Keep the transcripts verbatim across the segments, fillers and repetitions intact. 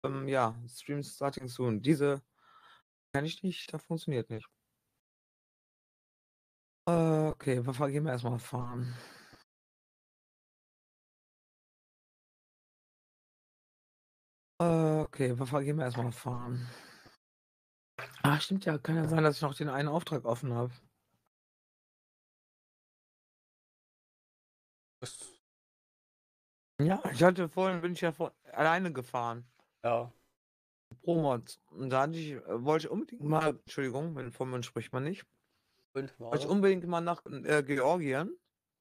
Ähm, ja, Stream starting soon. Diese kann ich nicht, das funktioniert nicht. Äh, okay, wir gehen wir erstmal fahren. Äh, okay, wir gehen wir erstmal fahren. Ah, stimmt ja, kann ja sein, dass ich noch den einen Auftrag offen habe. Das, Ja, ich hatte vorhin, bin ich ja vor, alleine gefahren. ja. Promod. Und da hatte ich, äh, wollte ich unbedingt mal, Entschuldigung, wenn von mir spricht man nicht, Und war wollte ich das? unbedingt mal nach äh, Georgien.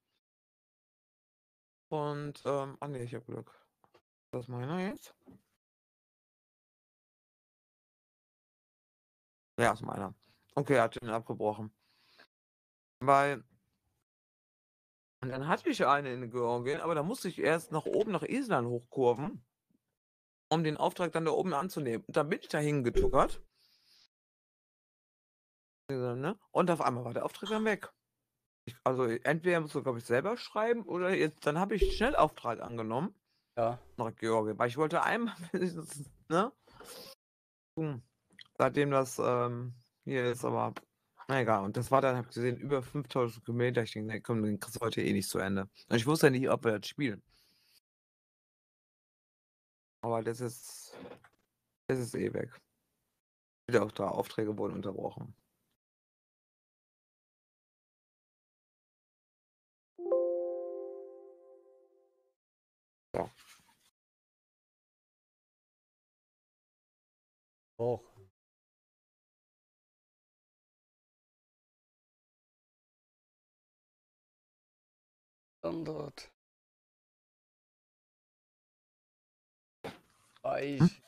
Und, ähm, ah nee, ich habe Glück. Was ist meiner jetzt? Ja, ist meiner. Okay, er hat den abgebrochen. Weil, und dann hatte ich eine in Georgien, aber da musste ich erst nach oben nach Island hochkurven, um den Auftrag dann da oben anzunehmen. Und dann bin ich da hingetuckert. Ne? Und auf einmal war der Auftrag dann weg. Ich, also entweder musst du, glaube ich, selber schreiben oder jetzt, dann habe ich Schnellauftrag angenommen Ja. nach Georgien, weil ich wollte einmal, ne? Hm. Seitdem das ähm, hier ist, aber na egal. Und das war dann, habe ich gesehen, über fünftausend Kilometer. Ich denke, nee, komm, den kriegst du heute eh nicht zu Ende. Und ich wusste ja nicht, ob wir das spielen. Aber das ist, das ist eh weg. Wieder auch da, Aufträge wurden unterbrochen. Ja. Auch. Standard. Hm? Reich.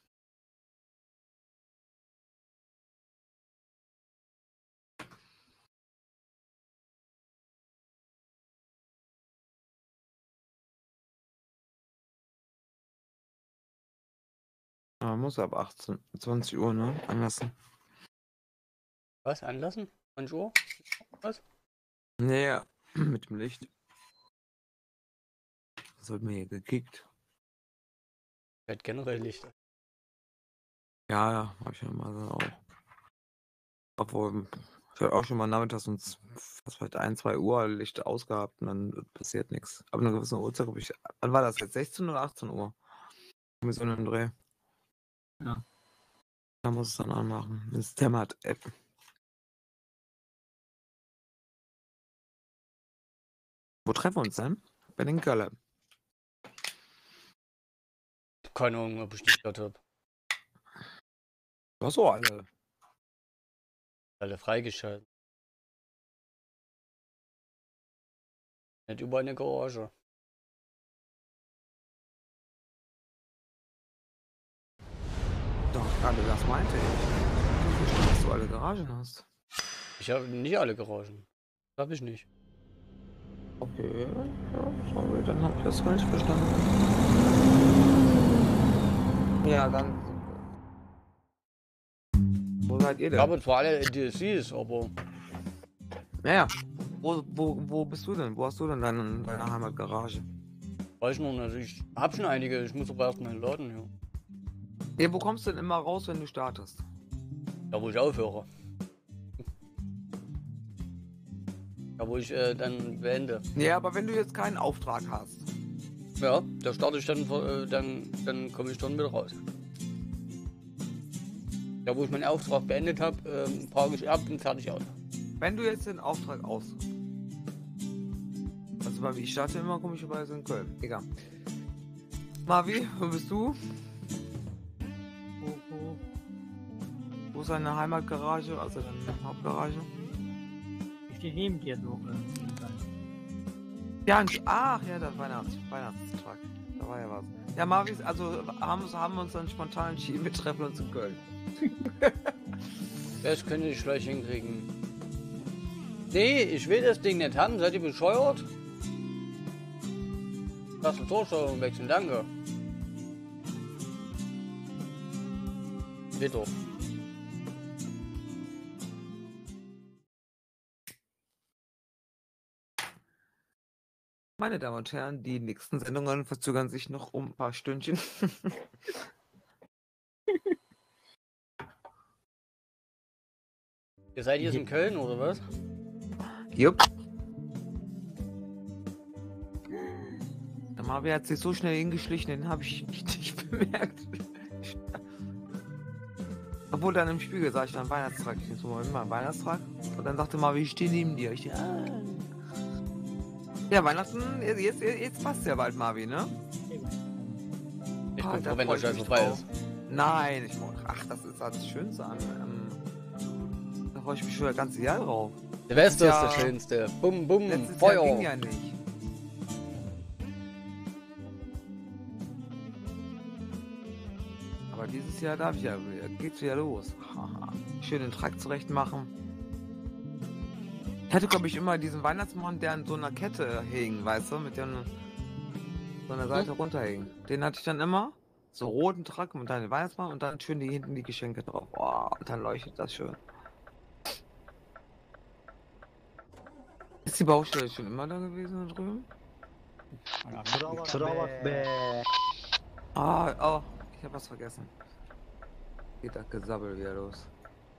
Aber muss ab achtzehn, zwanzig Uhr, ne? Anlassen. Was? Anlassen? zwanzig Uhr? Was? Nee, mit dem Licht. Das wird mir hier gekickt. Wird generell Licht. Ja, ja, hab ich ja mal so auch. Obwohl, ich habe auch schon mal nachmittags um z- was vielleicht ein, zwei Uhr Licht ausgehabt und dann passiert nichts. Aber eine gewisse Uhrzeit habe ich. Wann war das jetzt? sechzehn oder achtzehn Uhr? Mit so einem Dreh. Ja. Da muss es dann anmachen. Das dämmert. Äh, Wo treffen wir uns denn? Bei den Gölle. Keine Ahnung, ob ich die gehört habe. Ach so, alle. Alle freigeschaltet. Nicht über eine Garage. Doch, gerade das meinte ich. Ich verstehe, dass du alle Garagen hast. Ich habe nicht alle Garagen. Hab ich nicht. Okay, ja, sorry, dann habe ich das falsch verstanden. Ja, dann. Wo seid ihr Ich denn? habe zwar alle D L Cs, aber Naja, wo, wo, wo bist du denn? Wo hast du denn deine, deine Heimatgarage? weiß ich noch nicht. Ich hab schon einige. Ich muss aber erstmal laden, ja. Ja, wo kommst du denn immer raus, wenn du startest? Da wo ich aufhöre. Da wo ich äh, dann beende. Ja, aber wenn du jetzt keinen Auftrag hast. Ja, da starte ich dann, äh, dann, dann komme ich dann wieder raus. Da wo ich meinen Auftrag beendet habe, ähm, parke ich ab und fertig aus. Wenn du jetzt den Auftrag aus. Also bei mir, ich starte immer komischerweise in Köln. Egal. Marvi, wo bist du? Wo, wo, wo ist deine Heimatgarage, also deine Hauptgarage? Ich stehe neben dir so. Ja, ein, ach ja, das Weihnachts, Weihnachtstag. Da war ja was. Ja, Marvi, also haben, haben wir uns dann spontan entschieden, wir treffen uns in Köln. Das könnte ich gleich hinkriegen. Nee, ich will das Ding nicht haben. Seid ihr bescheuert? Lass uns Torsteuerung wechseln, danke. Geht doch. Meine Damen und Herren, die nächsten Sendungen verzögern sich noch um ein paar Stündchen. Ihr seid jetzt in Köln, oder was? Jupp. Der Marvin hat sich so schnell hingeschlichen, den habe ich nicht, nicht bemerkt. Obwohl dann im Spiegel sah ich dann Weihnachtstrag. Ich so mal immer einen Weihnachtstrag. Und dann sagte Marvin, ich stehe neben dir. Ich dachte, ah. Ja, Weihnachten, jetzt, jetzt, jetzt passt ja bald, Marvin, ne? Ich Ah, bin da froh, wenn freu der ich Scheiß mich vorbei drauf. ist. Nein, ich ach, das ist das Schönste an. Ähm, da freue ich mich schon das ganze Jahr drauf. Silvester Ja. ist das Schönste. Bum, bum, Letztes Feuer. Jahr ging ja nicht. Aber dieses Jahr darf ich ja, geht's wieder los. Haha. Schön den Trakt zurecht machen. Ich hatte, glaube ich, immer diesen Weihnachtsmann, der an so einer Kette hing, weißt du, mit der so einer Seite Hm? runterhing. Den hatte ich dann immer. So roten Trakt und dann den Weihnachtsmann und dann schön die hinten die Geschenke drauf. Oh, und dann leuchtet das schön. Ist die Baustelle schon immer da gewesen da drüben? Ah, oh, ich habe was vergessen. Geht das Gesabbel wieder los.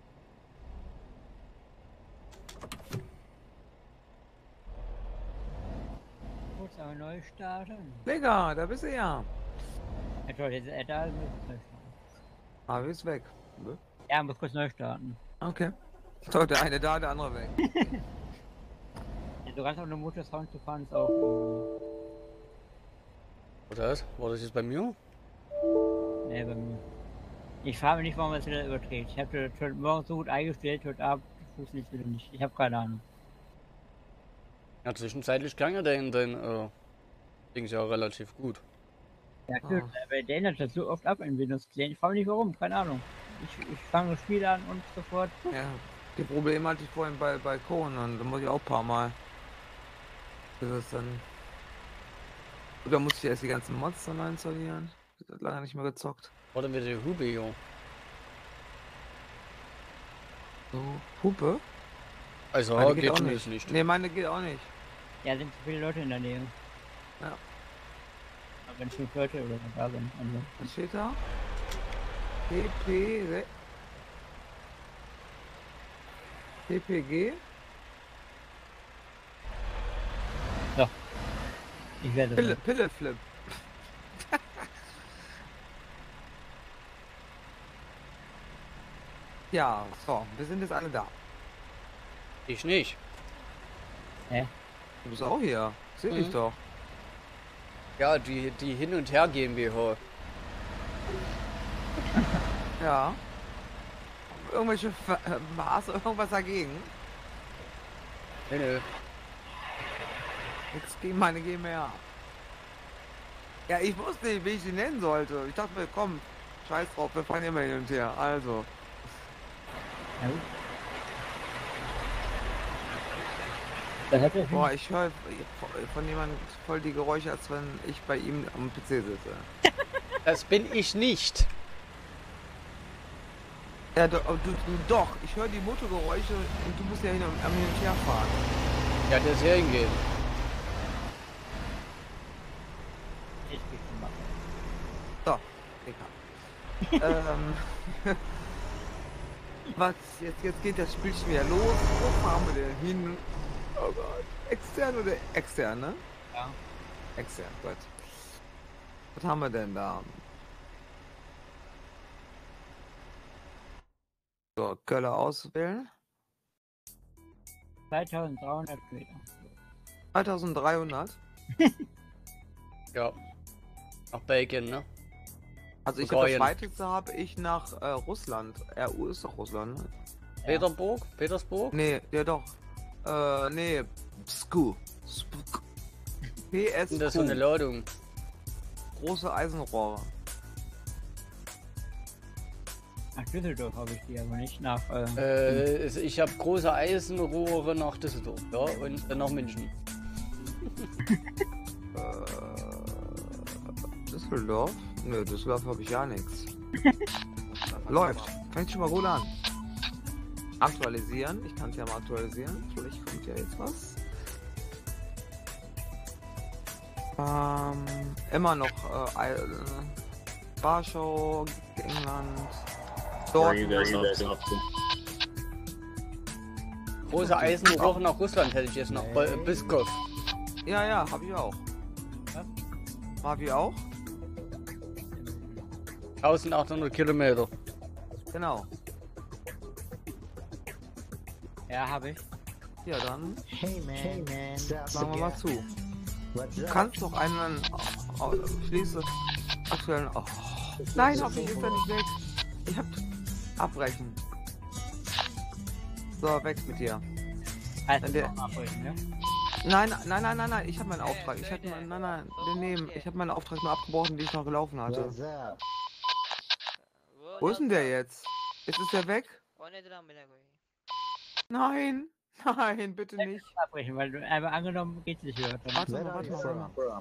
Kurz aber neu starten. Digga, da bist du ja. Ich wollte jetzt, äh, da muss ich neu starten. Ah, wie ist weg? Ne? Ja, muss kurz neu starten. Okay. So, der eine da, der andere weg. So ganz auf eine Motorsound zu fahren ist auch. Oder was? War das jetzt bei mir? Äh, nee, bei mir. Ich frage mich nicht, warum es wieder überträgt. Ich habe das heute Morgen so gut eingestellt, heute Abend funktioniert es wieder nicht. Ich habe keine Ahnung. Ja, zwischenzeitlich klang ja dein, dein äh, Ding ja relativ gut. Ja, gut, aber der ändert das so oft ab in Windows zehn. Ich frage mich nicht warum, keine Ahnung. Ich, ich fange das Spiel an und sofort. Ja, die Probleme hatte ich vorhin bei Balkon und da muss ich auch ein paar Mal. Das ist dann. Oder muss ich erst die ganzen Mods dann installieren? Ich hab lange nicht mehr gezockt. Oder mit der Hupe, jo. So, Hupe? Also, Meine geht, geht auch zumindest nicht. nicht. Nee, meine geht auch nicht. Ja, sind zu viele Leute in der Nähe. Ja. Aber wenn fünf Leute oder so da sind. Also. Was steht da? P P. P P G? Ich werde Pille, Pilleflip. Ja, so, wir sind jetzt alle da. Ich nicht. Du bist auch hier. Seh dich Mhm. doch. Ja, die, die Hin- und Her GmbH. Ja. Irgendwelche Ver äh, Maße, irgendwas dagegen? Nee, nee. Nichts gegen meine GmbH. Ja, ich wusste nicht, wie ich sie nennen sollte. Ich dachte mir, komm, scheiß drauf, wir fahren immer hin und her. Also. Ja, gut. Das hat er Boah, ich höre von jemandem voll die Geräusche, als wenn ich bei ihm am P C sitze. Das bin ich nicht. Ja, do, du, du, doch, ich höre die Motorgeräusche und du musst ja hin und, am hin und her fahren. Ja, der ist hier hingehen. Ich geh schon mal. So, egal. ähm, was, jetzt, jetzt geht das Spielchen wieder los. Wo fahren wir denn hin? Oh Gott, extern oder extern, ne? Ja. Extern, gut. Was haben wir denn da? So, Köller auswählen. zweitausenddreihundert Meter. zweitausenddreihundert. Ja. Nach Belgien, ne? Also ich habe das Bulgarien. weiteste habe ich nach äh, Russland. R U ist doch Russland, ne? Peterburg? Petersburg? Nee, ja doch. Äh, nee. Psku. Spuk. P S Das ist so eine Ladung. Große Eisenrohre. Nach Düsseldorf habe ich die, aber nicht nach. Äh, Äh, es- ich habe große Eisenrohre nach Düsseldorf, ja, und dann nach München. Äh, Düsseldorf? Nö, Düsseldorf habe ich ja nichts. Läuft. Fängt schon mal gut an. Aktualisieren. Ich kann es ja mal aktualisieren. Vielleicht kommt ja jetzt was. Ähm, immer noch äh, Ei- äh, Warschau, England. Dort. große Eisenrohr nach Russland hätte ich jetzt noch. Äh, Biskov. Ja, ja, hab ich auch. Was? Marvi auch? eintausendachthundert Kilometer. Genau. Ja, habe ich. Ja, dann Hey man, hey man. machen wir mal zu. Du kannst doch einen oh, schließe aktuellen. Oh. Nein, hoffentlich ist er nicht weg. Ich hab abbrechen. So, weg mit dir. Also, Der- noch abbrechen, ne? Nein, nein, nein, nein, nein, ich habe meinen Auftrag. Ich hatte meinen, nein, nein, daneben. Ich habe meinen Auftrag nur abgebrochen, den ich noch gelaufen hatte. What's up? Wo ist denn der jetzt? Jetzt ist er weg? Nein, nein, bitte nicht. Abbrechen, weil du einfach angenommen geht's nicht mehr. Dann Warte Where mal, are warte you mal, warte mal. from?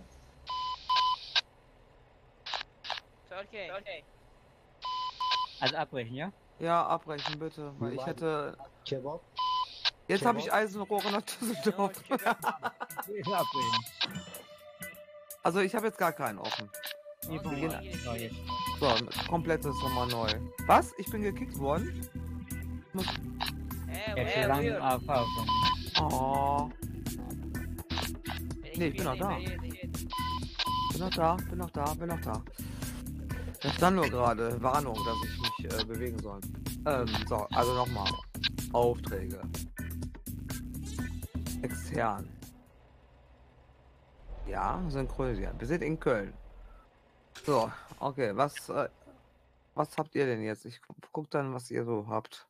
Okay. Okay. Also abbrechen, ja? Ja, abbrechen bitte, weil ich hätte. Kebab? Jetzt habe ich Eisenrohre nach Düsseldorf. Abbrechen. Also ich habe jetzt gar keinen offen. Nee, von gehen- mir. So, jetzt. So, komplettes nochmal neu. Was? Ich bin gekickt worden? Hey, Ja, hey, schon lange weird. A F K von. Oh, Nee, ich bin noch da. Hier, hier, hier. bin noch da, bin noch da, bin noch da. Da stand nur gerade Warnung, dass ich mich äh, bewegen soll. Ähm, so, also nochmal. Aufträge. Extern. Ja, synchronisieren. Wir sind in Köln. So, okay, was, äh, was habt ihr denn jetzt? Ich gu- guck dann, was ihr so habt.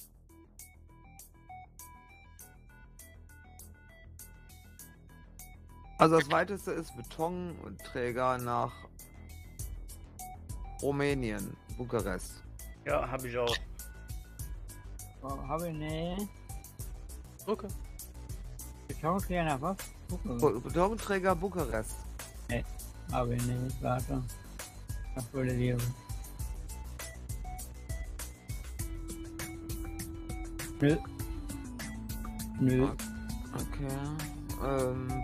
Also das weiteste ist Betonträger nach Rumänien, Bukarest. Ja, habe ich auch. Oh, habe ich ne. Okay. Betonträger nach was? Gucken. Bu- Betonträger Bukarest. Habe ich ne. Warte. Was würde die? Nö. Nö. Okay. Ähm,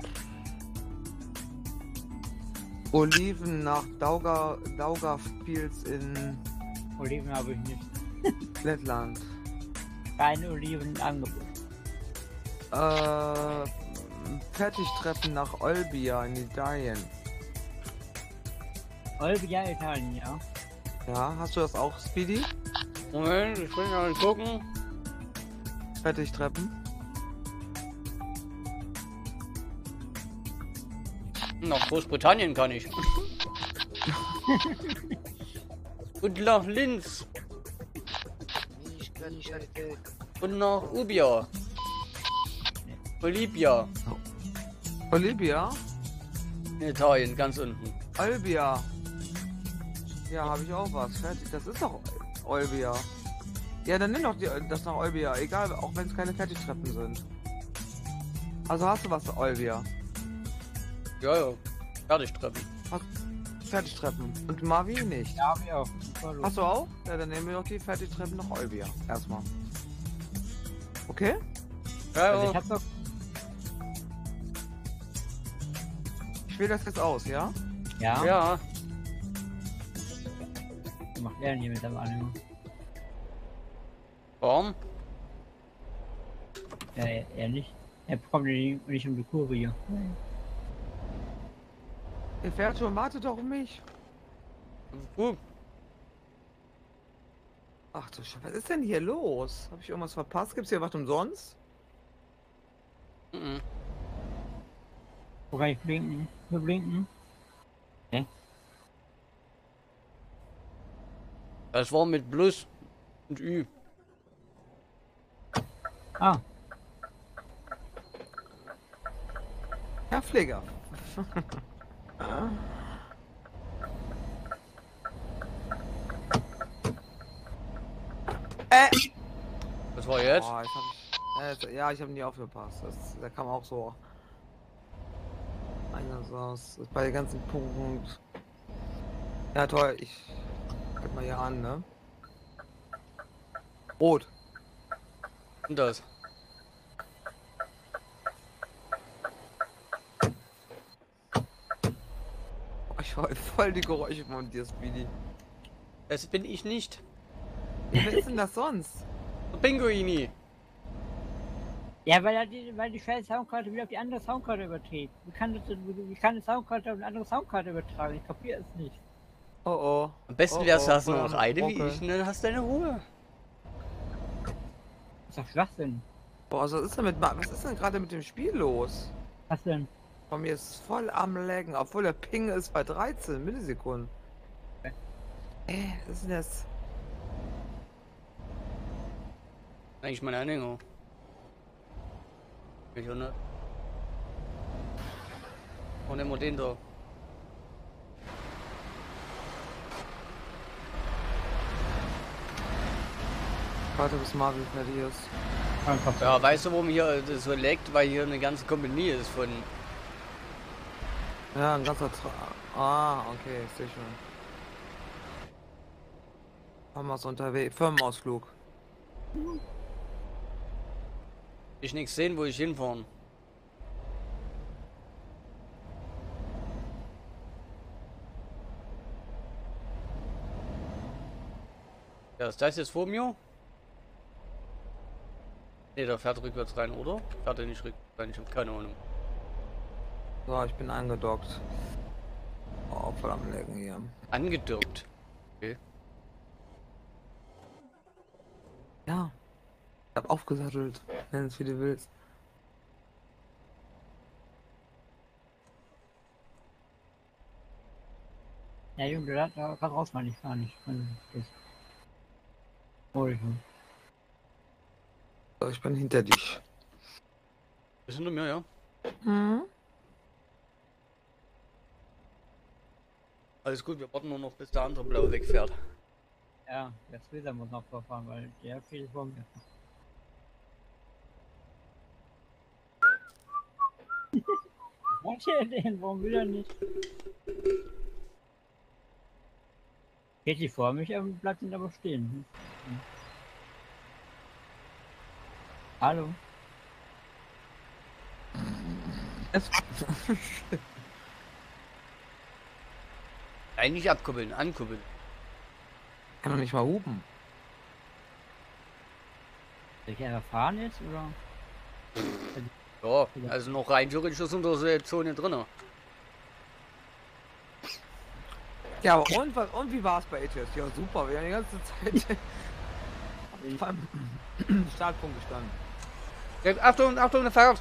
Oliven nach Dauga, Daugavpils in Oliven habe ich nicht. Lettland. Keine Oliven Angebot. Äh, Fertigtreffen nach Olbia in Italien. Olbia, Italien, ja. Ja, hast du das auch, Speedy? Moment, ich will mal gucken. Fertigtreffen? Nach Großbritannien kann ich. Und nach Linz. Und nach Ubia. Olivia. Olivia? In Italien, ganz unten. Olbia. Ja, habe ich auch was. Fertig. Das ist doch Olbia. Ja, dann nimm doch die, das nach Olbia. Egal, auch wenn es keine Fertigtreppen sind. Also hast du was für Olbia? Ja, ja. Fertig treffen. Fertigtreppen. Und Mavi nicht. Ja, habe ich auch. Voll Hast du auch? Ja, dann nehmen wir doch die Fertigtreppen nach Olbia. Erstmal. Okay? Ja, Also ja. ich hab doch. Ich wähle das jetzt aus, ja? Ja. Ja. Was macht er denn hier mit der Wahrnehmung? Warum? Ja, er, er nicht. Er bekommt nicht, nicht um die Kurve hier. Der fährt schon, wartet doch auf mich. Gut. Ach du Scheiße, was ist denn hier los? Habe ich irgendwas verpasst? Gibt's hier was umsonst? Mhm. Wo kann ich blinken? Hier blinken? Das war mit Plus und Ü. Ah, Herr Pfleger. äh! Was war jetzt? Oh, ich hab, äh, jetzt- ja, ich habe nie aufgepasst. Das, der kam auch so. Einer saß bei den ganzen Punkten. Ja, toll. Ich guck mal hier an, ne? Rot. Und das. Oh, ich höre voll die Geräusche von dir, Speedy. Das bin ich nicht. Ja, wer ist denn das sonst? Pinguini. Ja, weil, er die, weil die scheiß Soundkarte wieder auf die andere Soundkarte überträgt. Wie kann, das, denn- wie kann eine Soundkarte auf eine andere Soundkarte übertragen? Ich kapiere es nicht. Oh oh. Am besten oh, wär's, oh, du hast nur voll noch am eine wie Ruckeln. ich und dann hast du deine Ruhe. Das ist doch Schwachsinn. Boah, was ist denn mit, Ma- was ist denn gerade mit dem Spiel los? Was denn? Bei mir ist es voll am Laggen, obwohl der Ping ist bei dreizehn Millisekunden. Okay. Äh, was ist denn das? Eigentlich meine Anhänger. Ich hundert. Und nehmen wir den da. Warte, bis Marvin fertig ist. Einfach so. Ja, weißt du, warum hier das so leckt? Weil hier eine ganze Kompanie ist von. Ja, ein ganzer Tra Ah, okay, ich sehe schon. Haben wir unterwegs. Firmenausflug. Ich nichts sehen, wo ich hinfahren. Ja, ist das jetzt vor mir? Ne, der fährt rückwärts rein, oder? Fährt er nicht rückwärts rein? Ich habe keine Ahnung. So, ich bin angedockt. Oh, voll am Laggen hier. Angedürbt. Okay. Ja. Ich hab aufgesattelt, wenn es wie du willst. Ja, Junge, da, da kann rausfahren, ich fahre nicht. Das hol ich schon. So, ich bin hinter dich. Bist hinter mir, ja? Mhm. Alles gut, wir warten nur noch, bis der andere Blaue wegfährt. Ja, der Freezer muss noch vorfahren, weil der viel vor mir. Was macht der denn? Warum will er nicht? Geht die vor mich, aber bleibt ihn aber stehen. Hm. Hallo? Es Nein, nicht abkuppeln, ankuppeln. kann doch nicht mal hupen. Soll ich einfach fahren jetzt, oder? Ja, also noch rein theoretisch ist unter der Zone drin. Ja, aber und, was, und wie war es bei A T S? Ja, super, wir haben die ganze Zeit beim Startpunkt gestanden. Jetzt, Achtung, Achtung, der fährt!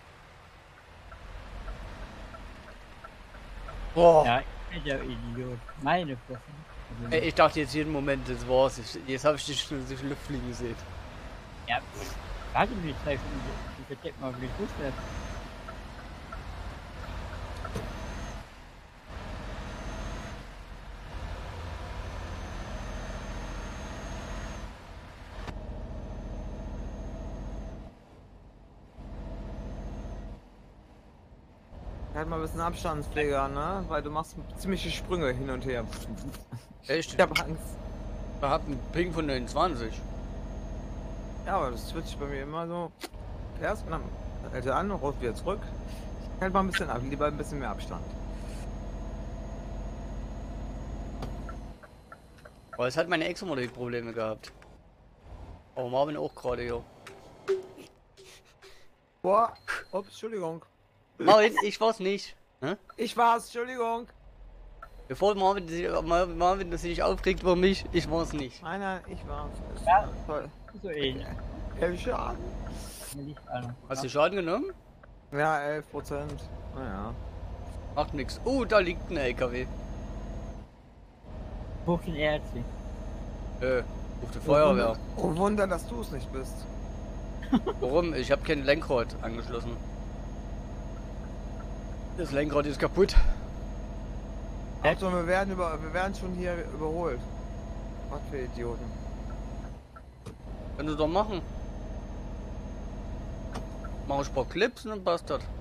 Boah! Ja, ich bin der Idiot. Meine Fresse. Also, Ey, ich dachte jetzt jeden Moment, das war's. Ich, jetzt habe ich dich schon durch die Luft fliegen gesehen. ja, warte mir die zwei Stunden. Ich versteck mal, wie ich gut werde. Halt mal ein bisschen Abstandspfleger, ne? Weil du machst ziemliche Sprünge hin und her. Echt? Ich hab Angst. Wir haben einen Ping von neunundzwanzig. Ja, aber das switcht bei mir immer so. Erst dann hält er an, ruft wieder zurück. Halt mal ein bisschen ab, lieber ein bisschen mehr Abstand. Aber es hat meine Ex-Mutter Probleme gehabt. Aber Marvin auch gerade hier. Boah, ups, Entschuldigung. Marvin, ich war's nicht. Hä? Ich war's, Entschuldigung. Bevor Marvin, sich- Marvin, Marvin sich aufregt über mich, ich war's nicht. Nein, nein, ich war's. Ist Ja. Toll. So ähnlich. Elf Schaden. Mir liegt einer. Hast du Schaden genommen? Ja, elf Prozent. Naja. Macht nix. Oh, da liegt ein L K W. Hoch den R C. Äh, ruf die Feuerwehr. Oh Wunder, dass du es nicht bist. Warum? Ich habe kein Lenkrad angeschlossen. Das Lenkrad ist kaputt. Also wir werden über, wir werden schon hier überholt. Was für Idioten. Können du doch machen. Mach ich ein paar Clips und dann passt das.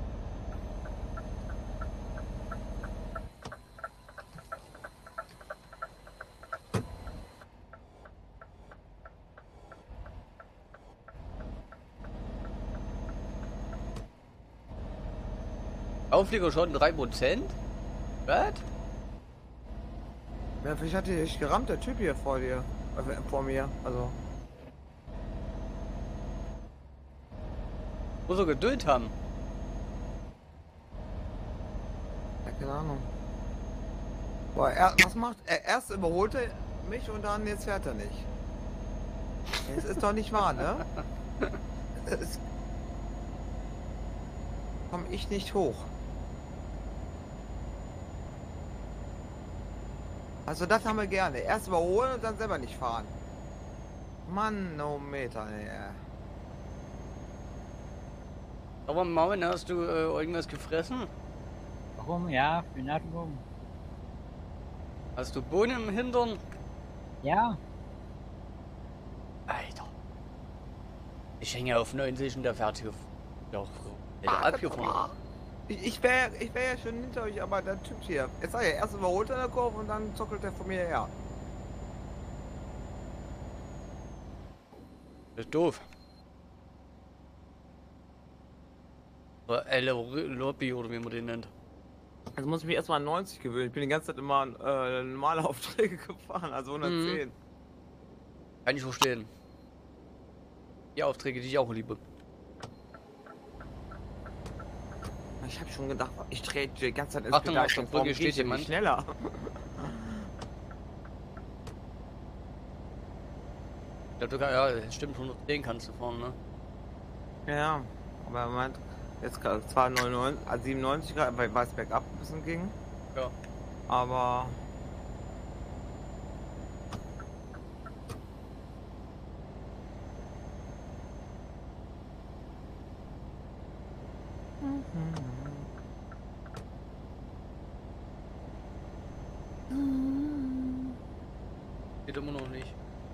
Auflieger schon drei Prozent? Was? Ja, vielleicht hat dich gerammt, der Typ hier vor dir. Äh, vor mir, also. Muss er Geduld haben. Ja, keine Ahnung. Boah, er, was macht er? Erst überholt er mich und dann jetzt fährt er nicht. Das ist doch nicht wahr, ne? Es komm ich nicht hoch. Also das haben wir gerne. Erst überholen und dann selber nicht fahren. Manometer, ey. Aber Marvin, hast du äh, irgendwas gefressen? Warum? Ja, für den Atembogen. Hast du Bohnen im Hintern? Ja, Alter. Ich hänge auf neunzig und der fährt hier. Ja, der Ah, abgefahren. Ich, ich wäre ich wär ja schon hinter euch, aber der Typ hier. Jetzt sag ich, erst überholt er in der Kurve und dann zockelt er von mir her. Das ist doof. Oder El Lobby oder wie man den nennt. Also muss ich mich erstmal an neunzig gewöhnen. Ich bin die ganze Zeit immer äh, normale Aufträge gefahren, also hundertzehn. Kann ich verstehen. Die Aufträge, die ich auch liebe. Ich habe schon gedacht, ich drehe die ganze Zeit ins Achtung, Pedal, auf der schon, warum Brücke geht steht hier nicht schneller. Ich glaube, ja, das stimmt, hundertzehn kannst du fahren, ne? Ja, aber er meint, jetzt gerade zwar neunundneunzig, also siebenundneunzig Grad, weil es bergab ein bisschen ging. Ja. Aber Geht immer noch nicht.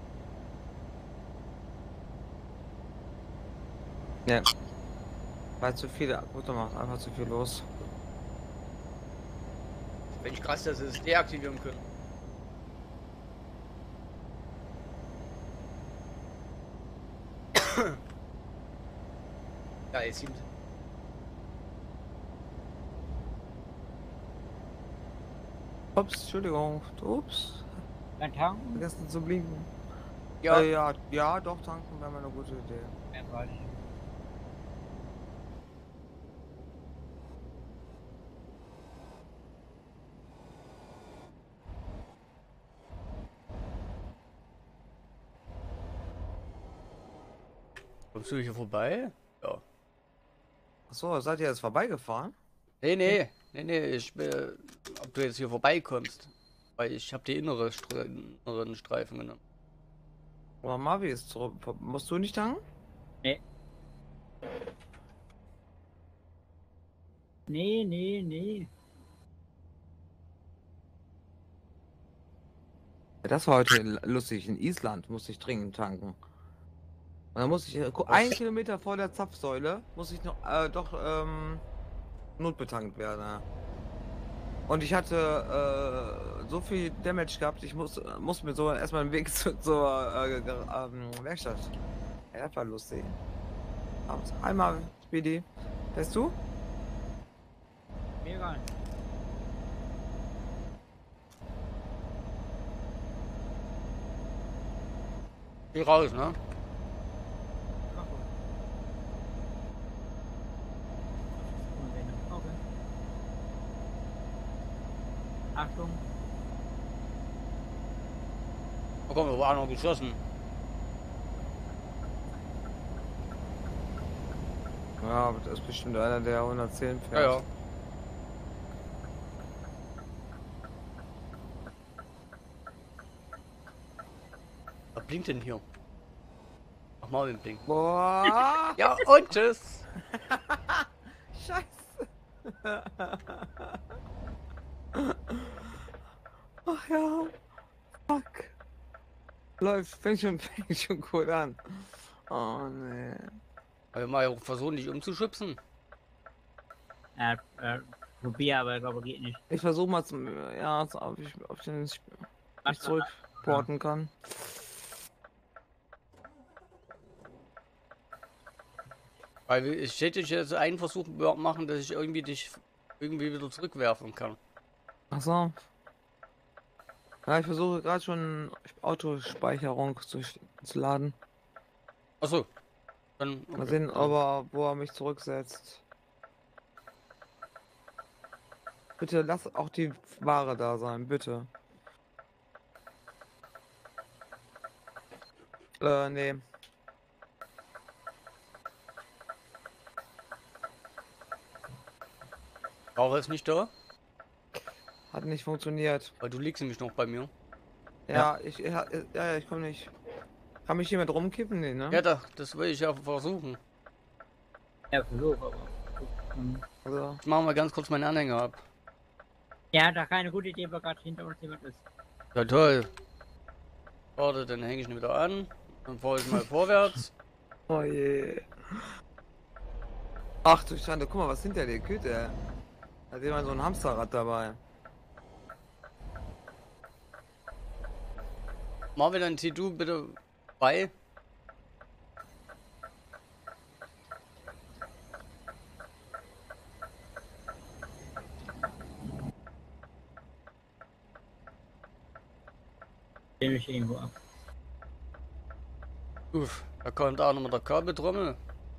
ja, weil zu viele, gut macht einfach zu viel los. Wenn ich krass, dass sie es deaktivieren können. Ja, jetzt sind Ups, Entschuldigung, ups, beim Tanken? vergessen zu blinken. ja, Äh, ja, ja, doch, tanken wäre mal eine gute Idee. Ja, weiß ich. kommst du hier vorbei? Ja. Achso, seid ihr jetzt vorbeigefahren? Nee, nee, nee, nee, ich will, ob du jetzt hier vorbeikommst. Weil ich habe die innere Stre inneren Streifen genommen. Aber Marvi ist zurück. Musst du nicht tanken? Nee. Nee, nee, nee. Ja, das war heute lustig. In Island musste ich dringend tanken. Und dann muss ich äh, gu- ein Kilometer vor der Zapfsäule muss ich noch äh, doch ähm, notbetankt werden. Ja. Und ich hatte äh, so viel Damage gehabt, ich muss, muss mir so erstmal einen Weg zu, zur äh, Gar- ähm, Werkstatt. Ja, das war lustig. Einmal, Speedy. Bist du? Mir egal. Geh raus, ne? Okay. Achtung. Oh komm, wir waren noch geschossen. Ja, aber das ist bestimmt einer, der hundertzehn fährt. Ja, ja. Was blinkt denn hier? Mach mal den Blink. Boah! Ja, und tschüss. Scheiße! Ach ja. Fuck. Läuft, fängt schon, fängt schon gut an. Oh nee. Aber mal versuchen, dich umzuschubsen. Ja, äh, probier, aber ich glaube, geht nicht. Ich versuche mal zum, ja, ob ich, ob ich den nicht, nicht zurückporten kann. Weil ich hätte jetzt einen Versuch machen, dass ich irgendwie dich irgendwie wieder zurückwerfen kann. Ach so. Ja, ich versuche gerade schon Autospeicherung zu, zu laden. Achso. Dann, Mal okay. sehen, Dann- aber wo er mich zurücksetzt. Bitte lass auch die Ware da sein, bitte. Äh, nee. Raucher ist nicht da, Hat nicht funktioniert. weil du liegst nämlich noch bei mir. Ja, ich, ja, ja, ich komme nicht. Kann mich jemand rumkippen? Nee, ne? Ja, doch, das will ich ja versuchen. Ja, Versuch, aber. Hm. Also, Jetzt machen wir ganz kurz meinen Anhänger ab. Ja, da keine gute Idee, weil gerade hinter uns jemand ist. Ja, toll. Warte, dann hänge ich ihn wieder an. Dann fahre ich mal vorwärts. oh je. Ach du Schande, guck mal, was hinter dir kühlt, ey. Da hat jemand so ein Hamsterrad dabei. Marvin, dann zieh du bitte bei. Den ich irgendwo ab. Uff, da kommt auch nochmal der Kabeltrommel.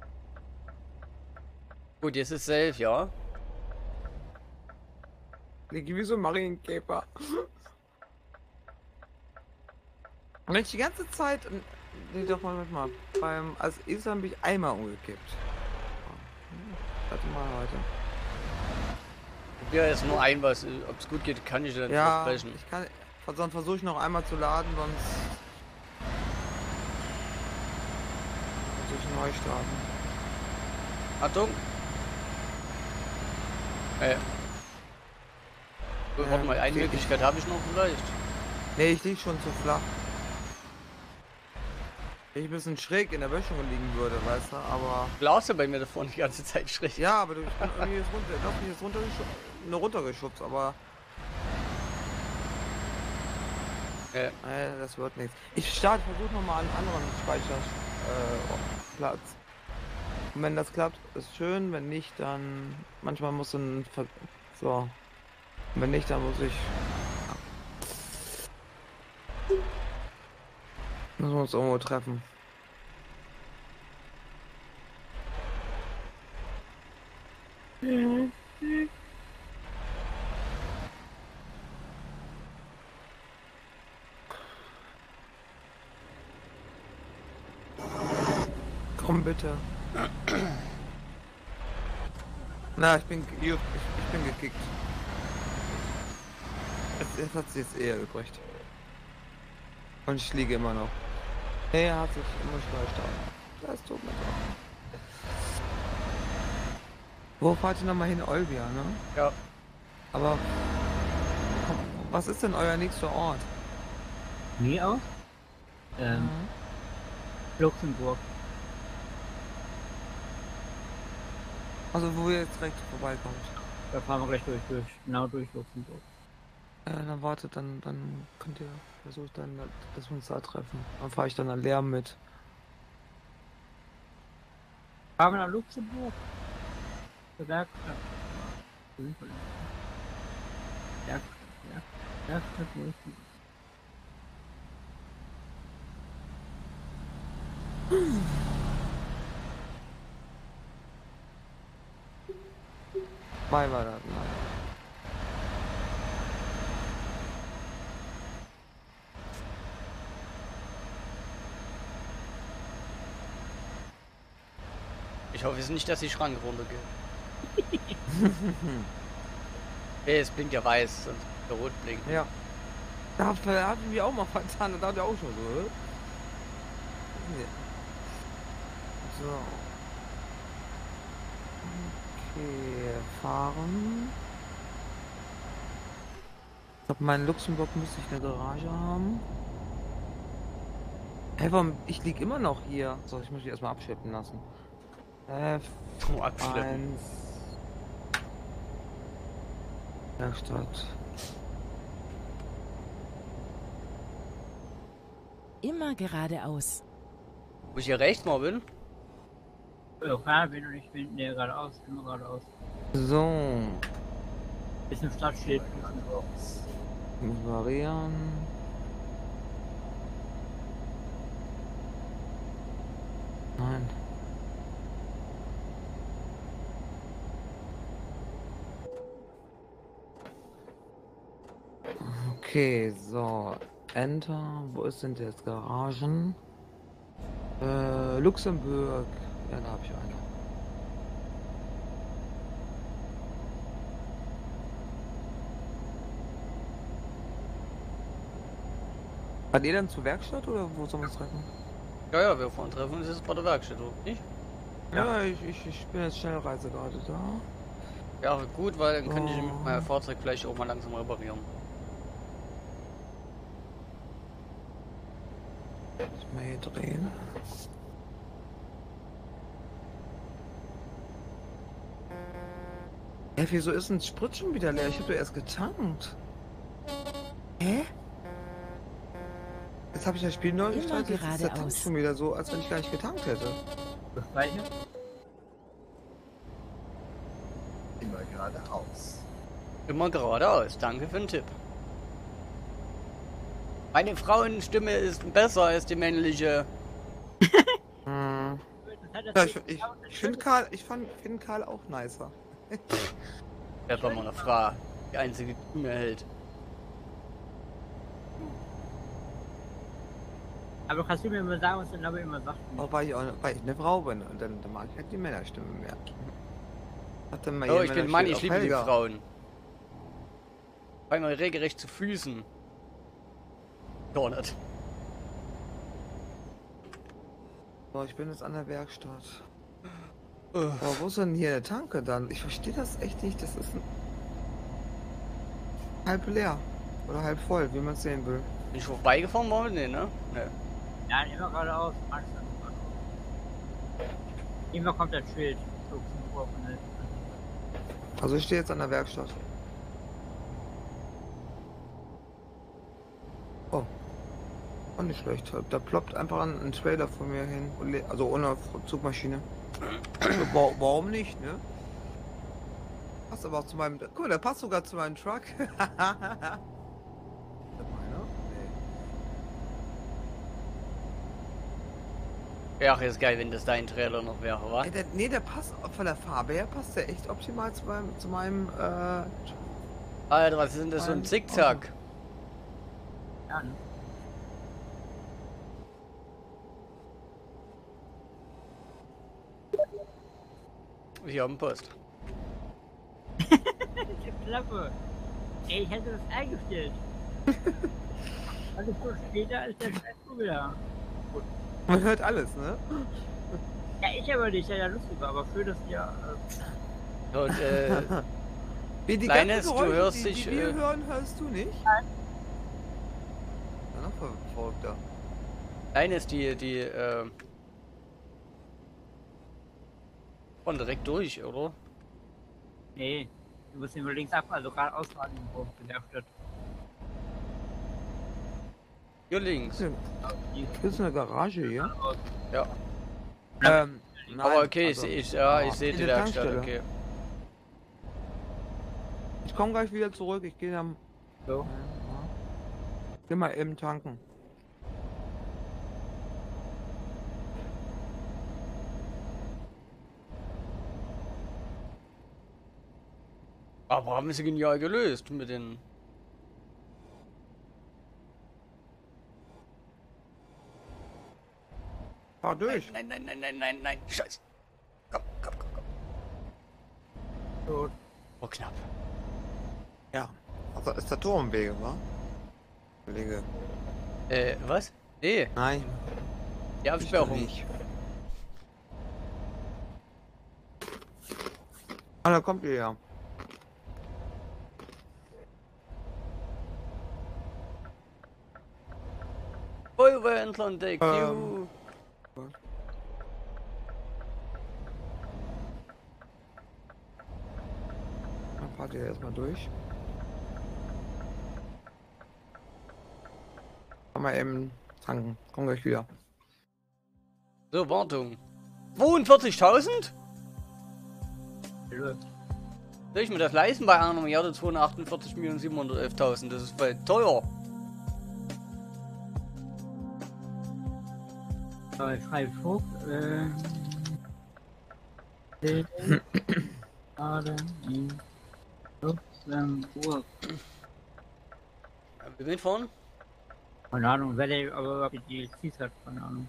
Gut, jetzt ist safe, ja. Liege wie so ein Marienkäfer. Mensch, die ganze Zeit. Nee, doch mal, warte mal. Beim, als Esel habe ich einmal umgekippt. Warte mal heute. Probier jetzt nur ein, was, ob es gut geht, kann ich dir dann Ja, versprechen. ich kann. Sonst versuche ich noch einmal zu laden, sonst. Muss ich neu starten. Achtung! Äh. So, Ja, warte mal, eine okay. Möglichkeit habe ich noch vielleicht. Nee, ich lieg schon zu flach. Wenn ich ein bisschen schräg in der Böschung liegen würde, weißt du, aber. Du lagst ja bei mir davor die ganze Zeit schräg. Ja, aber du ich bin irgendwie jetzt runter, doch, mich jetzt runtergeschubst, nur runtergeschubst, aber. Äh, Äh, das wird nichts. Ich starte, versuche nochmal einen anderen Speicherplatz. Äh, Platz. Und wenn das klappt, ist schön, wenn nicht, dann. Manchmal muss ein. Ver so. Und wenn nicht, dann muss ich. Müssen wir uns irgendwo treffen. Komm bitte. Na, ich bin, ge- ich, ich bin gekickt. Jetzt, jetzt hat sie jetzt eher übrig. Und ich liege immer noch. Nee, er hat sich immer starten. Das tut mir leid. Wo fahrt ihr nochmal hin? Olbia, ne? ja. Aber was ist denn euer nächster Ort? Wie aus? Ähm, Luxemburg. Also wo ihr jetzt direkt vorbeikommt. Da fahren wir gleich durch, durch, genau durch Luxemburg. Äh, dann wartet, dann, dann könnt ihr versucht dann, dass wir uns da treffen. Dann fahre ich dann an Lärm mit. Fahren wir nach Luxemburg? Zur Werkstatt. Werkstatt, Werkstatt, Werkstatt, Luxemburg. Mai war das, nein. Ich hoffe jetzt nicht, dass die Schranke runtergeht. Hey, es blinkt ja weiß und der rot blinkt. Ja. Da hatten wir auch mal vertan, da dachte ich auch schon so. hä? Nee. So. Okay, fahren. Ich glaube, mein Luxemburg müsste ich eine Garage haben. Hey, warum? Ich lieg immer noch hier. So, ich muss mich erstmal abschleppen lassen. F Oh, abschleppen. eins. Werkstatt. Immer geradeaus. Wo ich hier rechts mal bin? Ja, klar, wenn du nicht bin, nee, geradeaus, immer geradeaus. So. Bis zum Stadtschild Luxemburg. Muss variieren. Nein. Okay, so. Enter. Wo ist denn jetzt Garagen? Äh, Luxemburg. Ja, da habe ich eine. Hat ihr dann zur Werkstatt oder wo sollen wir uns treffen? Ja, ja, wir fahren treffen uns jetzt bei der Werkstatt, oder nicht? Ja, ich, ich, ich bin jetzt Schnellreise gerade da. Ja, gut, weil dann könnte ich Oh. mein Fahrzeug vielleicht auch mal langsam reparieren. Muss mal hier drehen. Ja, wieso ist denn das Sprit schon wieder leer? Ich habe doch erst getankt. Hä? Jetzt habe ich das Spiel neu Immer gestartet, jetzt ist der Tank geradeaus. schon wieder so, als wenn ich gar nicht getankt hätte. Gespeichert? Immer geradeaus. Immer geradeaus. Danke für den Tipp. Meine Frauenstimme ist besser als die männliche. Hm. Das hat das Ja, ich, Ding- ich, ich finde Karl, ich fand, find Karl auch nicer. Wer bei meiner Frau die einzige die mir hält. Aber kannst du mir mal sagen, was der Name immer sagt? Auch weil ich, auch, weil ich eine Frau bin und dann, dann mag ich halt die Männerstimme mehr. Hat dann mal Oh, jemand ich bin steht Mann, ich auf liebe die Helga. Frauen. Fall mal regelrecht zu Füßen. Gar nicht. So, ich bin jetzt an der Werkstatt. Oh. Aber wo ist denn hier eine Tanke dann? Ich verstehe das echt nicht. Das ist ein halb leer. Oder halb voll, wie man es sehen will. Bin ich vorbeigefahren worden? Nee, ne? Nee. Ja, immer geradeaus. Max, dann geradeaus. Immer kommt das Schild. Luxemburg und das- Also ich stehe jetzt an der Werkstatt. Oh. Auch nicht schlecht. Da ploppt einfach ein, ein Trailer von mir hin. und le- Also ohne Zugmaschine. Also, wa- warum nicht, ne? Passt aber auch zu meinem... Guck mal, der passt sogar zu meinem Truck. Ist das meiner? Nee. Ja, ist geil, wenn das dein Trailer noch wäre, wa? Ey, der, nee, der passt von der Farbe her, passt der echt optimal zu meinem, zu meinem äh, Alter, was ist denn das so ein Mein Zickzack? Ja, ne? Hier am Post. Die Klappe. Ey, ich hätte das eingestellt. Alles so später ist der Scheiß wieder. man hört alles, ne? Ja, ich aber nicht, ja, ja lustig war, aber für das ja. Äh, Und, äh, Wie die Kleines, ganzen du Geräusche, hörst die, dich, die wir äh, hören, hörst du nicht? Nein. Ja, noch ver- verrückter. nein ist die, die, äh, von direkt durch, oder? nee, du musst ihn nur links ab, also geradeaus fahren irgendwo in der Stadt. Hier links. Hier ist eine Garage hier. Ja. Ähm, nein, Aber okay, also, ich, ich, ja, ich ah, sehe die eine Werkstatt, Tankstelle. okay. Ich komme gleich wieder zurück. Ich gehe dann. So. Ja. Geh mal eben tanken. Aber haben sie genial gelöst mit den... Fahr durch. Nein, nein, nein, nein, nein, nein, scheiße. Komm, komm, komm, komm. So. Oh, knapp. Ja. Also ist der Tor im Wege, wa? Kollege. Äh, was? Nee, Nein. die Absperrung. Nicht. Ah, da kommt ihr ja. Eure Atlantic, Ähm. you. Dann fahrt ihr erstmal durch. Komm mal eben tanken. Komm gleich wieder. So, Wartung. zweiundvierzigtausend? Läuft. Soll ich mir das leisten bei einer Milliarde zweihundertachtundvierzig Millionen siebenhundertelftausend? Das ist voll teuer. Bei Freiburg, äh. Gerade in Luxemburg. Wir sind vorne? Keine Ahnung, wer der aber überhaupt die D L Cs hat, keine Ahnung.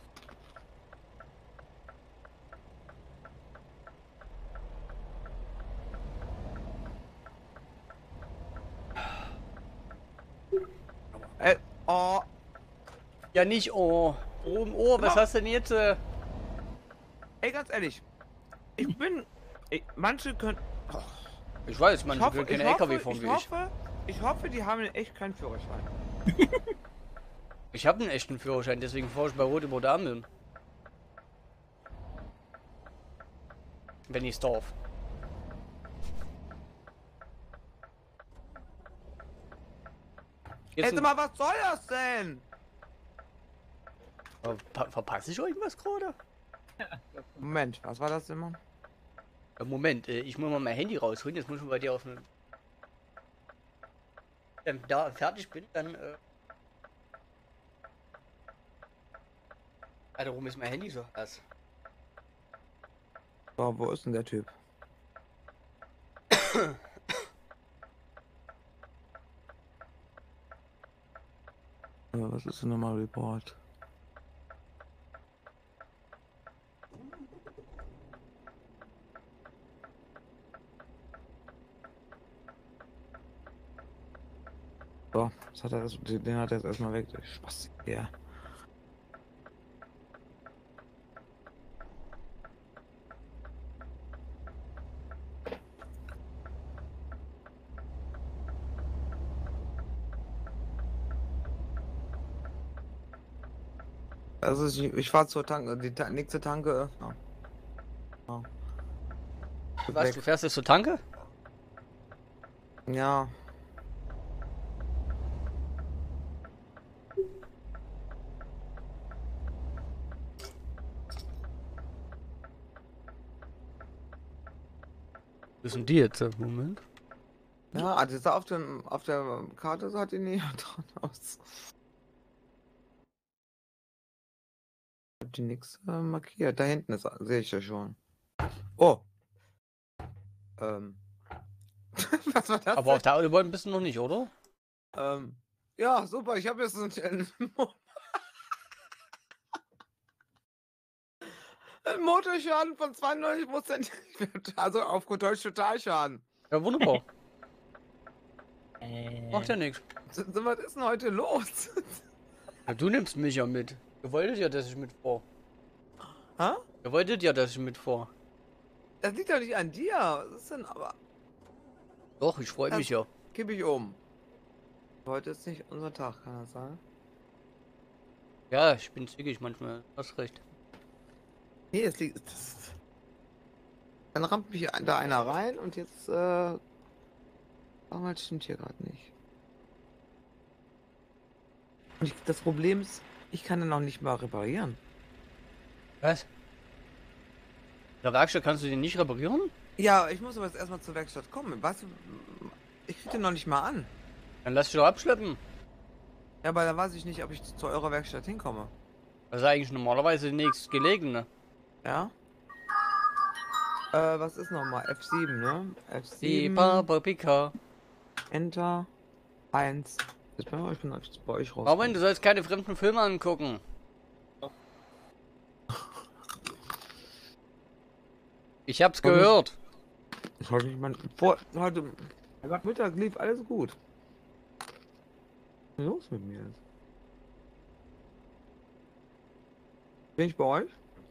Ey, oh. Ja, nicht oh. Oben, oh, was Genau. hast du denn jetzt? Äh... Ey, ganz ehrlich. Ich bin. Ich, manche können. Oh. Ich weiß, man Ich hoffe, will keine ich L K W hoffe, fahren ich wie ich. hoffe, ich hoffe, die haben echt keinen Führerschein. Ich habe einen echten Führerschein, deswegen fahre ich bei Rot über der Ampel. Wenn ich's darf. Jetzt Ey, sag mal, was soll das denn? ein... Ver verpasse ich irgendwas gerade? Moment, was war das immer? Ja, Moment, äh, ich muss mal mein Handy rausholen, jetzt muss ich bei dir auf einen... Wenn ich da fertig bin, dann... Äh... Alter, warum ist mein Handy so heiß? So, wo ist denn der Typ? Ja, was ist denn nochmal Report? So, das hat er das, den hat er jetzt erstmal weg. Spaß. Ja. Also ich, ich fahr zur Tanke, die ta nächste Tanke. Ja. Ja. Was, du fährst jetzt zur Tanke? Ja. Was sind die jetzt? Moment. Ja, also ist auf dem auf der Karte sah die näher dran aus. Ich hab die nix äh, markiert. Da hinten ist sehe ich ja schon. Oh. Ähm. Was war das? Aber auf der Autobahn bist du noch nicht, oder? Ähm. Ja, super. Ich habe jetzt einen, einen Motorschaden von zweiundneunzig Prozent. Also auf gut Deutsch Totalschaden. Ja, wunderbar. Äh, Macht ja nichts. So, was ist denn heute los? Ja, du nimmst mich ja mit. Ihr wolltet ja, dass ich mitfahre. Hä? Ihr wolltet ja, dass ich mitfahre. Das liegt doch nicht an dir. Was ist denn aber? Doch, ich freue Das- mich ja. Kipp ich um. Heute ist nicht unser Tag, kann das sein? Ja, ich bin zickig manchmal. Hast recht. Nee, es liegt. Das, dann rammt mich da einer rein und jetzt. Äh, aber das stimmt hier gerade nicht. Und ich, das Problem ist, ich kann den noch nicht mal reparieren. Was? In der Werkstatt kannst du den nicht reparieren? Ja, ich muss aber jetzt erstmal zur Werkstatt kommen. Weißt du, ich krieg den noch nicht mal an. Dann lass dich doch abschleppen. Ja, aber da weiß ich nicht, ob ich zu eurer Werkstatt hinkomme. Das ist eigentlich normalerweise die nächstgelegene. Ja? Äh, was ist nochmal? F sieben, ne? F Die sieben. Papa Pika. Enter. eins. Ich bin, ich bin jetzt bei euch raus. Aber du sollst keine fremden Filme angucken. Ich hab's Warum gehört. Ich heute nicht mal. Vor, heute Mittag lief alles gut. Was ist los mit mir jetzt? Bin ich bei euch?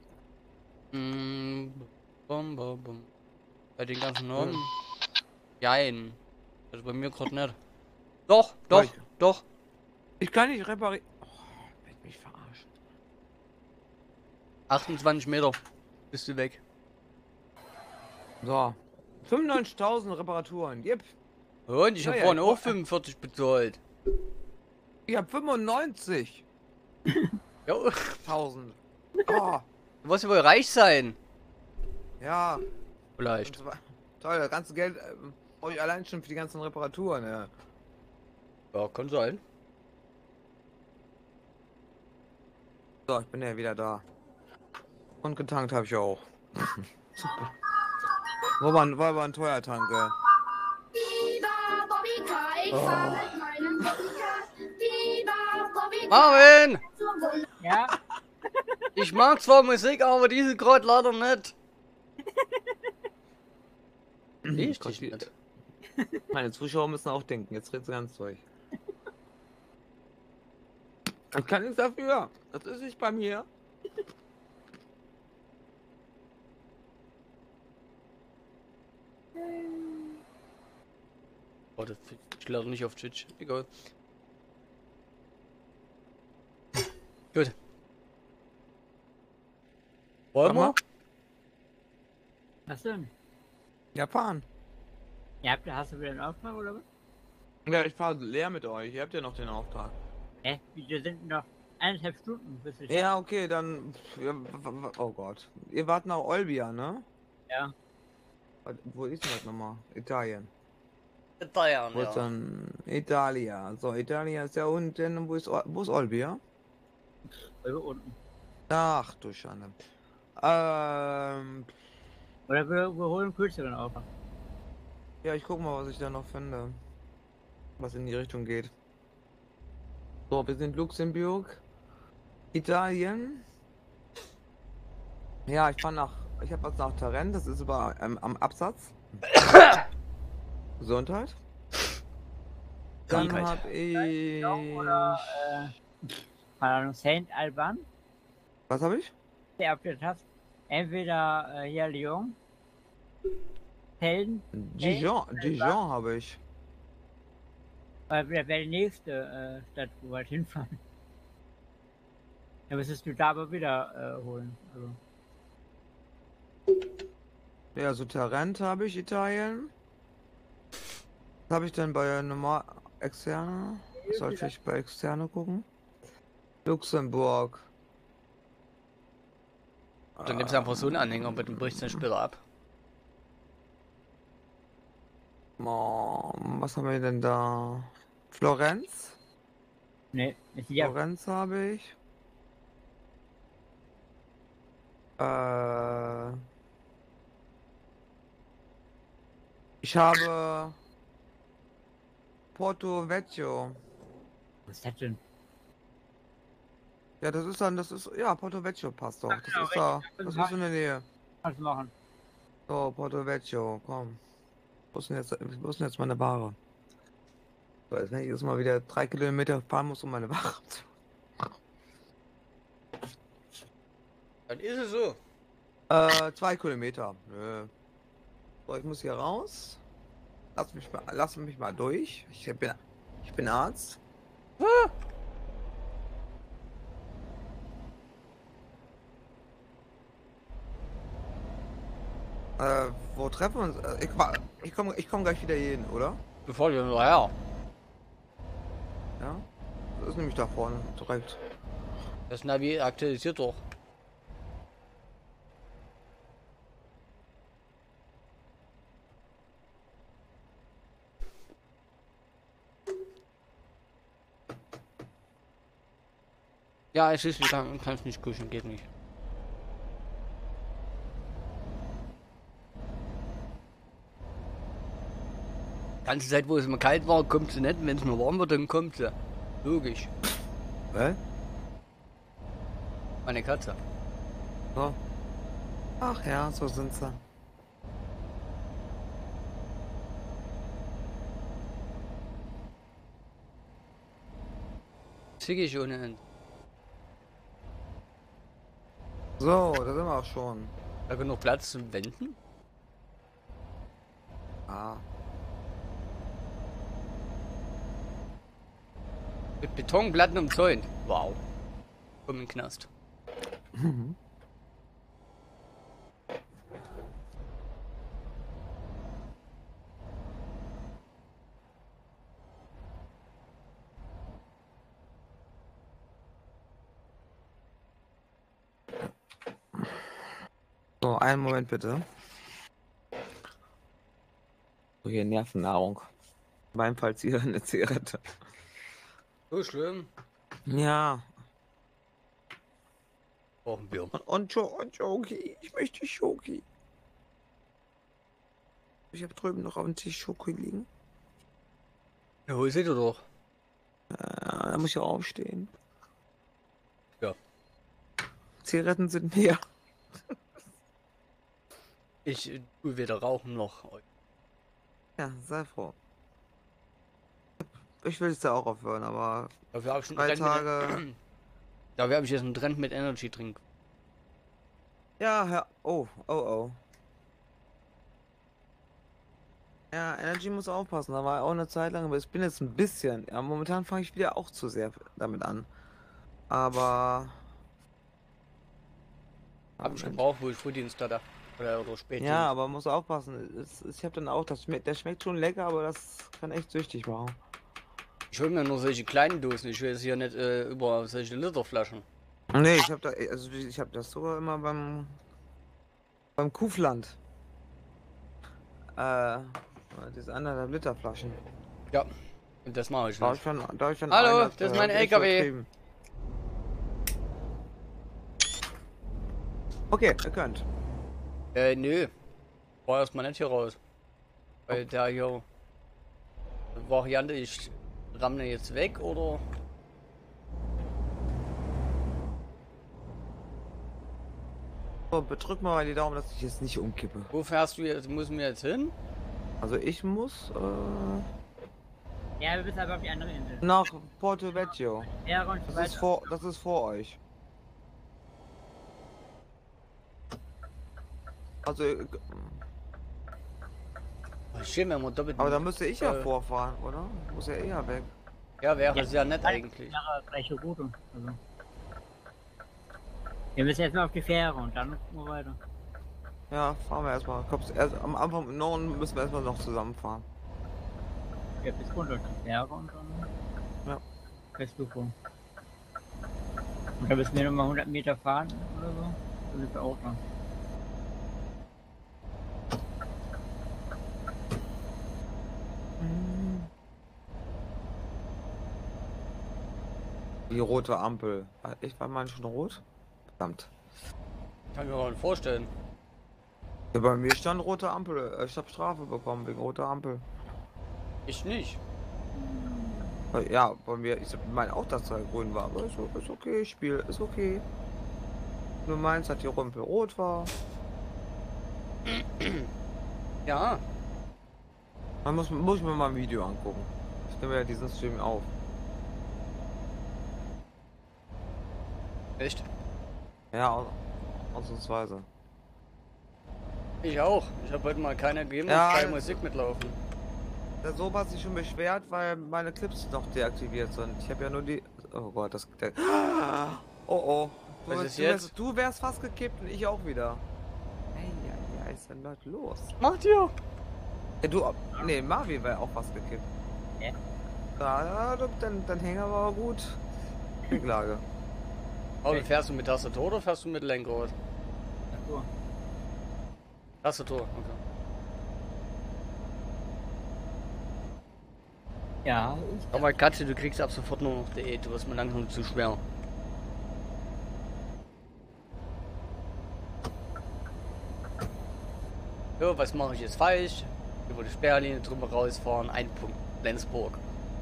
Mm, bum, bum, bum. Bei den ganzen Normen? Jein. Also bei mir gerade nicht. Doch, doch, Ich- doch. Ich kann nicht reparieren. Oh, werd mich verarscht. achtundzwanzig Meter. Bist du weg. So. fünfundneunzigtausend Reparaturen. Yep. Und ich Ja, hab ja, vorhin ich auch brauch- fünfundvierzig bezahlt. Ich hab fünfundneunzigtausend. Ja, du Oh, musst ja wohl reich sein. ja. Vielleicht. Und so wei- Toll, das ganze Geld ähm, brauche ich allein schon für die ganzen Reparaturen. Ja. Ja, kann sein. So, ich bin ja wieder da. Und getankt habe ich auch. Super. Wo war, wo war ein teuer Tank? Äh? Lieber Bobbycar, ich Oh. fahr mit meinem Bobbycar Marvin! Ja, Ich mag zwar Musik, aber diese gerade leider nicht. Richtig Gott, die- nicht. Meine Zuschauer müssen auch denken, jetzt redest du ganz durch. Ich kann nichts dafür. Das ist nicht bei mir. Oh, das ich lade nicht auf Twitch. Egal. Gut. Wollen wir? Mama? was denn? Japan. Ja, habt ihr- hast du wieder einen Auftrag oder was? Ja, ich fahre leer mit euch. Ihr habt ja noch den Auftrag. Hä? Wir sind noch eineinhalb Stunden, bis ich. Ja, okay, dann. Ja, w- w- oh Gott. Ihr wart nach Olbia, ne? Ja. Warte, wo ist denn das nochmal? Italien. Italien, Wo ist ja. dann Italia? So, Italia ist ja unten. Wo ist, O- wo ist Olbia? Oder unten. Ach du Schande. Ähm. Oder wir, wir holen einen kürzeren Auftrag. Ja, ich guck mal, was ich da noch finde. Was in die Richtung geht. So, wir sind Luxemburg. Italien. Ja, ich fahre nach. Ich habe was nach Tarent, das ist über ähm, am Absatz. Gesundheit. Dann Krankheit. habe ich. Oder, äh, keine Ahnung, Saint Alban. Was habe ich? Der ob du das hast. Entweder äh, hier Lyon. Helden. Dijon, Dijon habe ich. Weil das wäre die nächste äh, Stadt, wo wir halt hinfahren. Dann müsstest du da aber wieder äh, holen. Also. Ja, so Tarent habe ich, Italien. Was habe ich denn bei normal externe? Soll ich vielleicht bei externe gucken? Luxemburg. Dann nimmst du einfach so einen Anhänger, aber du brichst den später ab. Oh, was haben wir denn da? Florenz? Ne, ist ja Florenz habe ich. Äh, ich habe Porto Vecchio. Was ist das denn? Ja, das ist dann, das ist, ja, Porto Vecchio passt doch. Das genau, ist da, Vecchio. das ist in der Nähe. Kannst du machen. So, Porto Vecchio, komm. Wo ist denn jetzt, wo ist denn jetzt meine Ware? So, jetzt, wenn ich jetzt mal wieder drei Kilometer fahren muss, um meine Ware zu. Dann ist es so. Äh, zwei Kilometer. Nö. So, ich muss hier raus. Lass mich mal, lass mich mal durch. Ich bin, ich bin Arzt. Äh, wo treffen wir uns? Äh, Ich, wa- ich komme ich komm gleich wieder hin, oder? Bevor wir her. Ja? Das ist nämlich da vorne, direkt. Das Navi aktualisiert doch. Ja, es ist, du kann, kannst nicht kuscheln, geht nicht. Ganze Zeit, wo es immer kalt war, kommt sie nicht. Wenn es nur warm wird, dann kommt sie. Logisch. Hä? Meine Katze. So. Ach ja, so sind sie. Zickig ohne Ende. So, da sind wir auch schon. Da genug Platz zum Wenden? Ah. Mit Betonplatten umzäunt. Wow. Komm in den Knast. So, einen Moment bitte. So, hier Nervennahrung. Meinenfalls hier eine Zigarette. So schlimm. Ja. Brauchen wir. Und, und, Jo- und Joki. Ich möchte Schoki. Ich habe drüben noch auf dem Tisch Schoki liegen. Ja, hol sie dir doch. Äh, da muss ich aufstehen. Zigaretten sind mehr. Ich äh, tue weder rauchen noch. Ja, sei froh. Ich will es ja auch aufhören, aber Dafür habe ich, schon drei einen Trend Tage. mit, dafür hab ich jetzt einen Trend mit Energy Drink. Ja, ja. Oh, oh, oh. Ja, Energy muss aufpassen. Da war auch eine Zeit lang, aber ich bin jetzt ein bisschen. Ja, momentan fange ich wieder auch zu sehr damit an. Aber. Hab ich Moment. gebraucht, wo ich Frühdienst hatte. Oder, oder Spätdienst. Ja, aber muss aufpassen. Es, ich habe dann auch, das schmeckt, der schmeckt schon lecker, aber das kann echt süchtig machen. Ich hol mir nur solche kleinen Dosen. Ich will jetzt hier nicht äh, über solche Literflaschen. Nee, ich habe da, also ich habe das sogar immer beim beim Kuhfland. Äh, diese anderthalb Liter Flaschen. Ja, und das mache ich Da hab nicht. ich schon, da hab ich schon Hallo, einer, das ist äh, mein echt L K W. übertrieben. Okay, ihr könnt. Äh, nö. War erstmal nicht hier raus. Weil der hier Variante, ich ramme jetzt weg oder. So, drück mal die Daumen, dass ich jetzt nicht umkippe. Wo fährst du jetzt? Müssen wir jetzt hin? Also ich muss äh, Ja, wir müssen aber auf die andere Insel. nach Porto Vecchio. Ja, und so Das ist weiter. vor, das ist vor euch. Also, äh, Oh, schön, wenn wir doppelt. aber da müsste ich ja äh, vorfahren, oder? Muss ja eher weg. Ja, wäre Ja. sehr nett eigentlich. Ja, gleiche Route. Also. Wir müssen jetzt mal auf die Fähre und dann gucken wir weiter. Ja, fahren wir erstmal. Kommst erst am Anfang im Norden müssen wir erstmal noch zusammenfahren. Ja, bis runter die Fähre und dann. Ja. Fährst du vor. Und dann müssen wir nochmal hundert Meter fahren oder so. Dann sind wir auch dran. Die rote Ampel. Ich war mal schon rot? Verdammt. Kann ich mir mal vorstellen. Ja, bei mir stand rote Ampel. Ich habe Strafe bekommen wegen roter Ampel. Ich nicht. Ja, bei mir, ich meine auch, dass er grün war, aber ist, ist okay, Spiel, ist okay. Nur meins hat die Rumpel rot war. Ja, Man muss, muss ich mir mal ein Video angucken. Ich nehme ja diesen Stream auf. echt. Ja, aus- ausnahmsweise. Ich auch. Ich habe heute mal keine gegeben Ja, und keine das- Musik mitlaufen. Der Soba hat sich schon beschwert, weil meine Clips noch deaktiviert sind. Ich habe ja nur die. Oh Gott, das. Der... Oh oh. Du, Was wärst- ist du, jetzt? wärst, du wärst fast gekippt und ich auch wieder. Ey, ja, ja, ist denn dort los? Macht ihr? Ja, du. Nee, Marvin wäre auch fast gekippt. Ja. Ja, du- dann, dann hängen wir aber gut. Rücklage. Aber fährst du mit Tastatur oder fährst du mit Lenkrad? Ach so. Tastatur, okay. Ja, ich Aber Katze, du kriegst ab sofort nur noch Diät, du wirst mir langsam zu schwer. So, was mache ich jetzt falsch? Über die Sperrlinie drüber rausfahren, ein Punkt, Flensburg.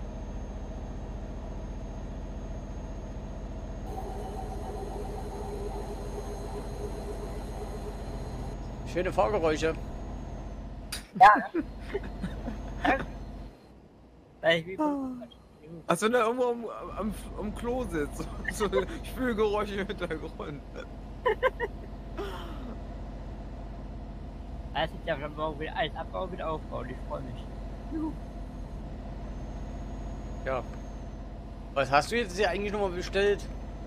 Schöne Fahrgeräusche. Weil ich Als wenn er irgendwo am, am, am Klo sitzt. So Spülgeräusche im Hintergrund. alles ist ja schon morgen wieder alles abbauen, wieder aufbauen. Ich freue mich. Juhu. Ja. Was hast du jetzt hier eigentlich nochmal bestellt?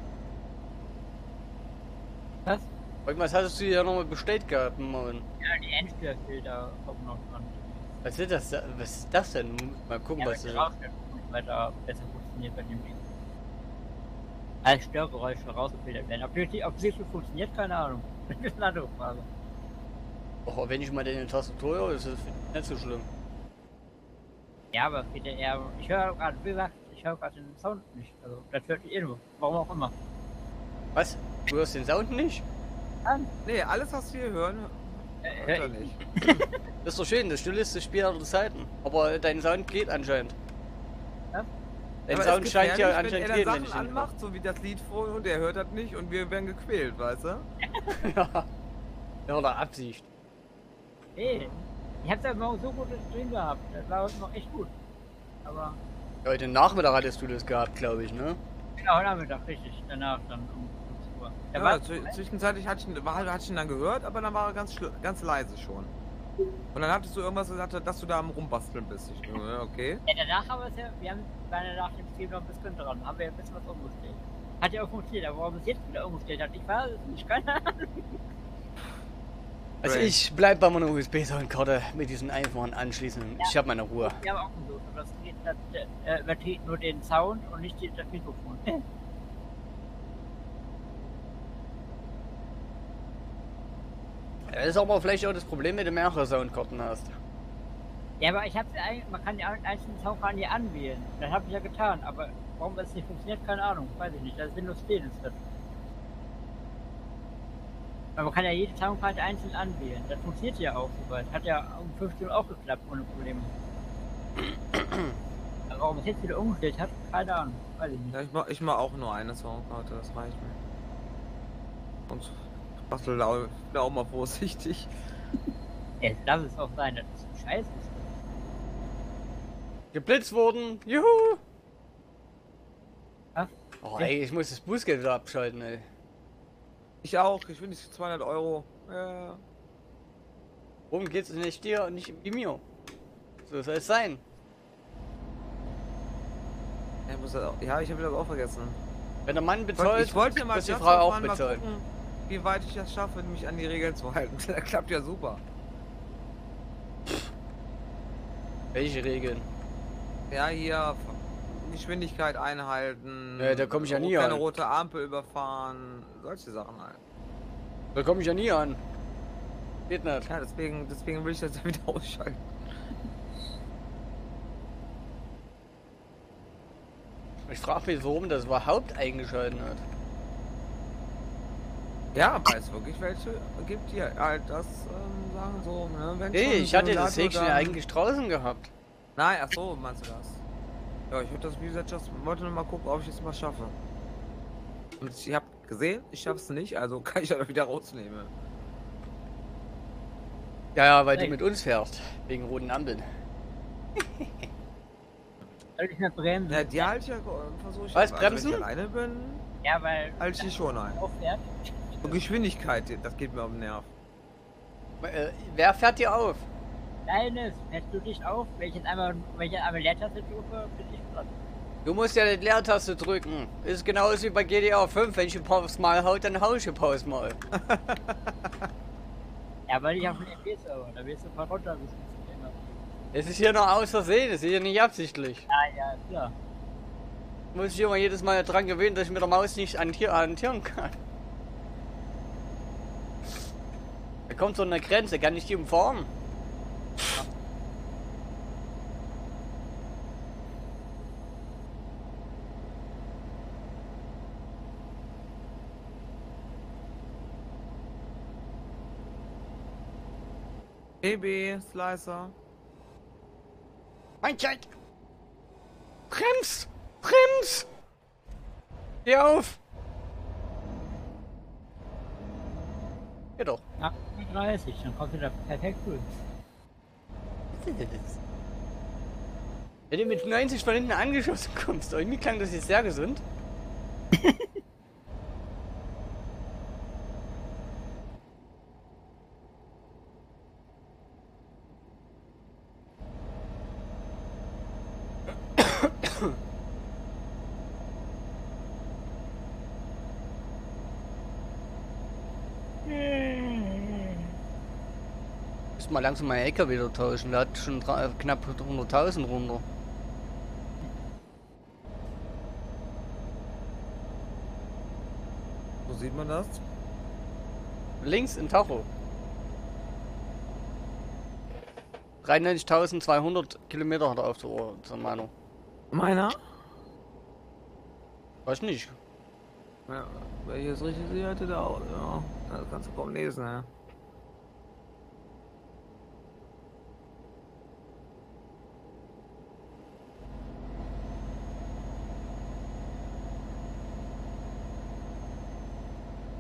Was? Irgendwas hattest du ja nochmal bestellt gehabt, Mann. Ja, die Endstörfilter kommen noch dran. Was ist das? Was ist das denn? Mal gucken, Ja, was das das ist. weiter besser funktioniert bei dem Ding. Als Störgeräusche rausgefiltert werden. Ob die, ob sie schon funktioniert, keine Ahnung. Das ist eine andere Frage. Oh, wenn ich mal in die Tastatur höre, ist das nicht so schlimm. Ja, aber es geht ja eher. Ich höre gerade, wie gesagt, ich höre gerade den Sound nicht. Also, das hört ihr nur. Warum auch immer. Was? Du hörst den Sound nicht? Nee, alles was wir hören, Äh, hört hör er nicht. Das ist doch schön, das stillste Spiel aller Zeiten. Aber dein Sound geht anscheinend. Der Aber Sound es ist scheint ja gefährlich, anscheinend wenn er jeden dann nicht Sachen anmacht, so wie das Lied vorhin, und er hört das nicht und wir werden gequält, weißt du? Ja. Ja, oder Absicht. Hey, ich hab's ja morgen so gut drin gehabt. Das war heute noch echt gut. Aber Heute Nachmittag hattest du das gehabt, glaube ich, ne? genau, heute Nachmittag, richtig. Danach dann um fünfzehn Uhr. Da Ja, war zw- zwischenzeitlich hatte ich, ihn- war, hatte ich ihn dann gehört, aber dann war er ganz, schli- ganz leise schon. Und dann hattest du irgendwas gesagt, dass du da am Rumbasteln bist. Ich nur, ja, okay. ja, danach haben wir es ja, wir haben beinahe nach dem Stream noch ein bisschen dran, haben wir ja ein bisschen was umgestellt. Hat ja auch funktioniert, aber warum es jetzt wieder umgestellt hat, ich weiß es nicht, keine Ahnung. Also Right. ich bleib bei meiner U S B-Soundkarte mit diesen einfachen Anschließen. Ich habe meine Ruhe. Wir haben auch versucht, aber das geht, das äh, überträgt nur den Sound und nicht die- das Mikrofon. Das ist aber vielleicht auch das Problem, wenn du mehrere Soundkarten hast. Ja, aber ich hab's ja eigentlich, man kann die einzelnen Soundkarten hier anwählen. Das habe ich ja getan, aber warum das nicht funktioniert, keine Ahnung, weiß ich nicht. Das ist Windows zehn ist das. Aber man kann ja jede Soundkarte einzeln anwählen. Das funktioniert ja auch soweit. Hat ja um fünfzehn Uhr auch geklappt, ohne Probleme. Aber warum es jetzt wieder umgestellt hat, keine Ahnung, weiß ich nicht. Ja, ich mach, ich mach auch nur eine Soundkarte, das reicht mir. Und bastel da, auch- da auch mal vorsichtig. Jetzt lass es auch sein, das ist scheiße. Geblitzt wurden. Juhu! Was? Oh ey, ich muss das Bußgeld wieder abschalten, ey. Ich auch, ich will nicht zweihundert Euro. Ja. Warum geht's nicht dir und nicht wie mir? So soll es sein. Ja, muss das auch, ja, ich habe das auch vergessen. Wenn der Mann Ich bezahlt, wollte, ich wollte ja mal muss die Just Frau auch fahren, mal bezahlen. gucken, wie weit ich das schaffe, mich an die Regeln zu halten. Das klappt ja super. Welche Regeln? Ja, hier Geschwindigkeit einhalten. Ja, da komm ich ja nie keine an. rote Ampel überfahren. Solche Sachen halt. Da komme ich ja nie an. Geht nicht. Ja, deswegen, deswegen will ich das wieder ausschalten. Ich frage mich, warum das überhaupt eingeschalten hat. Ja, weil es wirklich welche gibt, die halt das ähm, sagen so, ne? Wenn Hey, schon ich hatte Simulator, das Häkchen ja dann- eigentlich draußen gehabt. Nein, ach so, meinst du das? Ja, ich würde das, wie gesagt, just, wollte nur mal gucken, ob ich es mal schaffe. Und ich habe gesehen, ich schaff's nicht, also kann ich das wieder rausnehmen. Ja, ja, weil Hey. du mit uns fährst. Wegen roten Ampeln. Soll ich mal bremsen? Ja, die halt ja versuche ich. Was, also, wenn bremsen? ich alleine bin, Ja, weil halte ich die schon ein. auffährt. Und Geschwindigkeit, das geht mir auf den Nerv. Äh, wer fährt dir auf? Deines, fährst du dich auf? Wenn ich jetzt einmal, wenn ich jetzt einmal Leertaste drücke, bin ich dran. Du musst ja die Leertaste drücken. Ist genauso wie bei G T A fünf. Wenn ich ein paar Mal haut, dann hau ich ein paar Mal. Ja, weil ich auf dem F P S-Server, da wirst du mal runter. Es ist hier nur aus Versehen, es ist hier nicht absichtlich. Ja, ja, klar. Muss ich immer jedes Mal dran gewöhnen, dass ich mit der Maus nicht hantieren kann. Da kommt so eine Grenze, kann ich die umfahren? E B, Slicer. Mein Gott! Brems! Brems! Geh auf! Geh doch. achtunddreißig, dann kommt wieder perfekt durch. Wenn du mit neunzig von hinten angeschossen kommst, irgendwie klang das jetzt sehr gesund. Muss mal langsam mal Äcker wieder tauschen. Der hat schon dra- knapp hunderttausend runter. Wo sieht man das? Links im Tacho. dreiundneunzigtausendzweihundert Kilometer hat er auf der Uhr, zur Meinung. Meiner? Weiß nicht. Ja, wenn ich das richtig sehe, hatte der auch. Ja, das kannst du kaum lesen, ja.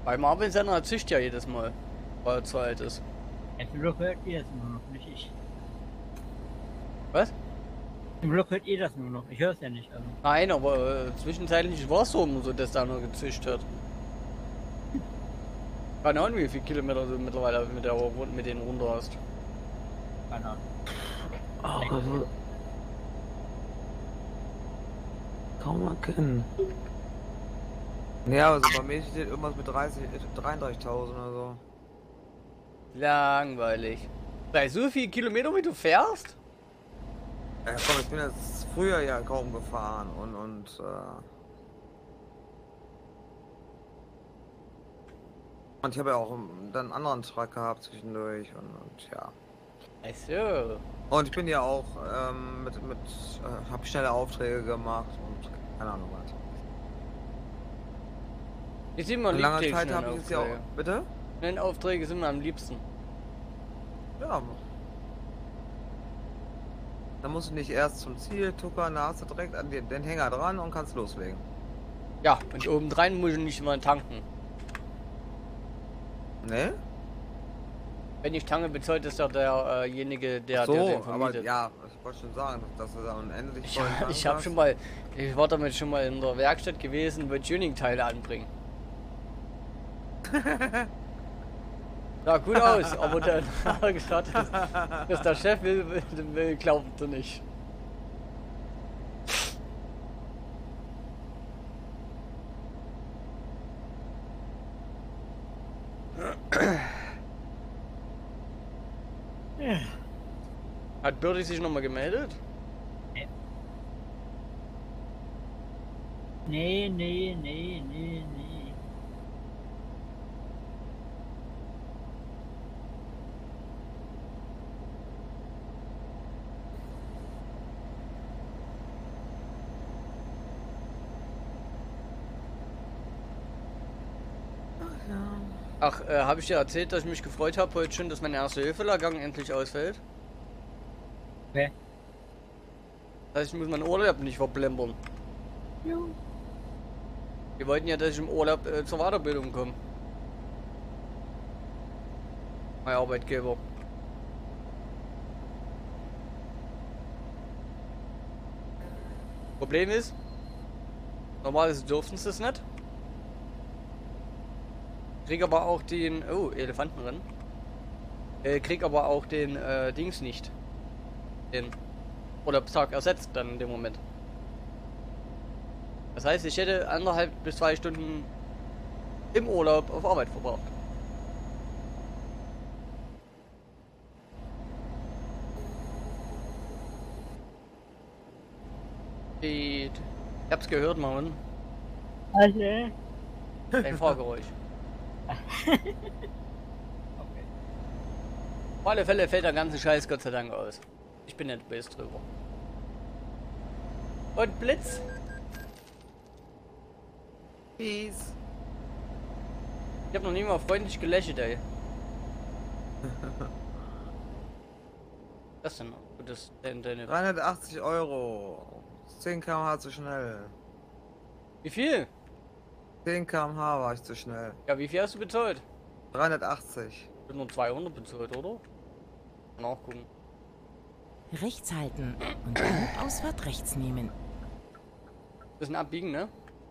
Bei Marvin Sender zischt ja jedes Mal, weil er zu alt ist. Ja, zum Glück hört ihr das nur noch, nicht ich. Was? Zum Glück hört ihr das nur noch, ich höre es ja nicht. Also. Nein, aber äh, zwischenzeitlich war es so, so, dass da nur gezischt hat. Keine Ahnung, wie viele Kilometer du mittlerweile mit, der, mit denen runter hast. Keine Ahnung. Oh, also. Kaum erkennen. Ja, also bei mir steht irgendwas mit dreißig, dreiunddreißigtausend oder so. Langweilig. Bei so viel Kilometer, wie du fährst? Ja, komm, ich bin jetzt früher ja kaum gefahren und und äh und ich habe ja auch dann einen anderen Truck gehabt zwischendurch und, und ja. Ach so. Und ich bin ja auch ähm, mit mit äh, habe schnelle Aufträge gemacht und keine Ahnung was. Ich sehe mal Lange Zeit habe ich es ja auch. Bitte? Nein, Aufträge sind mir am liebsten. Ja. Da musst du nicht erst zum Ziel tuckern, da hast du direkt an den, den Hänger dran und kannst loslegen. Ja, und obendrein muss ich nicht mal tanken. Ne? Wenn ich tanke, bezahlt ist doch derjenige, der, so, der den aber vermietet. ja, ich wollte schon sagen, dass du da unendlich Ich, vollen Tank ich habe hast. schon mal, ich war damit schon mal in der Werkstatt gewesen, wo Tuning-Teile anbringen. Sah gut aus, aber dann hat er gesagt, dass, dass der Chef will, will, will glaubt er nicht. Hat Birdie sich nochmal gemeldet? Nee, nee, nee, nee, nee. Ach, äh, habe ich dir erzählt, dass ich mich gefreut habe heute schon, dass mein Erste-Hilfe-Lehrgang endlich ausfällt? Okay. Das heißt, ich muss meinen Urlaub nicht verblempern. Jo. Wir wollten ja, dass ich im Urlaub äh, zur Weiterbildung komme. Mein Arbeitgeber. Problem ist, normalerweise dürfen sie es nicht. Krieg aber auch den, oh, Elefantenrennen. Äh, krieg aber auch den äh, Dings nicht. Den Urlaubstag ersetzt dann in dem Moment. Das heißt, ich hätte anderthalb bis zwei Stunden im Urlaub auf Arbeit verbracht. Ich hab's gehört, Mann. Also. Dein Fahrgeräusch. Okay. Auf alle Fälle fällt der ganze Scheiß Gott sei Dank aus. Ich bin nicht böse drüber. Und Blitz. Peace. Ich hab noch nie mal freundlich gelächelt, ey. Das denn? Das denn deine. dreihundertachtzig Euro. zehn Kilometer pro Stunde zu schnell. Wie viel? zehn Kilometer pro Stunde war ich zu schnell. Ja, wie viel hast du bezahlt? dreihundertachtzig. Ich bin nur zweihundert bezahlt, oder? Nachgucken. Rechts halten und dann Ausfahrt rechts nehmen. Bisschen abbiegen, ne?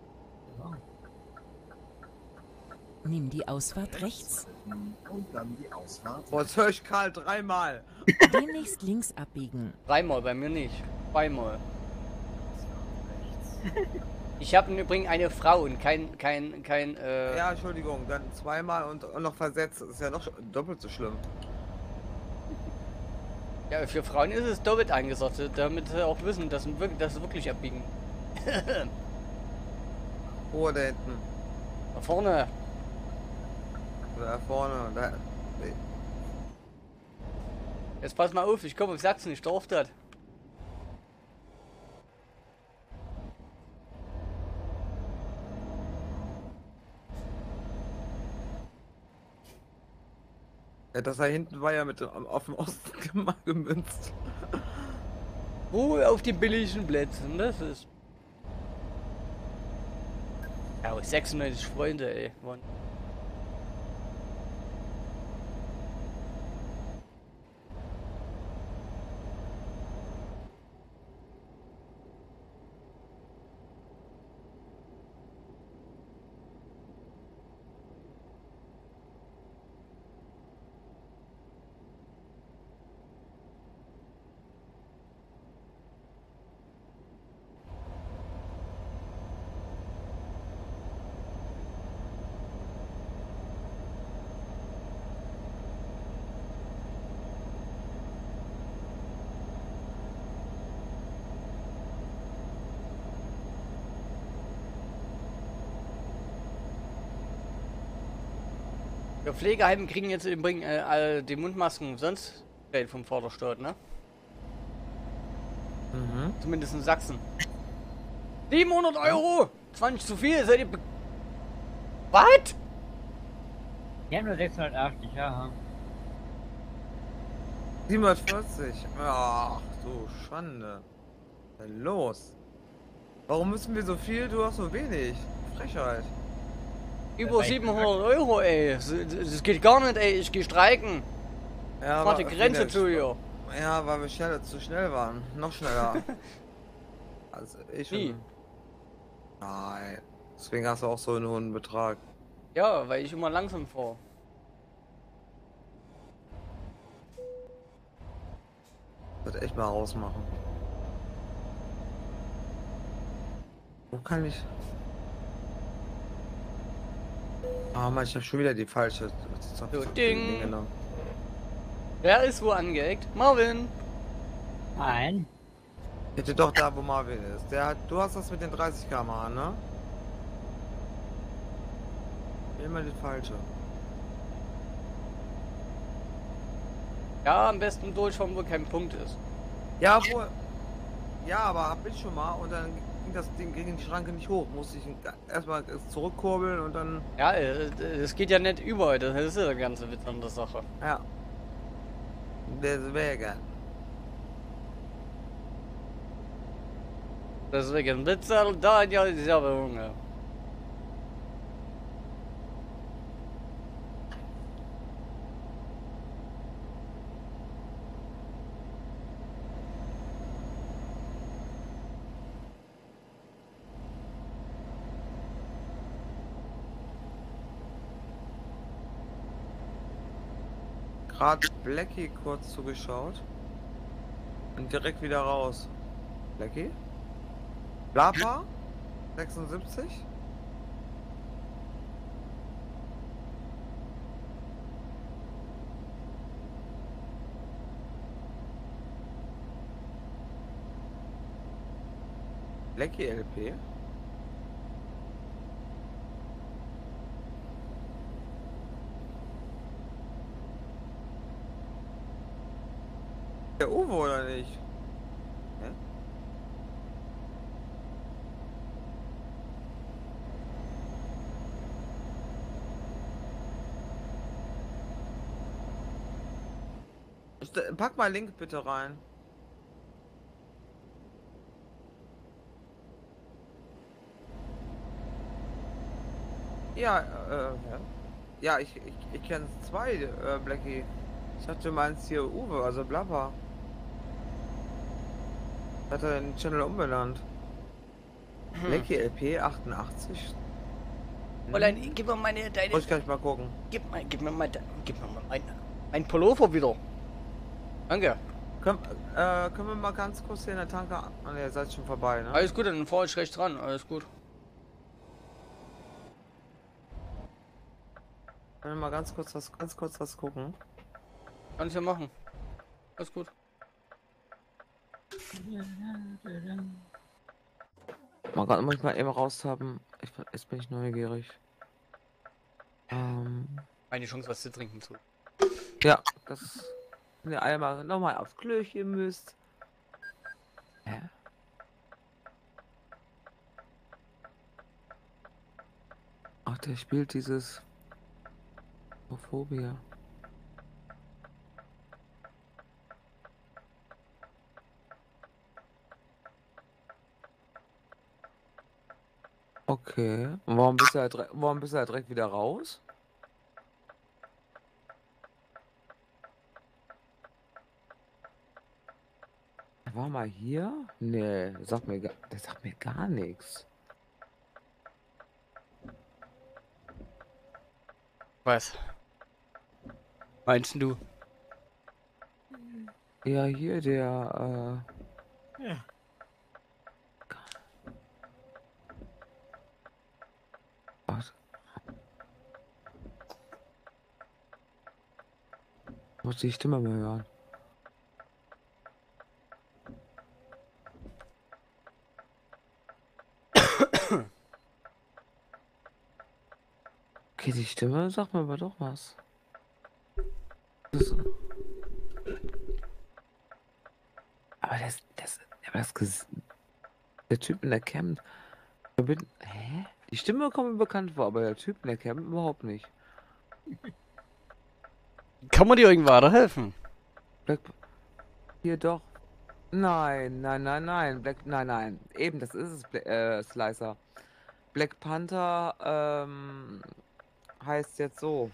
Nimm die Ausfahrt rechts. Und dann die Ausfahrt. Boah, jetzt höre ich Karl dreimal. Demnächst links abbiegen. Dreimal, bei mir nicht. Zweimal. Ich habe übrigens eine Frau und kein, kein, kein, äh... Ja, Entschuldigung, dann zweimal und, und noch versetzt. Das ist ja noch doppelt so schlimm. Ja, für Frauen ist es doppelt eingesetzt, damit sie auch wissen, dass sie wirklich, dass sie wirklich abbiegen. Wo da hinten? Da vorne. Da vorne. Da. Nee. Jetzt pass mal auf, ich komme auf Sachsen, ich darf das. Ja, das da hinten war ja mit dem, auf dem Osten gemünzt. Ruhe auf die billigen Plätzen, das ist. Ja, sechsundneunzig Freunde, ey. Mann. Wir Pflegeheime kriegen jetzt im Bring äh, all die Mundmasken sonst Geld vom Vorderstaat, ne? Mhm. Zumindest in Sachsen. siebenhundert Euro! zwanzig zu viel, seid ihr... be- Was? Die haben nur sechshundertachtzig, ja. siebenhundertvierzig. Ach, so Schande. Was ist denn los? Warum müssen wir so viel? Du hast so wenig. Frechheit. Über weil ich siebenhundert Euro, ey. Das, das geht gar nicht, ey. Ich geh streiken. Ja, Mach die aber- Grenze zu hier. Ja, weil wir schneller, zu schnell waren. Noch schneller. Also ich schon. Wie? Nein. Deswegen hast du auch so einen hohen Betrag. Ja, weil ich immer langsam fahre. Das echt mal ausmachen. Wo kann ich? Ah, Mann, ich hab schon wieder die falsche. So, ding. Genau. Wer ist wo angeeckt? Marvin. Nein. Hätte doch da, wo Marvin ist. Der hat, du hast das mit den dreißig Kilometer pro Stunde, ne? Immer die falsche. Ja, am besten durchfahren, wo kein Punkt ist. Ja, wo. Ja, aber hab ich schon mal und dann ging das Ding gegen die Schranke nicht hoch. Musste ich erstmal zurückkurbeln und dann. Ja, es geht ja nicht überall. Das ist ja der ganze Witz an der Sache. Ja. Deswegen. Deswegen Witzel, Daniel, dieser Junge. Gerade Blackie kurz zugeschaut. Und direkt wieder raus. Blackie? Blapa? sechsundsiebzig? Blackie L P? Der Uwe oder nicht? Hä? St- Pack mal Link bitte rein. Ja, äh, ja. Ja, ich, ich, ich kenne zwei, äh, Blackie. Ich dachte, du meinst hier Uwe, also Blabber. Hat er den Channel umbenannt. Hm. Blackie L P achtundachtzig. Fräulein, gib mir meine, deine, Muss ich gleich mal gucken. gib, mal, gib mir mal, de- gib mir mal mein, mein Pullover wieder. Danke. Können, äh, können wir mal ganz kurz hier in der Tanke... Ah, ne, ihr seid schon vorbei, ne? Alles gut, dann fahr ich rechts ran. Alles gut. Können wir mal ganz kurz was, ganz kurz was gucken? Kann ich ja machen. Alles gut. Mal gerade muss ich mal eben raus haben. Ich, jetzt bin ich neugierig. Ähm, Eine Chance, was zu trinken zu. ja, das... Wenn ihr einmal nochmal aufs Klöchen müsst. Hä? Ach, der spielt dieses... Phobia. Okay. Und warum bist du halt, direkt- warum bist du halt direkt wieder raus? Er war mal hier? Nee, der sagt mir, gar- der sagt mir gar nichts. Was? Meinst du? Ja, hier der, äh... Ja. Warte. Muss die Stimme mal hören. Okay, die Stimme sagt mir aber doch was. Das, aber das, das, aber das, Ges- der Typ in der Cam, verbind- hä? Die Stimme kommt mir bekannt vor, aber der Typ in der Cam überhaupt nicht. Kann man dir irgendwie weiterhelfen? Black, hier doch. Nein, nein, nein, nein, Black, nein, nein. Eben, das ist es, Bla äh, Slicer. Black Panther ähm, heißt jetzt so.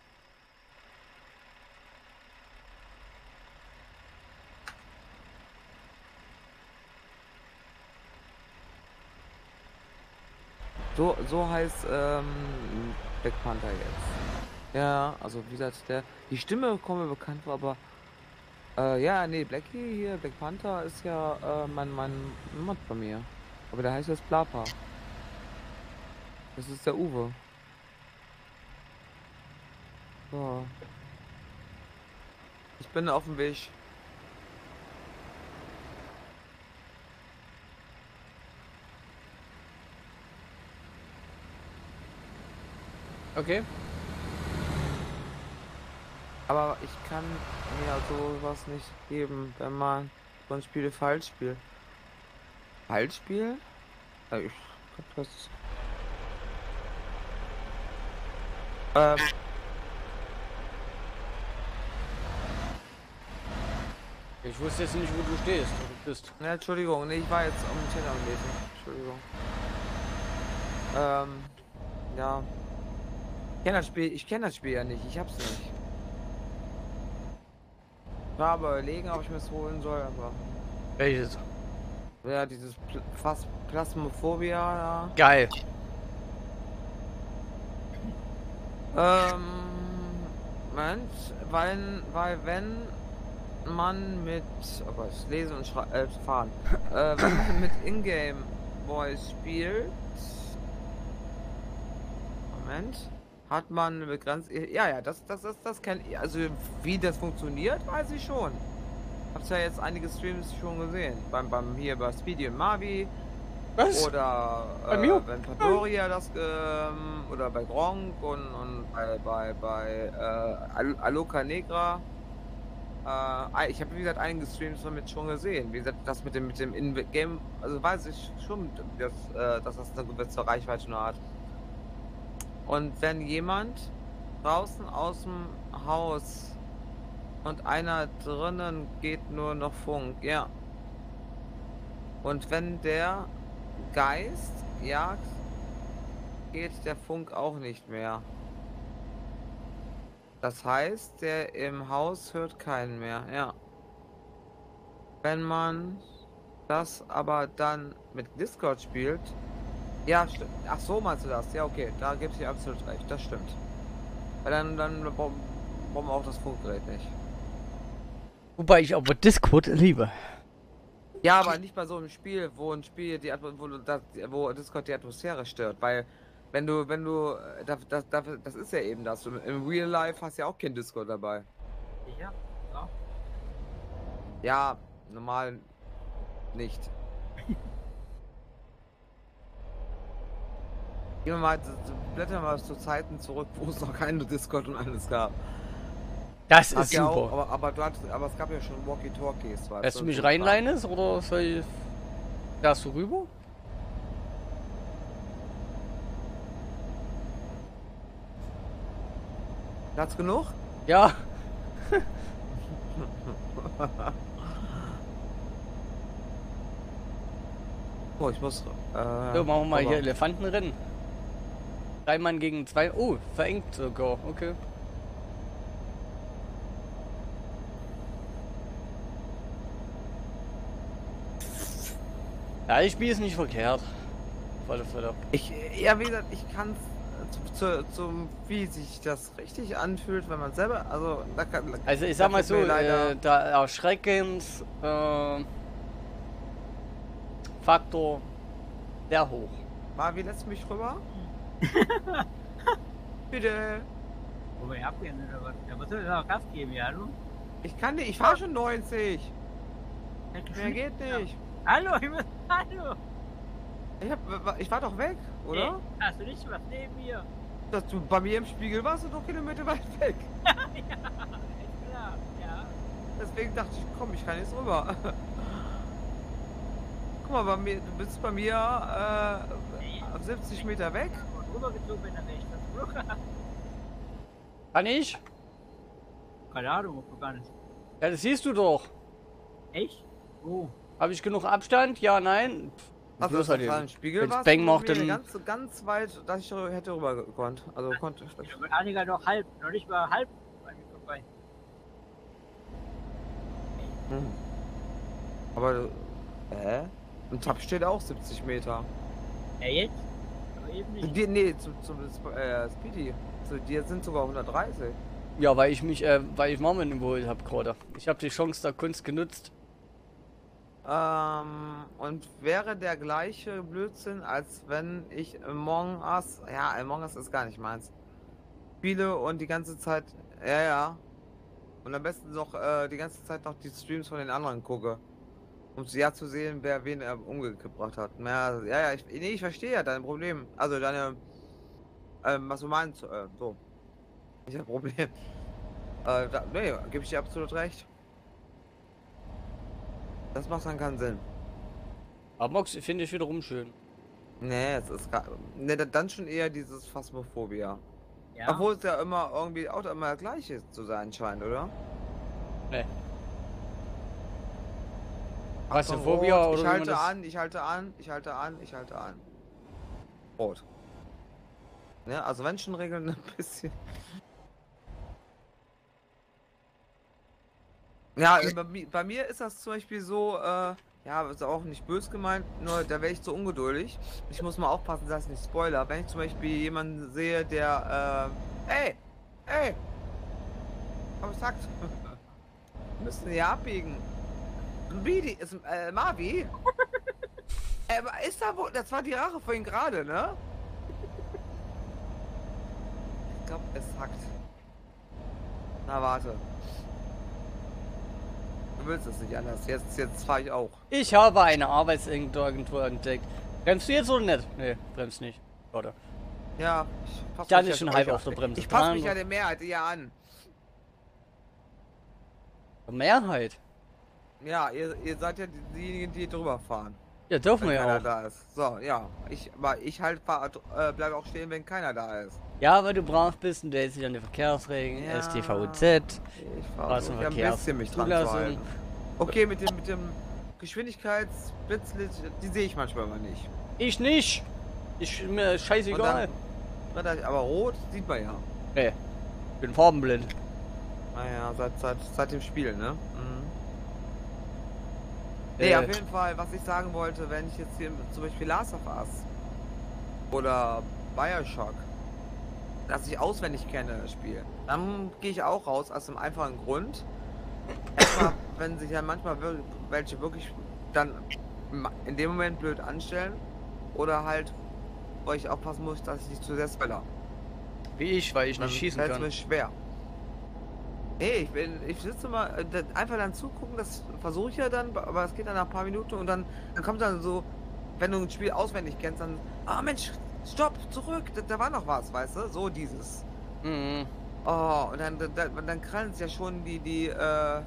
So, so heißt ähm, Black Panther jetzt. Ja, also wie gesagt, der, die Stimme kommt mir bekannt vor, aber äh, ja, nee, Blackie hier, Black Panther ist ja äh, mein, mein Mod bei mir. Aber der heißt jetzt Blapa. Das ist der Uwe. So. Ich bin auf dem Weg. Okay. Aber ich kann mir sowas nicht geben, wenn man so ein Spiel falsch spielt. Falsch spielen? Ja, ich glaub, das. Ähm. Ich wusste jetzt nicht, wo du stehst, wo du bist. Ja, Entschuldigung, nee, ich war jetzt am Chat am Lesen. Entschuldigung. Ähm. Ja. Ich kenne das Spiel, ich kenne das Spiel ja nicht, ich hab's nicht. Ich war aber überlegen, ob ich mir es holen soll, aber. Welches? Ja, dieses Pl fast Plasmophobia, ja. Geil. Ähm. Moment, weil, weil wenn man mit. Oh Gott, lesen und schreiben, äh, fahren. äh, wenn man mit Ingame Voice spielt. Moment. Hat man eine begrenzte. Ja, ja, das, das, das, das kennt ihr. Also, wie das funktioniert, weiß ich schon. Hab's ja jetzt einige Streams schon gesehen. Beim, beim hier bei Speedy und Mavi. Was? Oder Bei äh, mir? wenn Padoria das ähm, oder bei Gronk und, und bei bei bei äh, Al Aloka Negra. Äh, ich habe wie gesagt einige Streams damit schon gesehen. Wie gesagt, das mit dem mit dem In-Game, also weiß ich schon, dass, äh, dass das eine gewisse Reichweite nur hat. Und wenn jemand draußen aus dem Haus und einer drinnen geht nur noch Funk, ja. Und wenn der Geist jagt, geht der Funk auch nicht mehr. Das heißt, der im Haus hört keinen mehr, ja. Wenn man das aber dann mit Discord spielt, ja, stimmt. Ach so, meinst du das? Ja, okay, da gebe ich dir absolut recht, das stimmt. Weil dann, dann brauchen wir auch das Funkgerät nicht. Wobei ich aber Discord liebe. Ja, aber nicht bei so einem Spiel, wo ein Spiel die Atmo wo, das, wo Discord die Atmosphäre stört, weil wenn du, wenn du, das, das, das, das ist ja eben das. Du, im Real Life hast ja auch kein Discord dabei. Ja, ja. Ja, normal nicht. Gehen wir mal, blättern wir mal zu Zeiten zurück, wo es noch keine Discord und alles gab. Das Hast ist ja super. auch, aber, aber, du hattest, aber es gab ja schon Walkie-Talkies. weißt Lässt du und mich so rein, Kram. Linus, oder soll ich... Darfst du rüber? Platz genug? Ja. Oh, ich muss. Äh, So, machen wir mal aber- hier Elefantenrennen. Drei Mann gegen zwei. Oh, verengt sogar. Okay. Ja, das Spiel ist nicht verkehrt. Auf alle Fälle. Ich, ja, wie gesagt, ich kann zu, zum, wie sich das richtig anfühlt, wenn man selber, also, da kann, Also ich da sag mal fällt so, mir leider- äh, der Erschreckens äh, Faktor sehr hoch. Marvi, lässt mich rüber? Bitte. Wo wir abgehen oder was? Ja, was soll ich noch Gas geben, ja, du? Ich kann nicht, ich fahr schon neunzig. Ja, du Mehr fliegst- geht nicht. Hallo, ich muss, hallo! Ich, hab, ich war doch weg, oder? Hey, hast du nicht was neben mir? Dass du bei mir im Spiegel warst und noch Kilometer weit weg. Ja, ist klar, ja. Deswegen dachte ich, komm, ich kann jetzt rüber. Guck mal, bei mir, du bist bei mir äh, siebzig Meter weg. Rübergezogen bin, dann wäre ich das Glück. Kann ich? Keine Ahnung, ob du gar nicht. Ja, das siehst du doch. Echt? Oh. Habe ich genug Abstand? Ja, nein. Pff, Also bloß das halt war eben. ein Spiegel, Wenn's warst Bang du macht, bei mir dann- ganz, ganz weit, dass ich hätte rüber gekonnt. Also konnte ich. Ich bin einiger noch halb, noch nicht mal halb an mir vorbei. Hm. Aber, hä? Im Tab steht auch siebzig Meter. Ja, jetzt? Aber eben nicht. Die, nee, zum, zum äh, Speedy. Zu dir sind sogar hundertdreißig. Ja, weil ich mich, äh, weil ich Marvin überholt habe gerade. Ich habe die Chance der Kunst genutzt. Ähm, und wäre der gleiche Blödsinn, als wenn ich Among Us, ja, Among Us ist gar nicht meins, spiele und die ganze Zeit, ja, ja, und am besten noch äh, die ganze Zeit noch die Streams von den anderen gucke, um ja zu sehen, wer wen er umgebracht hat. Ja, ja, ja, ich, nee, ich verstehe ja dein Problem, also deine, ähm, was du meinst, äh, so, nicht ein Problem. Äh, da, nee, gebe ich dir absolut recht. Das macht dann keinen Sinn. Aber Mox finde ich wiederum schön. Nee, es ist gar, nee, dann schon eher dieses Phasmophobia. Ja. Obwohl es ja immer irgendwie auch immer das gleiche zu sein scheint, oder? Nee. Von Phasmophobia Rot, oder ich wie man halte das... an, ich halte an, ich halte an, ich halte an. Rot. Ja, also wenn schon Regeln ein bisschen. Ja, äh, bei, mi- bei mir ist das zum Beispiel so, äh, ja, ist auch nicht böse gemeint, nur da wäre ich so ungeduldig. Ich muss mal aufpassen, dass ich nicht Spoiler. Wenn ich zum Beispiel jemanden sehe, der, äh, hey, hey, hab ich gesagt, wir müssen hier abbiegen. Bidi, ist, äh, Marvi? äh, ist da wo, das war die Rache vorhin gerade, ne? Ich glaube, es hackt. Na, warte. Du willst es nicht anders. Jetzt, jetzt fahre ich auch. Ich habe eine Arbeitsagentur entdeckt. Bremst du jetzt oder nicht? Nee, bremst nicht. Oder? Ja, ich passe Dann mich ist schon ja halb euch auf der an. Bremse Ich passe dran. mich ja der Mehrheit eher an. Mehrheit? Ja, ihr, ihr seid ja die- diejenigen, die drüber fahren. Ja, dürfen Wenn wir keiner ja auch. da ist. So, ja. Ich, aber ich halt fahr, äh, bleibe auch stehen, wenn keiner da ist. Ja, weil du brav bist und der ist sich an die Verkehrsregeln, Ja. S T V Z. Ich fahre Was so, im ich hab ein Verkehr- bisschen mich dran zu Zulassung. halten. Okay, mit dem, mit dem Geschwindigkeitsblitzlicht, die sehe ich manchmal mal nicht. Ich nicht. Ich mir ist scheißegal. Und dann- Aber rot sieht man ja. Nee. Bin farbenblind. Naja, seit, seit, seit dem Spiel, ne? Mhm. Nee, Äh. auf jeden Fall, was ich sagen wollte, wenn ich jetzt hier zum Beispiel Last of Us oder Bioshock, dass ich auswendig kenne das Spiel, dann gehe ich auch raus aus dem einfachen Grund. Erstmal, wenn sich ja manchmal wir- welche wirklich dann in dem Moment blöd anstellen oder halt, wo ich aufpassen muss, dass ich nicht zu sehr spoiler. Wie ich, weil ich Dann nicht schießen fällt's kann. mir schwer. Nee, ich bin, ich sitze mal, äh, das- einfach dann zugucken, das versuche ich ja dann, aber es geht dann nach ein paar Minuten und dann, dann kommt dann so, wenn du ein Spiel auswendig kennst, dann, ah Mensch, stopp, zurück, da, da war noch was, weißt du, so dieses. Mhm. Oh, und dann, dann, dann krallen es ja schon die, die, äh,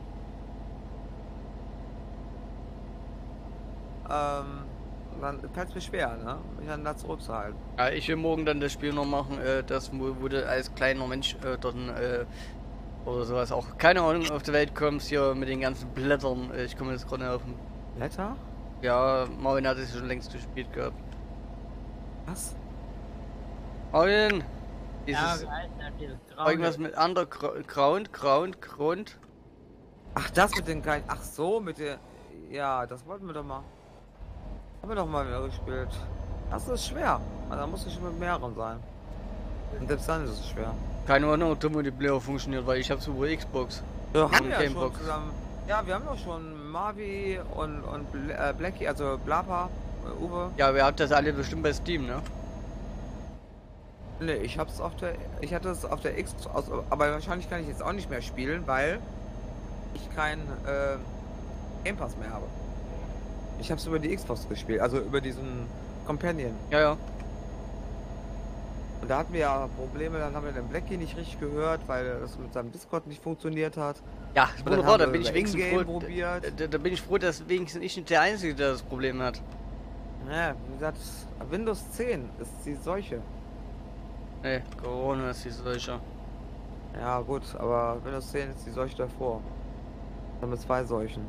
ähm, dann fällt es mir schwer, ne, mich dann da zurückzuhalten. Ja, ich will morgen dann das Spiel noch machen, äh, das wo, wo du als kleiner Mensch äh, dort äh, oder sowas auch keine Ahnung auf die Welt kommst hier mit den ganzen Blättern. Äh, Ich komme jetzt gerade auf den. Blätter? Ja, Marvin hat es schon längst gespielt gehabt. Was? Marvin! Ja, Dieses wie heißt das, dieses Graue? irgendwas mit Underground, Ground, Grund. Ach, das mit den kleinen, ach so, mit der, ja, das wollten wir doch mal. Haben wir doch mal wieder gespielt. Das ist schwer. Also, da muss ich schon mit mehreren sein. Und selbst dann ist es schwer. Keine Ahnung, ob der Multiplayer funktioniert, weil ich hab's über Xbox. Ja, Und haben wir ja schon Gamebox. zusammen. Ja, wir haben doch schon Marvi und, und Bl äh, Blackie, also Blapa, äh, Uwe. Ja, wir habt das alle bestimmt bei Steam, ne? Ne, ich hab's auf der, ich hatte es auf der Xbox, aus, aber wahrscheinlich kann ich jetzt auch nicht mehr spielen, weil ich kein äh, Game Pass mehr habe. Ich hab's über die Xbox gespielt, also über diesen Companion. Ja, ja. Und da hatten wir ja Probleme, dann haben wir den Blackie nicht richtig gehört, weil das mit seinem Discord nicht funktioniert hat. Ja, Und dann wunderbar, haben da wir bin ich über wenigstens Ingame froh. probiert. Da, da bin ich froh, dass wenigstens ich nicht der Einzige, der das Problem hat. Ja, wie gesagt, Windows zehn ist die Seuche. Ne, Corona ist die solche. Ja gut, aber Windows zehn ist die Seuche davor. Dann mit zwei Seuchen.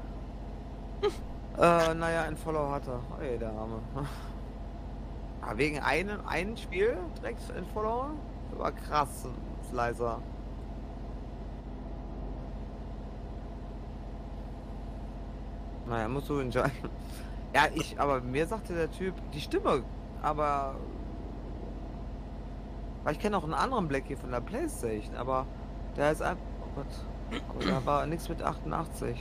äh, naja, ein Follower hat er. Oh je, der Arme. Aber wegen einem, einem Spiel direkt ein Follower? Das war krass, Slicer. Naja, musst du entscheiden. Ja, ich, aber mir sagte der Typ, die Stimme, aber... Weil ich kenne auch einen anderen Blackie von der Playstation, aber der ist einfach... Oh Gott, aber da war nichts mit achtundachtzig.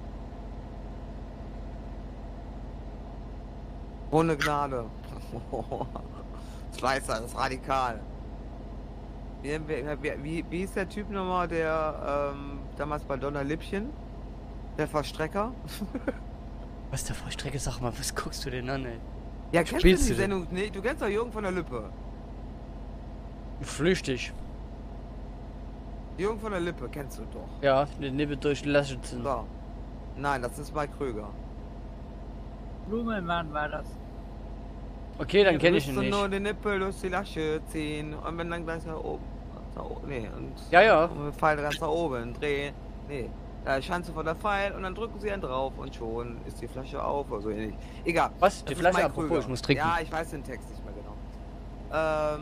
Ohne Gnade. Slicer, das ist radikal. Wie, wie, wie, wie ist der Typ nochmal, der ähm, damals bei Donner Lippchen? Der Verstrecker? Was der Vollstrecke? Sag mal, was guckst du denn an, ey? Ja, kennst Spielst du die du denn? Sendung? Nee, du kennst doch Jürgen von der Lippe. Flüchtig. Jürgen von der Lippe kennst du doch. Ja, den Nippel durch Laschetzen. So. Nein, das ist Mike Krüger. Blumenmann war das. Okay, dann kenne ich Du ihn musst nicht. nur den Nippel durch die Lasche ziehen und wenn dann gleich da oben. Da oben nee, und. Ja, ja. Und mit Pfeil ganz da oben drehen. Nee. Da ist Schanze vor der Pfeil und dann drücken sie einen drauf und schon ist die Flasche auf oder so ähnlich. Egal. Was? Die Das ist Flasche Mike apropos, Krüger. ich muss trinken. Ja, ich weiß den Text nicht mehr genau. Ähm.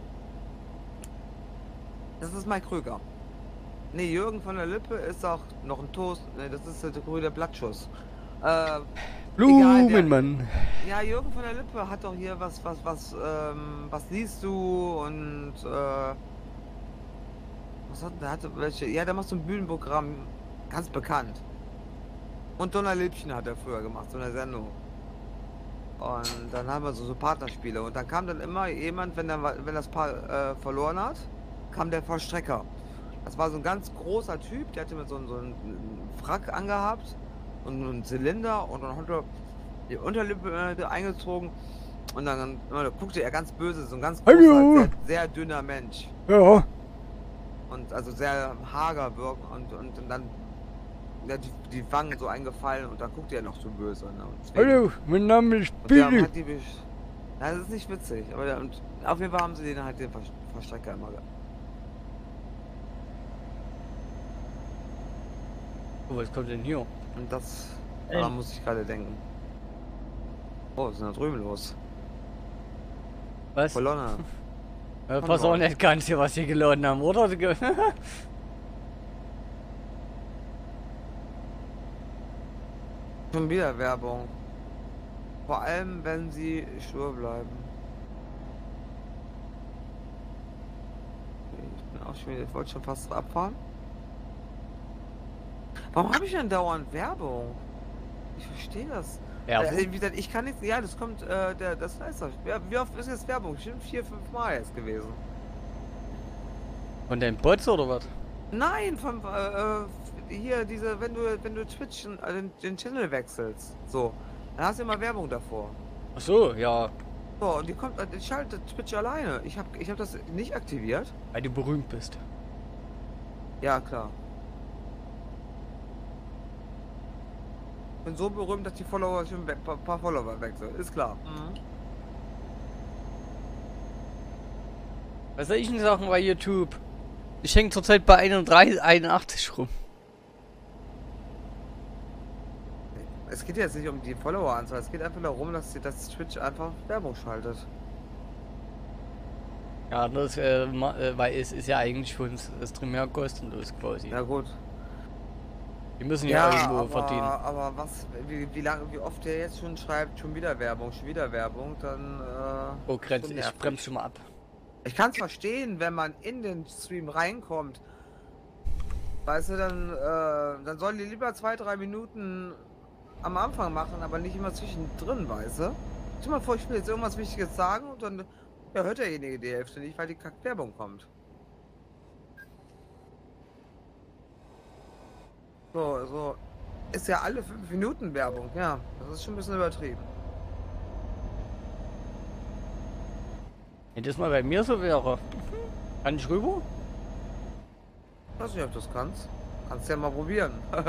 Das ist Mike Krüger. Nee, Jürgen von der Lippe ist auch noch ein Toast. Nee, das ist der grüne Blattschuss. Äh. Blumenmann. Ja, Jürgen von der Lippe hat doch hier was, was, was, ähm, was liest du und, äh, was hat der, hatte welche, ja, der macht so ein Bühnenprogramm, ganz bekannt. Und Donner Lippchen hat er früher gemacht, so eine Sendung. Und dann haben wir so, so Partnerspiele und dann kam dann immer jemand, wenn, der, wenn das Paar äh, verloren hat, kam der Vollstrecker. Das war so ein ganz großer Typ, der hatte mit so, so einen Frack angehabt und einen Zylinder und dann hat er die Unterlippe äh, eingezogen und dann äh, guckte er ganz böse, so ein ganz großer, Hallo. sehr, sehr dünner Mensch Ja. und also sehr hager wirken und, und, und dann ja, die, die Wangen so eingefallen und dann guckte er noch so böse. Ne? Und deswegen- Hallo, mein Name ist und der Billy. hat die besch- ja, das ist nicht witzig, aber der, und auf jeden Fall haben sie den halt den Ver- Verstrecker immer ge- Oh, was kommt denn hier? und das Ey. daran muss ich gerade denken. Oh, was ist denn da drüben los? Was? Kolonne. Äh, pass auch nicht ganz hier, was sie geladen haben, oder? Schon wieder Werbung. Vor allem, wenn sie stur bleiben. Ich bin auch schon wieder, ich wollte schon fast abfahren. Warum habe ich denn dauernd Werbung? Ich verstehe das. Ja, Äh, wie gesagt, ich kann nicht. Ja, das kommt, äh, der, das heißt das. Ja, wie oft ist jetzt Werbung? Bestimmt vier, fünf Mal jetzt gewesen. von deinem Bots oder was? Nein, von äh, äh, hier diese, wenn du, wenn du Twitch äh, den, den Channel wechselst, so, dann hast du immer Werbung davor. Ach so, ja, So, und die kommt, äh, die schaltet Twitch alleine. Ich habe, ich habe das nicht aktiviert. weil du berühmt bist. Ja, klar. Bin so berühmt, dass die Follower schon ein paar, paar Follower wechseln. Ist klar. Mhm. Was soll ich denn sagen bei YouTube? Ich hänge zurzeit bei einunddreißig, einundachtzig rum. Es geht jetzt nicht um die Followeranzahl, es geht einfach darum, dass, sie, dass Twitch einfach Werbung schaltet. Ja, das, äh, ma- äh, weil es ist ja eigentlich für uns Stream ja kostenlos quasi. Ja gut. Wir müssen ja, irgendwo aber, verdienen. aber was, wie, wie lange, wie oft der jetzt schon schreibt, schon wieder Werbung, schon wieder Werbung, dann äh, Oh, Grenze, schon ich nervig. bremse schon mal ab. Ich kann es verstehen, wenn man in den Stream reinkommt. Weißt du, dann, äh, dann sollen die lieber zwei, drei Minuten am Anfang machen, aber nicht immer zwischendrin, weißt du? Stell dir mal vor, ich will jetzt irgendwas Wichtiges sagen und dann ja, hört derjenige die Hälfte nicht, weil die Kack-Werbung kommt. So, so. Ist ja alle fünf Minuten Werbung, ja. Das ist schon ein bisschen übertrieben. Wenn das mal bei mir so wäre. Kann ich rüber? Ich weiß nicht, ob du das kannst. Kannst ja mal probieren.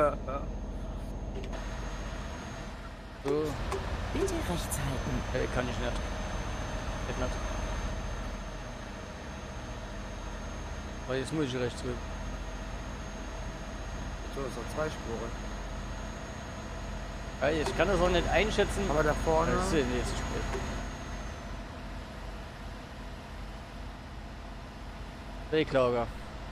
So, Bitte rechts halten. äh, kann ich nicht. Geht nicht. Aber jetzt muss ich rechts rüber. So, ist noch zwei Spuren. Ja, ich kann das auch nicht einschätzen. Aber da vorne. Das ist ja jetzt zu spät. Weglager.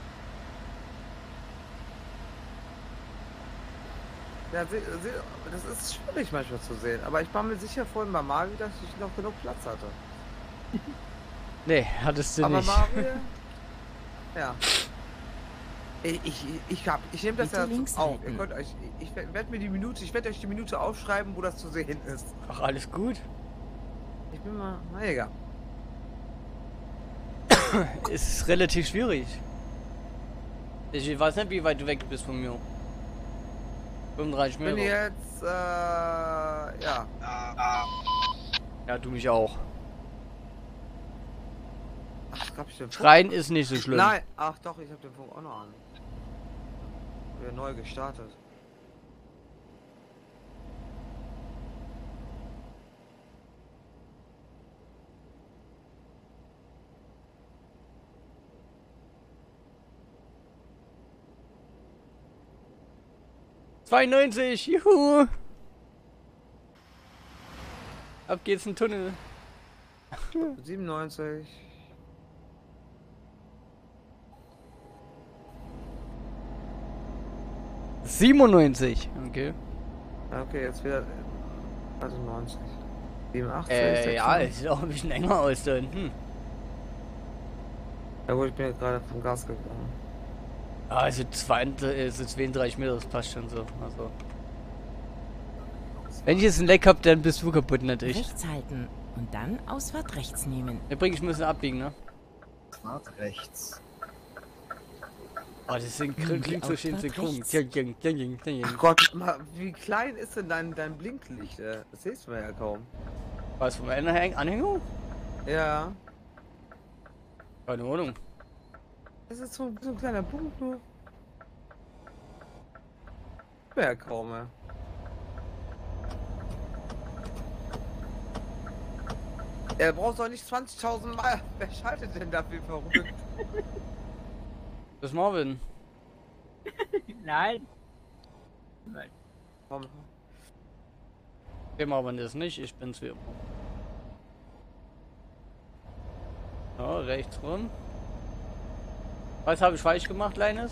Ja, se, se, das ist schwierig manchmal zu sehen. Aber ich war mir sicher vorhin bei Mario, dass ich noch genug Platz hatte. Nee, hattest du Aber nicht. Mario. Ja. Ich, ich, ich hab, ich nehme das Bitte ja links auf. halten. Ihr könnt euch, ich werde mir die Minute, ich werde euch die Minute aufschreiben, wo das zu sehen ist. Ach, alles gut. Ich bin mal, na egal. Es ist relativ schwierig. Ich weiß nicht, wie weit du weg bist von mir. fünfunddreißig Ich bin Meter. jetzt, äh, ja. Ja, du mich auch. Ach, hab ich den Funk? Schreien ist nicht so schlimm. Nein, ach doch, ich habe den Funk auch noch an. Wieder neu gestartet. zweiundneunzig, juhu! Ab geht's in den Tunnel. siebenundneunzig. siebenundneunzig, okay. Okay, jetzt wieder neunzig. siebenundachtzig. Äh, ja, sechsundneunzig. sieht auch ein bisschen enger aus da hinten. Ja gut, ich bin jetzt gerade vom Gas gegangen. Ah, also zweiunddreißig, also zweiunddreißig Meter, das passt schon so. Also. Wenn ich jetzt ein Leck hab, dann bist du kaputt, nicht ich. Rechts halten und dann Ausfahrt rechts nehmen. Übrigens, ich muss abbiegen, ne? Fahrt rechts. Oh, das sind, Hm, klingt die so schön Ausfahrt synchron. rechts. Ding, ding, ding, ding, ding. Ach Gott, mal, wie klein ist denn dein, dein Blinklicht? Äh? Das siehst du mir ja kaum. Was, vom Anhäng Anhänger? Ja. Keine Ahnung. Das ist so, so ein kleiner Punkt nur. Ja, kaum, ey. Er braucht doch nicht zwanzigtausend Mal. Wer schaltet denn dafür verrückt? Das ist Marvin. Nein. Nein. Komm. Der Marvin ist nicht, ich bin's wie immer. Ja, rechts rum. Was habe ich falsch gemacht, Leines?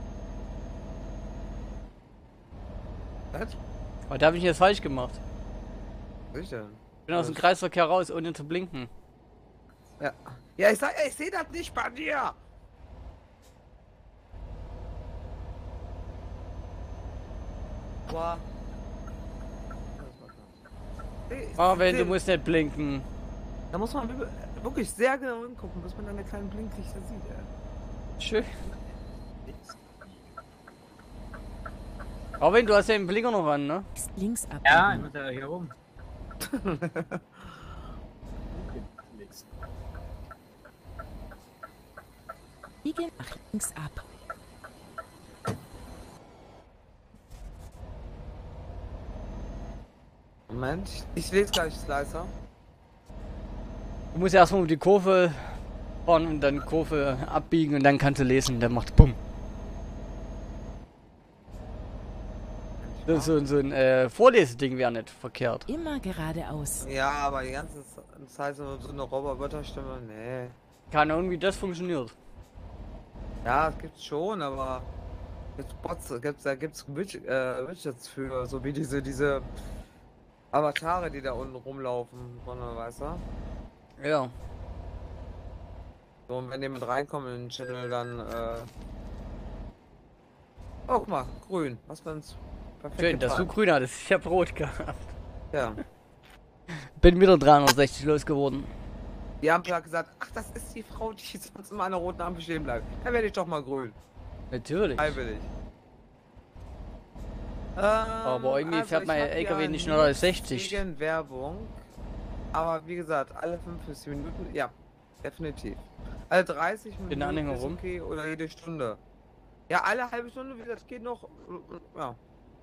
Was? Was habe ich jetzt falsch gemacht? Sicher. Ich bin aus dem Kreisverkehr raus, ohne zu blinken. Ja. Ja, ich sag, ey, ich sehe das nicht bei dir. Boah. Ey, ich Marvin, seh- du musst nicht blinken. Da muss man wirklich sehr genau hingucken, bis man deine kleinen Blinklichter sieht, ey. Schön. Marvin, du hast ja den Blinker noch an, ne? Links abbiegen. Ja, ich muss ja hier rum. Links. Biegen nach links ab. Moment, ich, ich lese gleich Slicer. Du musst erstmal um die Kurve fahren und dann Kurve abbiegen und dann kannst du lesen. Dann macht Bumm. So, so, so ein äh, Vorleseding wäre nicht verkehrt. Immer geradeaus. Ja, aber die ganze Zeit so, so eine Roboterstimme, nee. Keine Ahnung, wie das funktioniert. Ja, es gibt's schon, aber gibt's Bots, gibt's, da gibt's Widget, äh, Widgets für, so wie diese, diese Avatare, die da unten rumlaufen, sondern, weißt du? Ja. So, und wenn die mit reinkommen in den Channel, dann, äh... Oh, guck mal, grün, was wenn's perfekt Schön, dass du getan. grün hattest. Ich hab rot gehabt. Ja. Bin wieder dreihundertsechzig losgeworden. Die Ampel hat gesagt, ach, das ist die Frau, die sonst immer an der roten Ampel stehen bleibt. Dann werde ich doch mal grün. Natürlich. Freiwillig. Ähm, Aber irgendwie fährt ich mein hab L K W ja nicht schneller als nichts sechzig. gegen Werbung. Aber wie gesagt, alle fünf bis zehn Minuten, ja. definitiv. Alle dreißig Den Minuten Anhänger ist rum. okay oder jede Stunde. Ja, alle halbe Stunde, wie das geht noch. Ja.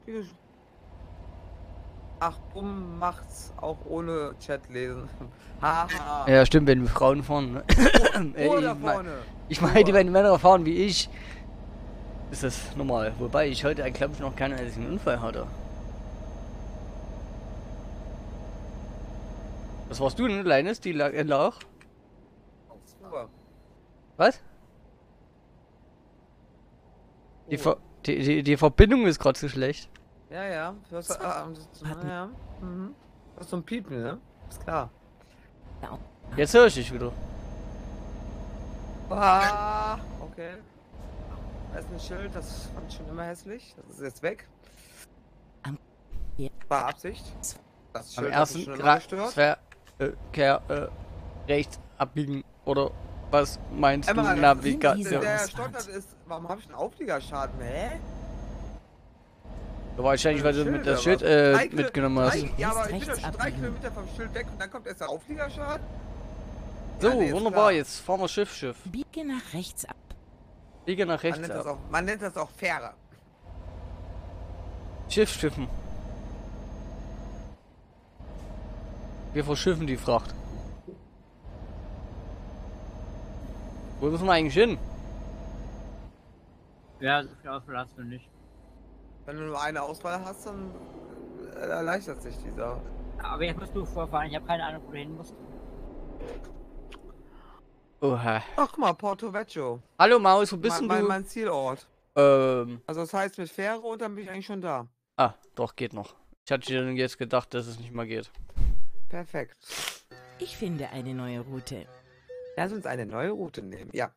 Ach, bumm, macht's auch ohne Chat lesen. Haha. Ja, stimmt, wenn wir Frauen fahren. Ne? Äh, Ruhe da ich mein- vorne. ich meine, wenn Männer fahren wie ich, ist das normal. Wobei ich heute, glaube ich, noch keinen einzigen Unfall hatte. Was warst du denn, Leines? Die lag in Lauch? Ruhe. Was? Die, Ver die, die, die Verbindung ist gerade so schlecht. Ja, ja. Du hast, ah, das, ja. Mhm. Du hast so ein Piepen, ne? Ist klar. Jetzt höre ich dich wieder. Ah, okay. Da ist ein Schild, das fand ich schon immer hässlich. Das ist jetzt weg. Am- ja. War Absicht. Das Am Schild hat mich ersten schon immer Gra gestört. Ver äh, Kehr, äh, rechts abbiegen oder was meinst Emma, du, das ist- Navigation? Der Ausfahrt. stottert ist, warum habe ich einen Aufliegerschaden? Hä? Da wahrscheinlich, weil du Schild, mit das aber Schild äh, drei Kil- mitgenommen hast. drei- Ja, aber ich bin Rechts doch schon drei abbiegen. Kilometer vom Schild weg und dann kommt erst der Aufliegerschaden? So, Ja, nee, ist wunderbar, klar. jetzt fahren wir Schiff, Schiff. Biege nach rechts ab. Biege nach Man rechts nennt, das ab. auch, man nennt das auch Fähre. Schiff, Schiffen. Wir verschiffen die Fracht. Wo müssen wir eigentlich hin? Ja, so viel Auswahl hast du nicht. Wenn du nur eine Auswahl hast, dann äh, erleichtert sich die Sache. Aber jetzt musst du vorfahren, ich habe keine Ahnung, wo du hin musst. Oha. Ach, guck mal, Porto Vecchio. Hallo Maus, wo bist Mein, denn mein, du? mein Zielort. Ähm, Also das heißt mit Fähre und dann bin ich eigentlich schon da. ah, doch, geht noch. Ich hatte dir jetzt gedacht, dass es nicht mal geht. Perfekt. Ich finde eine neue Route. Lass uns eine neue Route nehmen. Ja.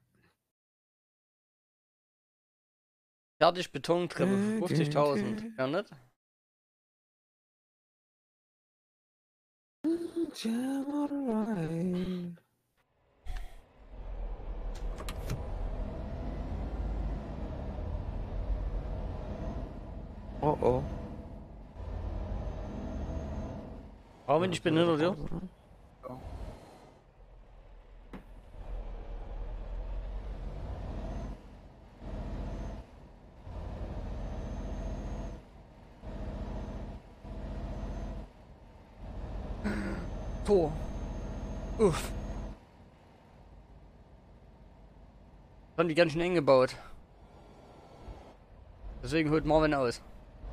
Fertig Betontreppe für Äh, fünfzigtausend. äh, Ja, nicht? Oh oh. Warum ich bin hinter dir? Tor. Uff. Haben die ganz schön eng gebaut. Deswegen holt Marvin aus.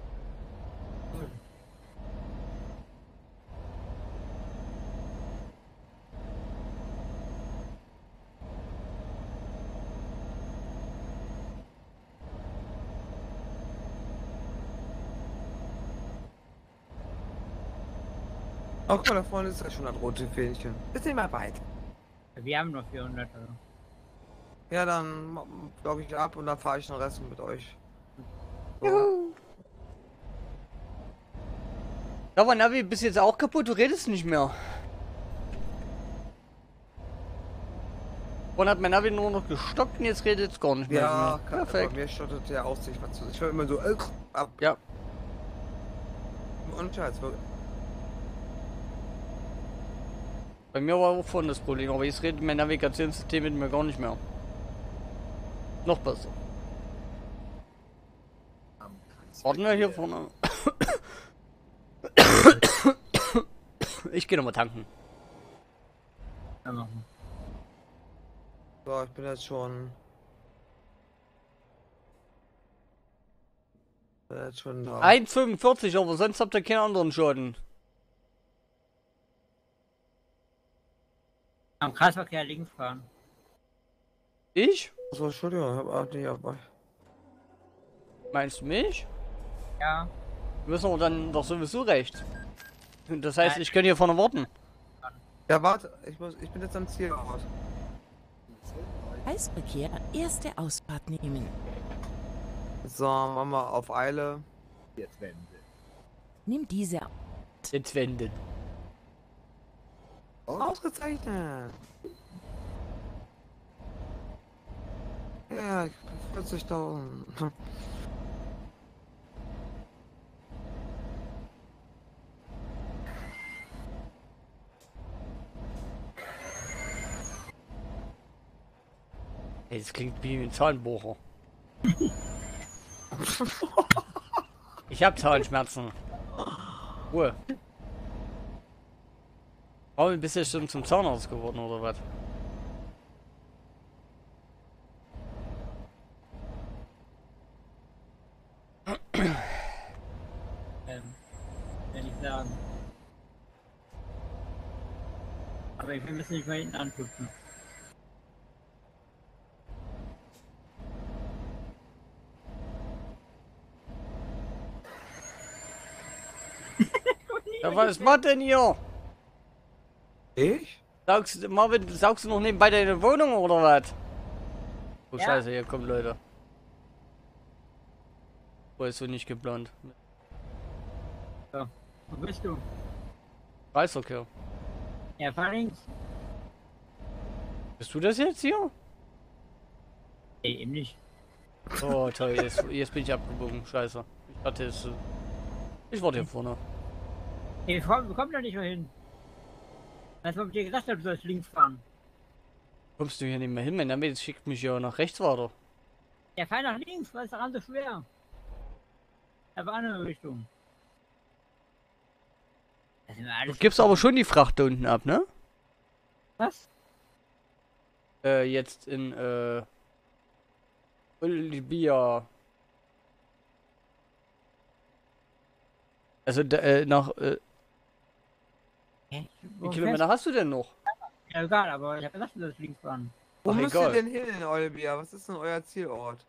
Oh, guck mal, da vorne ist ja schon das rote Fähnchen. Ist nicht mal weit. Wir haben nur vierhundert. Also. Ja, dann logge ich ab und dann fahre ich den Rest mit euch. Juhu. Aber Navi, bist jetzt auch kaputt, du redest nicht mehr. Vorhin hat mein Navi nur noch gestockt und jetzt redet es gar nicht mehr. Ja, mehr. kann, Perfekt. bei mir schottet der auch sich was zu. Ich höre immer so äh, ab. Ja. Und Scheiß, wirklich. Bei mir war auch vorhin das Problem, aber jetzt redet mein Navigationssystem mit mir gar nicht mehr. Noch besser. Warten wir hier vorne. Ich gehe nochmal tanken. Ja, machen. So, ich bin jetzt schon. Bin jetzt schon da. eins Komma fünfundvierzig, aber sonst habt ihr keinen anderen Schaden. Am Kreisverkehr links fahren. Ich? So, Entschuldigung, ich hab auch nicht dabei. Meinst du mich? Ja. Müssen wir dann doch sowieso rechts. Das heißt, Nein. ich kann hier vorne warten. Ja, warte, ich, muss, ich bin jetzt am Zielort. Kreisverkehr, erste Ausfahrt nehmen. So, machen wir auf Eile. Jetzt wenden. Nimm diese. Jetzt wenden. Ausgezeichnet. Ja, vierzigtausend. Ey, das klingt wie ein Zahnbohrer. Ich hab Zahnschmerzen. Ruhe. Warum bist du schon zum Zahnarzt geworden oder was? Ähm, kann ich sagen. Aber ich will mich nicht mal hinten angucken. Ja, was macht denn hier? Ich? Saugst, Marvin, saugst du noch nebenbei deine Wohnung oder was? Oh Ja. Scheiße, hier kommen Leute. Wo ist so nicht geplant? So, wo bist du? Kreisverkehr. Ja, fahr links. Bist du das jetzt hier? Nee, eben nicht. Oh toll, jetzt, jetzt bin ich abgebogen. Scheiße. Ich hatte es. äh, Ich warte hier vorne. Nee, wir kommen, wir kommen da nicht mehr hin. Das, was ich dir gesagt habe, du sollst links fahren. Kommst du hier nicht mehr hin? Mein Name schickt mich ja nach rechts weiter. Ja, fahr nach links, weil es daran so schwer. Aber andere Richtung. Das ist immer Du alles. gibst aber schon die Fracht da unten ab, ne? Was? Äh, jetzt in, äh. Olivia. Also, da, äh, nach, äh, Hä? wie Wo Kilometer fährst hast du denn noch? du? Ja, egal, aber ich habe gesagt, du sollst links fahren. Wo Ach, müsst egal. ihr denn hin in Olbia? Was ist denn euer Zielort?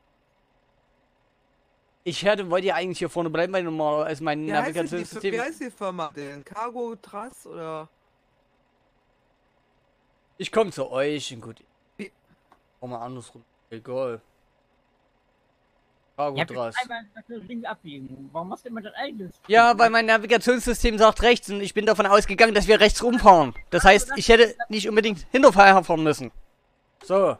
Ich hätte, wollte ja eigentlich hier vorne bleiben, weil normal als mein Wie heißt, denn die, Navigationssystem. wie heißt die Firma denn? Cargo Trass oder? Ich komme zu euch und gut. Wie- Auch mal andersrum. Egal. Cargo Ich habe draus. einmal gesagt, du sollst links abbiegen. Warum machst du immer das eigenes? Ja, weil mein Navigationssystem sagt rechts und ich bin davon ausgegangen, dass wir rechts rumfahren. Das heißt, ich hätte nicht unbedingt hinter Feuer fahren müssen. So.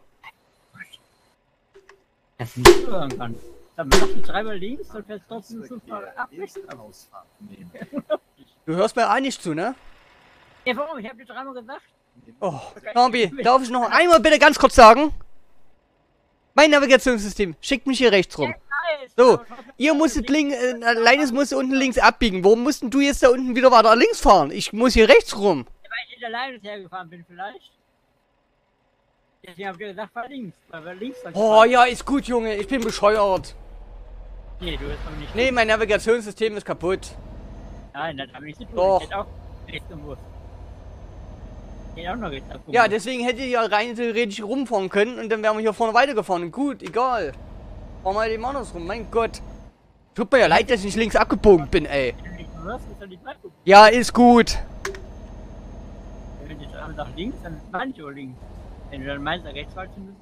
Das nicht hören kann. Dann machst du dreimal links und fährst trotzdem fünfmal ab. Ausfahrt nehmen. Du hörst mir auch nicht zu, ne? Ja, warum? Ich habe dir dreimal gesagt. Oh, Norbi, darf ich noch einmal bitte ganz kurz sagen? Mein Navigationssystem schickt mich hier rechts rum. Nice, So, aber trotzdem- ihr musstet link, äh, alleine musst du unten links abbiegen. Warum mussten du jetzt da unten wieder weiter links fahren? Ich muss hier rechts rum. Weil ich nicht alleine hergefahren bin, vielleicht. Deswegen hab ich dir gesagt, fahr links. Weil wir links dann Oh ja, ist gut, Junge. Ich bin bescheuert. Nee, du bist aber nicht. Nee, mein Navigationssystem ist kaputt. Nein, das hab ich nicht zu tun. Doch. Ich hätte auch rechts gemusst. Ich hätte auch noch rechts abgemusst. Ja, deswegen hättet ihr ja rein theoretisch rumfahren können und dann wären wir hier vorne weitergefahren. Gut, egal. Fahren wir halt eben andersrum, mein Gott. Tut mir ja leid, dass ich nicht links abgebogen bin, ey. Wenn du nicht hörst, ist er nicht weit gekommen. Ja, ist gut. Wenn ich dann nach links, dann fahr ich auch links. Wenn du dann meinst, nach rechts fahren zu müssen.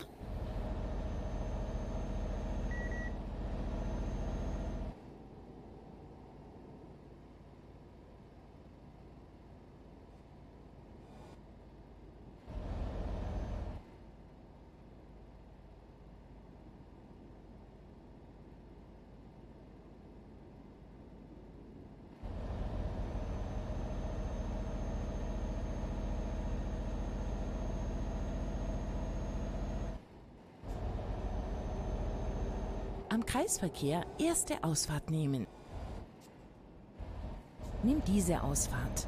Am Kreisverkehr erste Ausfahrt nehmen. Nimm diese Ausfahrt.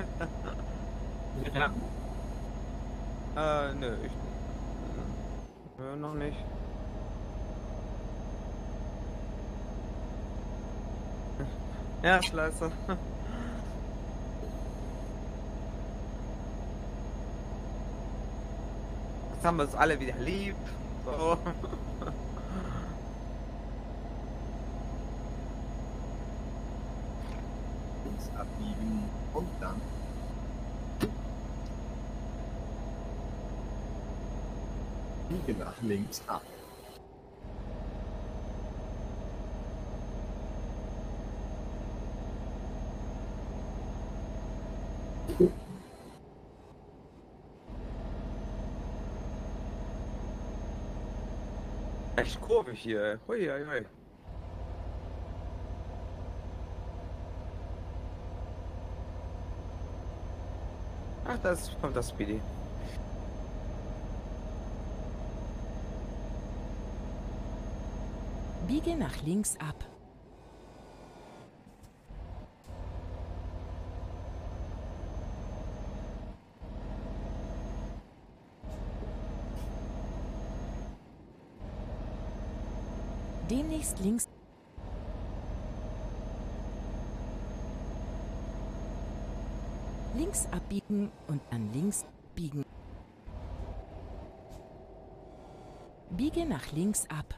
Ja. Äh, nö, ich. Nö, noch nicht. Ja, scheiße. Jetzt haben wir es alle wieder lieb. So. Links abbiegen und dann biege nach links ab. Echt kurvig hier, ey. Hui, hui, hui. Ach, das kommt das Speedy. Biege nach links ab. Demnächst links. Links abbiegen und dann links biegen. Biege nach links ab.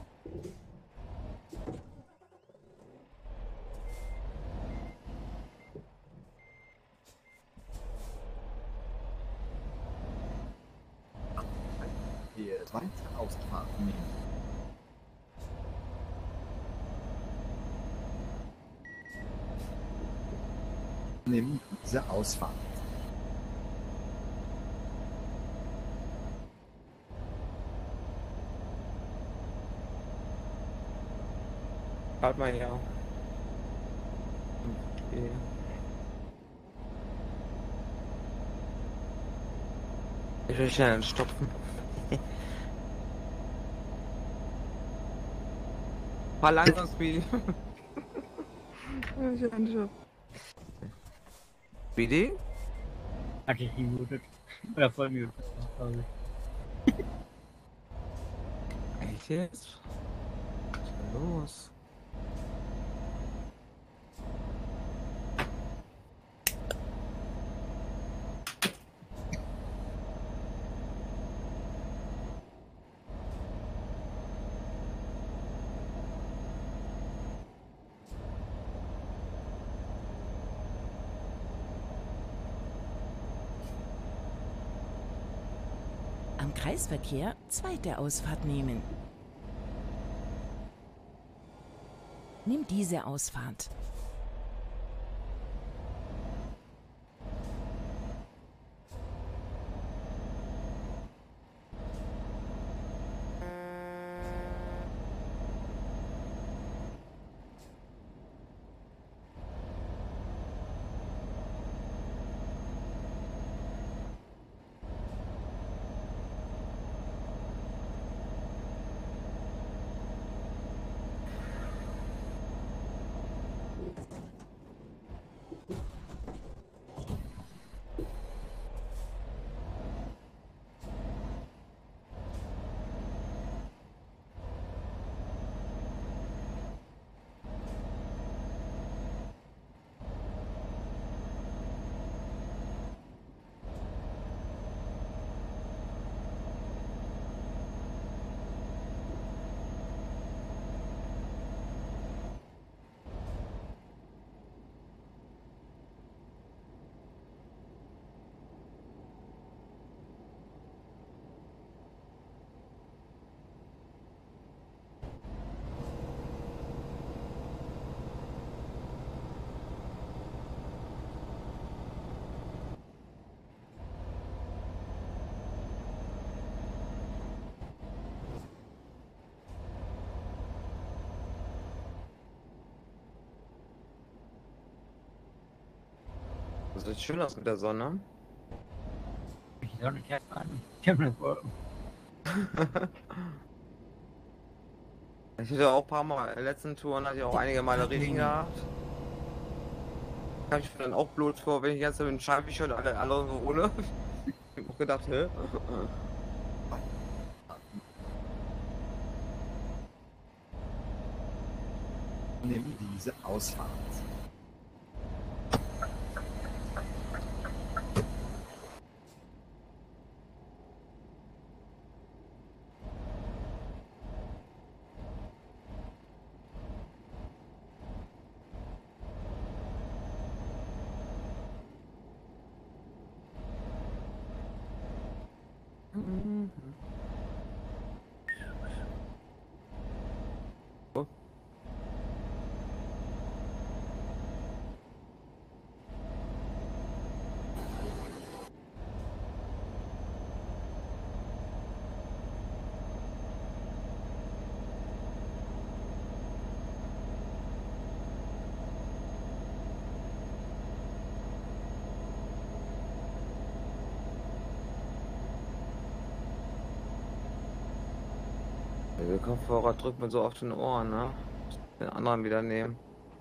Die zweite Ausfahrt nehmen. Nimm diese Ausfahrt. Halt mal her. Okay. Ich will schnell entstopfen. Fahr langsam, Speedy. Speedy? Hatte ich gemutet. Oder voll mutet. Echt jetzt? Was ist denn los? Am Kreisverkehr zweite Ausfahrt nehmen. Nimm diese Ausfahrt. Das sieht schön aus mit der Sonne. Die Sonne fährt an. Ich hab eine Wolken. Ich hatte auch ein paar Mal, in den letzten Touren hatte ich auch einige Male Regen gehabt. Hab ich mir dann auch blöd vor, wenn ich jetzt mit dem Scheibenwischer und alle anderen so ohne. Ich hab auch gedacht, hä? Nimm diese Ausfahrt. Oh. Der Kopfhörer drückt mir so auf den Ohren, ne? Den anderen wieder nehmen.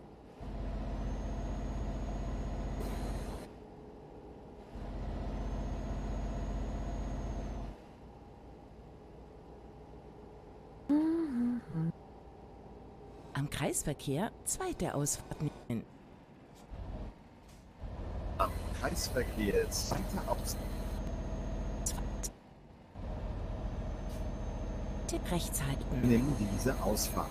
Am Kreisverkehr zweite Ausfahrt nehmen. Am Kreisverkehr zweite Ausfahrt. Tipp rechts halten. Nimm diese Ausfahrt.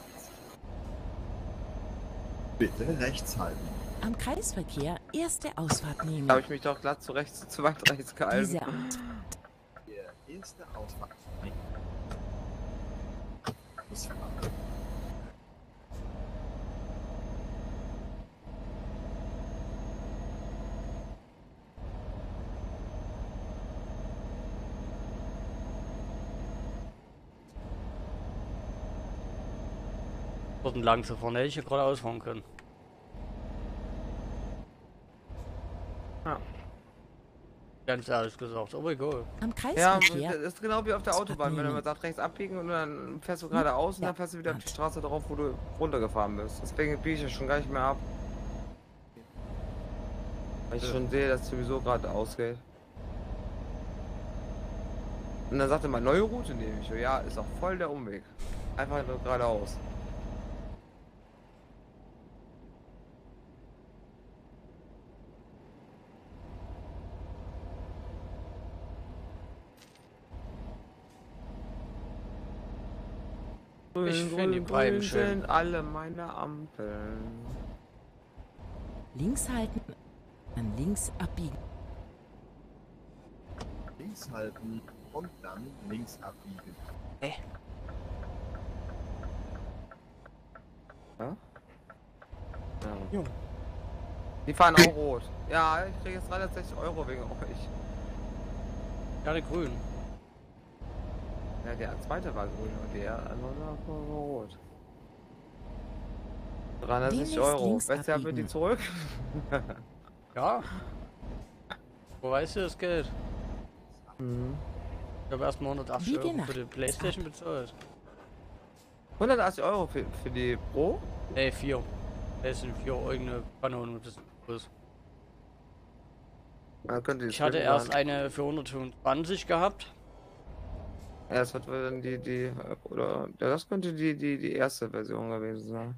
Bitte rechts halten. Am Kreisverkehr erste Ausfahrt nehmen. Da habe ich mich doch glatt zu rechts, zu weit rechts gehalten. Diese Ausfahrt. Die erste Ausfahrt. Ausfahrt. Dort entlang zu fahren, hätte ich ja gerade ausfahren können. Ja. Ganz ehrlich gesagt, aber egal. Am Ja, Kreisverkehr das ist genau wie auf der Autobahn, wenn nehmen. man sagt rechts abbiegen und dann fährst du geradeaus und Ja. dann fährst du wieder auf die Straße drauf, wo du runtergefahren bist. Deswegen biege ich ja schon gar nicht mehr ab. Weil ich schon sehe, dass es sowieso gerade ausgeht. Und dann sagte man, neue Route nehme ich. Ja, ist auch voll der Umweg. Einfach nur geradeaus. Ich Grün, find die grün, Breiten grün schön. sind alle meine Ampeln. links halten. Dann links abbiegen. Links halten und dann links abbiegen. Ja? Ja. Jo. Die fahren auch rot. Ja, ich kriege jetzt dreihundertsechzig Euro wegen euch. Ja, der Grün. Ja, der zweite war grün und der andere war rot. dreihundertsechzig Demnächst Euro. links Weißt du, haben wir die abbiegen. zurück? Ja. Wo weißt du das Geld? Mhm. Ich habe erstmal hundertachtzig Biege Euro nach für die Playstation bezahlt. hundertachtzig Euro für, für die Pro? Ne, vier. Playstation vier, irgendeine Kanone mit das groß. Ja, könnte die Ich hatte Slim erst sein. eine für hundertfünfundzwanzig gehabt. Ja, das wird wohl dann die, die, oder, ja, das könnte die, die, die erste Version gewesen sein.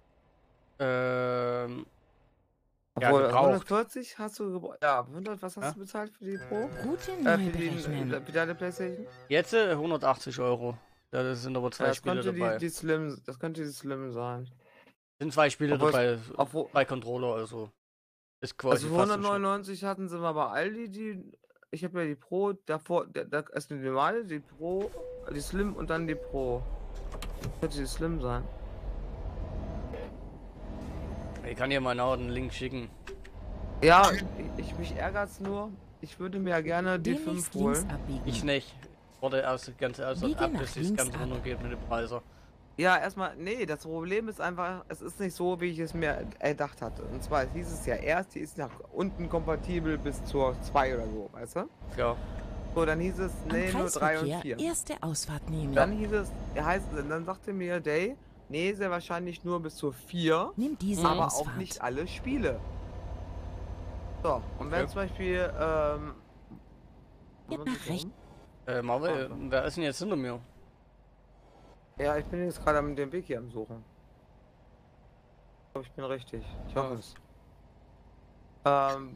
Ähm. Ja, Obwohl, gebraucht. hundertvierzig hast du gebraucht. Ja, hundert, was hast Ja. du bezahlt für die Pro? Route Äh, neu für, die, berechnen. für deine Playstation? Jetzt äh, hundertachtzig Euro. Ja, das sind aber zwei Ja, das Spiele könnte dabei. die, die Slim, das könnte die Slim sein. sind zwei Spiele Obwohl- dabei. Obwohl, Zwei Controller, also. Ist quasi also für fast so hundertneunundneunzig hatten sie mal bei Aldi die. Ich habe ja die Pro davor, da, da ist die normale, die Pro, die Slim und dann die Pro. Könnte die Slim sein. schlimm. Ich kann dir mal nachher einen Link schicken. Ja, ich, ich mich ärgert's nur. Ich würde mir ja gerne die Demnächst fünf holen. links abbiegen. Ich nicht. Warte erst ganz erst Biege ab, nach bis es links ganz ab. runtergeht mit den Preisen. Ja, erstmal, nee, das Problem ist einfach, es ist nicht so, wie ich es mir erdacht hatte. Und zwar hieß es ja erst, die ist nach unten kompatibel bis zur zwei oder so, weißt du? Ja. So, dann hieß es, Am nee, nur drei und Kreisverkehr vier. erste Ausfahrt nehmen. Dann hieß es, er heißt, dann sagte mir Day, nee, sehr wahrscheinlich nur bis zur vier, Nimm diese aber Ausfahrt. auch nicht alle Spiele. So, und wenn Okay. zum Beispiel, ähm... Geht Moment, nach rechts. Äh, Marvel, Ah. äh, wer ist denn jetzt hinter mir? Ja, ich bin jetzt gerade mit dem Weg hier am Suchen. Ich glaube, ich bin richtig. Ich hoffe Ah. es. Ähm...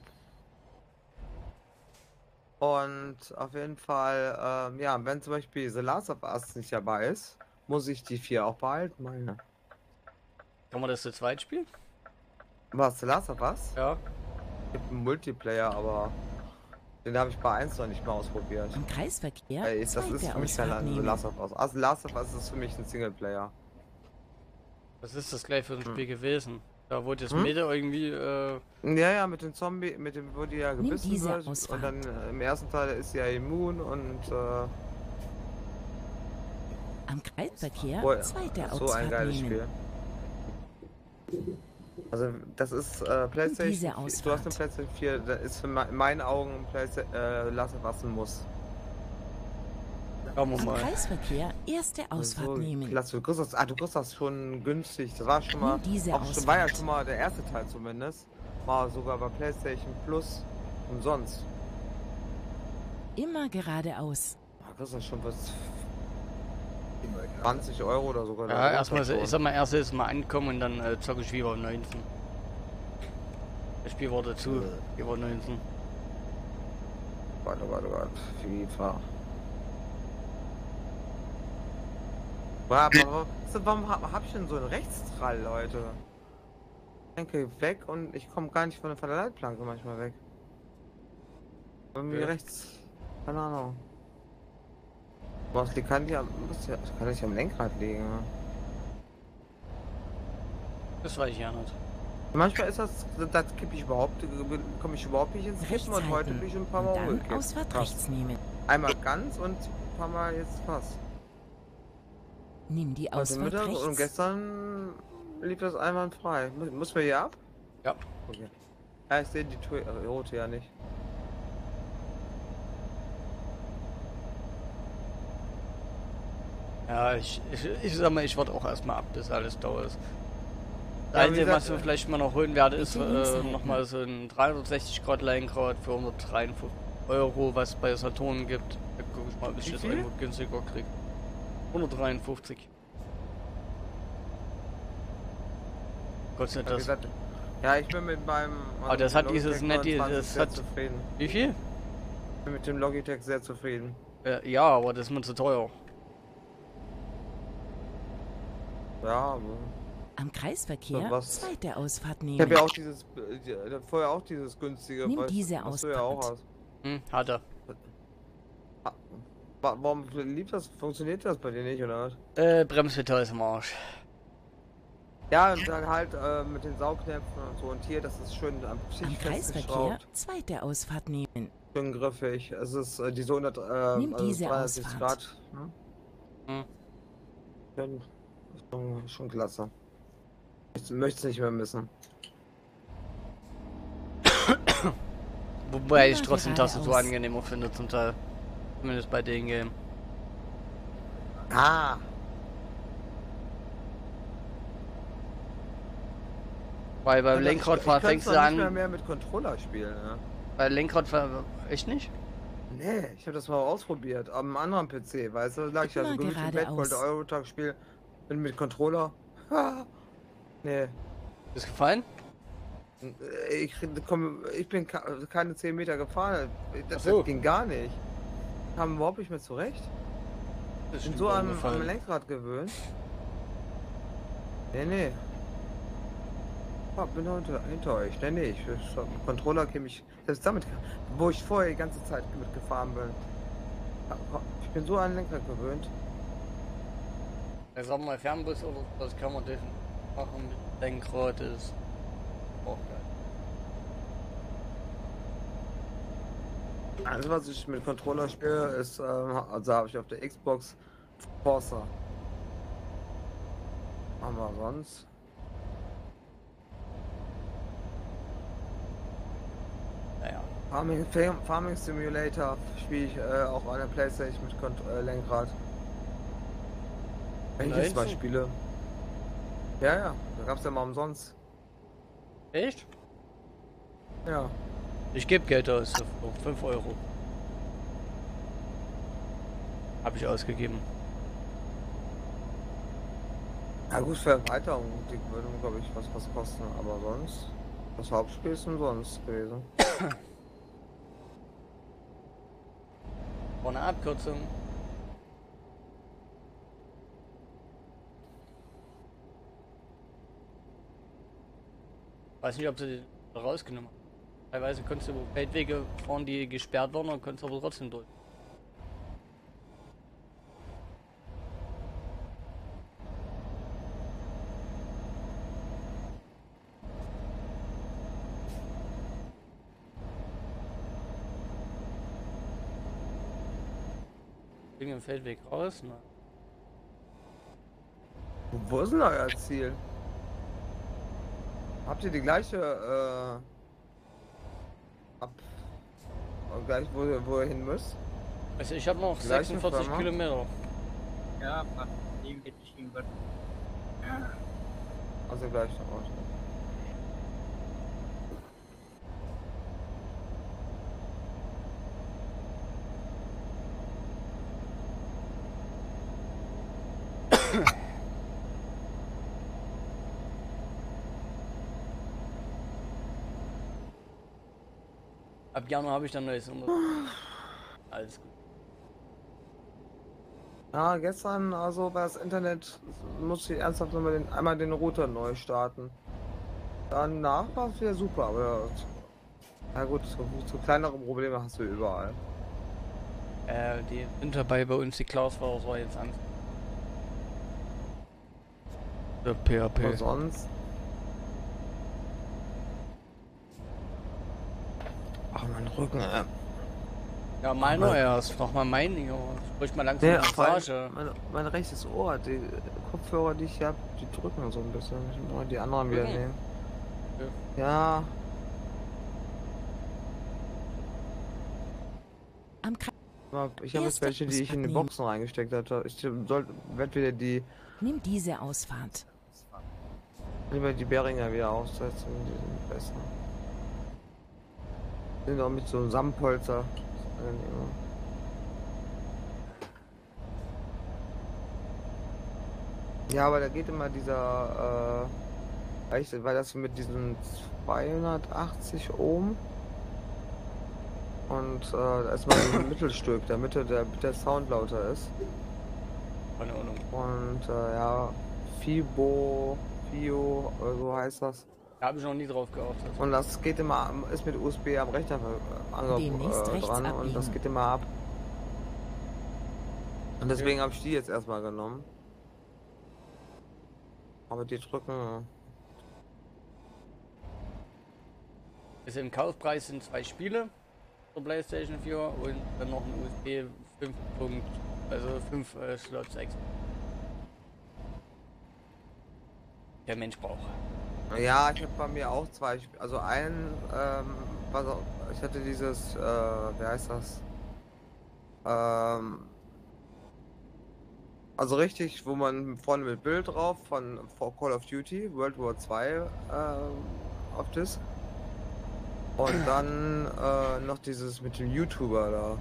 Und auf jeden Fall, ähm, ja, wenn zum Beispiel The Last of Us nicht dabei ist, muss ich die vier auch behalten, meine. Kann man das zu zweit spielen? Was, The Last of Us? Ja. Es gibt einen Multiplayer, aber den habe ich bei eins noch nicht mal ausprobiert. Im Kreisverkehr Ey, das ist zweite für mich kein Ausfahrt The nehmen. Last of Us. Also The Last of Us ist für mich ein Singleplayer. Was ist das gleich für ein Hm. Spiel gewesen? Da wurde das Hm? Mitte irgendwie, äh, Ja, ja, mit dem Zombie, mit dem, wo die ja Nimm gebissen diese wird. Ausfahrt. Und dann äh, im ersten Teil ist sie ja immun und äh, Am Kreisverkehr boah, zweite so ein Ausfahrt geiles nehmen. Spiel. Also das ist äh, PlayStation. diese vier, du hast Ausfahrt. eine PlayStation vier, das ist für me- in meinen Augen PlayStation, äh, Last of Us ein Muss. schauen wir Am mal. Kreisverkehr erste Ausfahrt so nehmen. Klasse, du kriegst das, ah, du kriegst das schon günstig. Das war schon mal, Nimm diese auch schon, war ja Ausfahrt. schon mal der erste Teil zumindest. War sogar bei PlayStation Plus umsonst. Immer geradeaus. Da kriegst du schon was Immer egal. zwanzig Euro oder sogar. Ja, darunter erstmal, schon. ich sag mal, erst ist mal ankommen und dann äh, zocke ich FIFA neunzehn. Das Spiel war dazu, FIFA neunzehn. Warte, warte, warte. FIFA. Aber, aber warum hab, hab ich denn so einen Rechtstrall, Leute? Ich denke weg und ich komme gar nicht von der, von der Leitplanke manchmal weg. Irgendwie Ja. rechts. Keine Ahnung. Was die kann die am. muss ja- Das kann ich am Lenkrad liegen. Ja. Das weiß ich ja nicht. Manchmal ist das. Das kippe ich überhaupt. komme ich überhaupt nicht ins Rechts Kippen und heute halten bin ich ein paar und Mal dann umgekippt. Ausfahrt Krass. rechts nehmen. Einmal ganz und ein paar Mal jetzt fast. Nimm die Heute Ausfahrt Mittag und rechts. gestern lief das einwandfrei. Muss, muss man hier ab? Ja. Okay. Ja, ich sehe die Tour, äh, rote ja nicht. Ja, ich, ich, ich sag mal, ich warte auch erstmal ab, bis alles da ist. Das Ja, wie Einzige, gesagt, was wir äh, vielleicht mal noch holen werde, ist bitte links äh, halten. nochmal so ein dreihundertsechzig Grad Lenkrad für hundertdreiundfünfzig Euro, was bei Saturn gibt. Da guck ich mal, ob ich Wie das viel? irgendwo günstiger krieg. hundertdreiundfünfzig. Kostet Wie das. gesagt, ja, ich bin mit meinem. Aber das hat dieses Logitech nette- neunundzwanzig das sehr hat- zufrieden. Wie viel? Ich bin mit dem Logitech sehr zufrieden. Äh, ja, aber das ist mir zu teuer. Ja, aber. Am Kreisverkehr So, was- zweite Ausfahrt Ich habe ja nehmen. auch dieses. äh, die- äh, vorher auch dieses günstige. Nimm weißt- diese was du ja auch Ausfahrt. hast. Hm, hat er. Ah, wa- Warum lief das? Funktioniert das bei dir nicht, oder was? Äh, Bremspedal ist im Arsch. Ja, und dann halt äh, mit den Saugknöpfen und so. Und hier, das ist schön am Am Stich Kreisverkehr festgeschraubt. zweite Ausfahrt nehmen. Schön griffig. Es ist äh, diese hundert, äh, Nimm also diese dreihundertsechzig Ausfahrt. Grad. Hm? Hm. Schön, schon, schon klasse. Ich möchte es nicht mehr missen. Wobei ich Immer trotzdem Tastatur geradeaus. angenehmer finde zum Teil. Zumindest bei den Game. Ah! Weil beim Ich Lenkradfahren könnte fängst doch du nicht mehr, an. mehr mit Controller spielen, ne? Bei Lenkradfahren. Echt nicht? Nee, ich habe das mal ausprobiert. Am anderen P C, weißt du? Da lag ich also Immer gemütlich im Bett, geradeaus. wollte Eurotag spielen. Bin mit Controller. Ha. Nee. Ist gefallen? Ich, komm, ich bin ka- keine zehn Meter gefahren. Das, Ach so. das ging gar nicht. Kam überhaupt nicht mehr zurecht. Das Ich bin ist so mir am, gefallen. am Lenkrad gewöhnt. Nee, nee. Ah, bin heute hinter euch. Nee, nee. Ich, ich, mit Controller käme ich. Selbst damit, wo ich vorher die ganze Zeit mitgefahren bin. Ich bin so an den Lenkrad gewöhnt. Ja, sagen wir mal Fernbus oder was kann man definitiv machen mit Lenkrad ist auch geil. Also was ich mit Controller spiele, ist, ähm, also habe ich auf der Xbox Forza. Haben wir sonst? Naja. Farming, Farm- Farming Simulator spiele ich äh, auch an der Playstation mit Kont äh, Lenkrad. Wenn ich jetzt mal Neunzehn? spiele. Ja, ja, da gab's ja mal umsonst. Echt? Ja. Ich gebe Geld aus, fünf Euro. Habe ich ausgegeben. Ja gut, für Erweiterung, die würde glaube ich was, was kosten, aber sonst, das Hauptspiel ist umsonst gewesen. War eine Abkürzung. Weiß nicht, ob sie die rausgenommen haben. Teilweise konntest du über Feldwege fahren, die gesperrt waren, und konntest aber trotzdem durch. Wegen dem Feldweg raus, ne? Wo ist denn euer Ziel? Habt ihr die gleiche, äh, ab, gleich wo, ihr- wo ihr hin müsst? Also ich habe noch Gleiche sechsundvierzig Firma? Kilometer. Ja, fast siebenundvierzig Kilometer. Also gleich noch aus. Ab Januar habe ich dann neues Nummer. Alles gut. Ja, gestern also bei das Internet musste ich ernsthaft nochmal den, einmal den Router neu starten. Danach war es wieder super, aber ja gut, so, so kleinere Probleme hast du überall. Äh, die sind dabei bei uns, die Klaus war, war jetzt an. Der P H Aber P. sonst. Ach, mein Rücken, äh. Ja, meiner erst. Frag mal meinen, Junge. Sprich mal langsam Nee, eine vor allem Massage. mein, mein rechtes Ohr, die Kopfhörer, die ich habe, die drücken so ein bisschen. Ich muss mal die anderen wieder Drücken? nehmen. Ja. Ja, Am Kreis aber ich habe jetzt Erste welche, die ich in die Ausfahrt Boxen reingesteckt hatte. Ich soll, werd wieder die, nimm diese Ausfahrt. lieber die Beringer wieder aufsetzen, die sind besser. Die sind auch mit so einem Samtpolster. angenehmer. Ja, aber da geht immer dieser, äh, weil ich- weil das mit diesen zweihundertachtzig Ohm und äh, da ist mal so ein Mittelstück, damit der, damit der Sound lauter ist. Keine Ahnung. Und äh, ja, Fibo, Fio, oder so heißt das. Da habe ich noch nie drauf geachtet. Und das geht immer, am- ist mit U S B am Rechner äh, ange Demnächst äh, rechts dran und das abbiegen. geht immer ab. Und deswegen habe ich die jetzt erstmal genommen. Aber die drücken. Also im Kaufpreis sind zwei Spiele für PlayStation vier und dann noch ein U S B fünf Punkt, also fünf äh, Slots extra. Der Mensch braucht. Ja, ich habe bei mir auch zwei, Sp- also einen, ähm, was auch, ich hatte dieses, äh, wie heißt das? Ähm, also richtig, wo man vorne mit Bild drauf von von Call of Duty, World War zwei ähm, auf Disc. Und dann äh, noch dieses mit dem YouTuber da.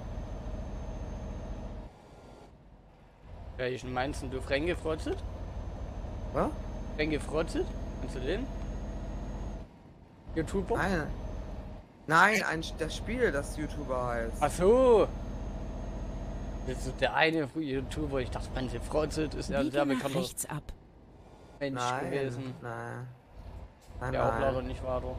Welchen meinst du, Fränke Frotzit? Was? Fränke Frotzit? Kennst du den? YouTuber? Nein. Nein, ein, das Spiel, das YouTuber heißt. Ach so! Das ist der eine YouTuber, ich dachte, Fränke Frotzit ist ja Biege sehr nach bekannter rechts ab. Mensch Nein, gewesen. nein. Nein, Der auch leider nein. nicht weiter.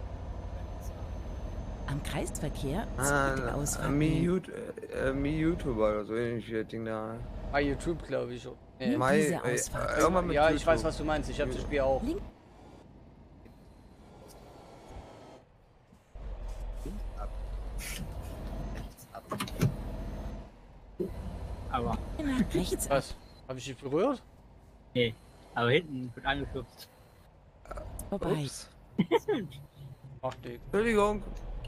Am Kreisverkehr Nein, zweite nein, Ausfahrt Mi nehmen. Yout- äh, Mi YouTuber oder so ähnlich wie das Ding da. Bei YouTube, glaube ich. Nee. Nimm Mai, diese äh, Ausfahrt. irgendwann mit Ja, YouTube. ich weiß, was du meinst. Ich habe das Spiel auch. Link Ab. Rechts ab. Aber, nach rechts ab. Was? Habe ich dich berührt? nee. Aber hinten wird angeschubst. Vorbei. Ups. Ach, Dick. Entschuldigung.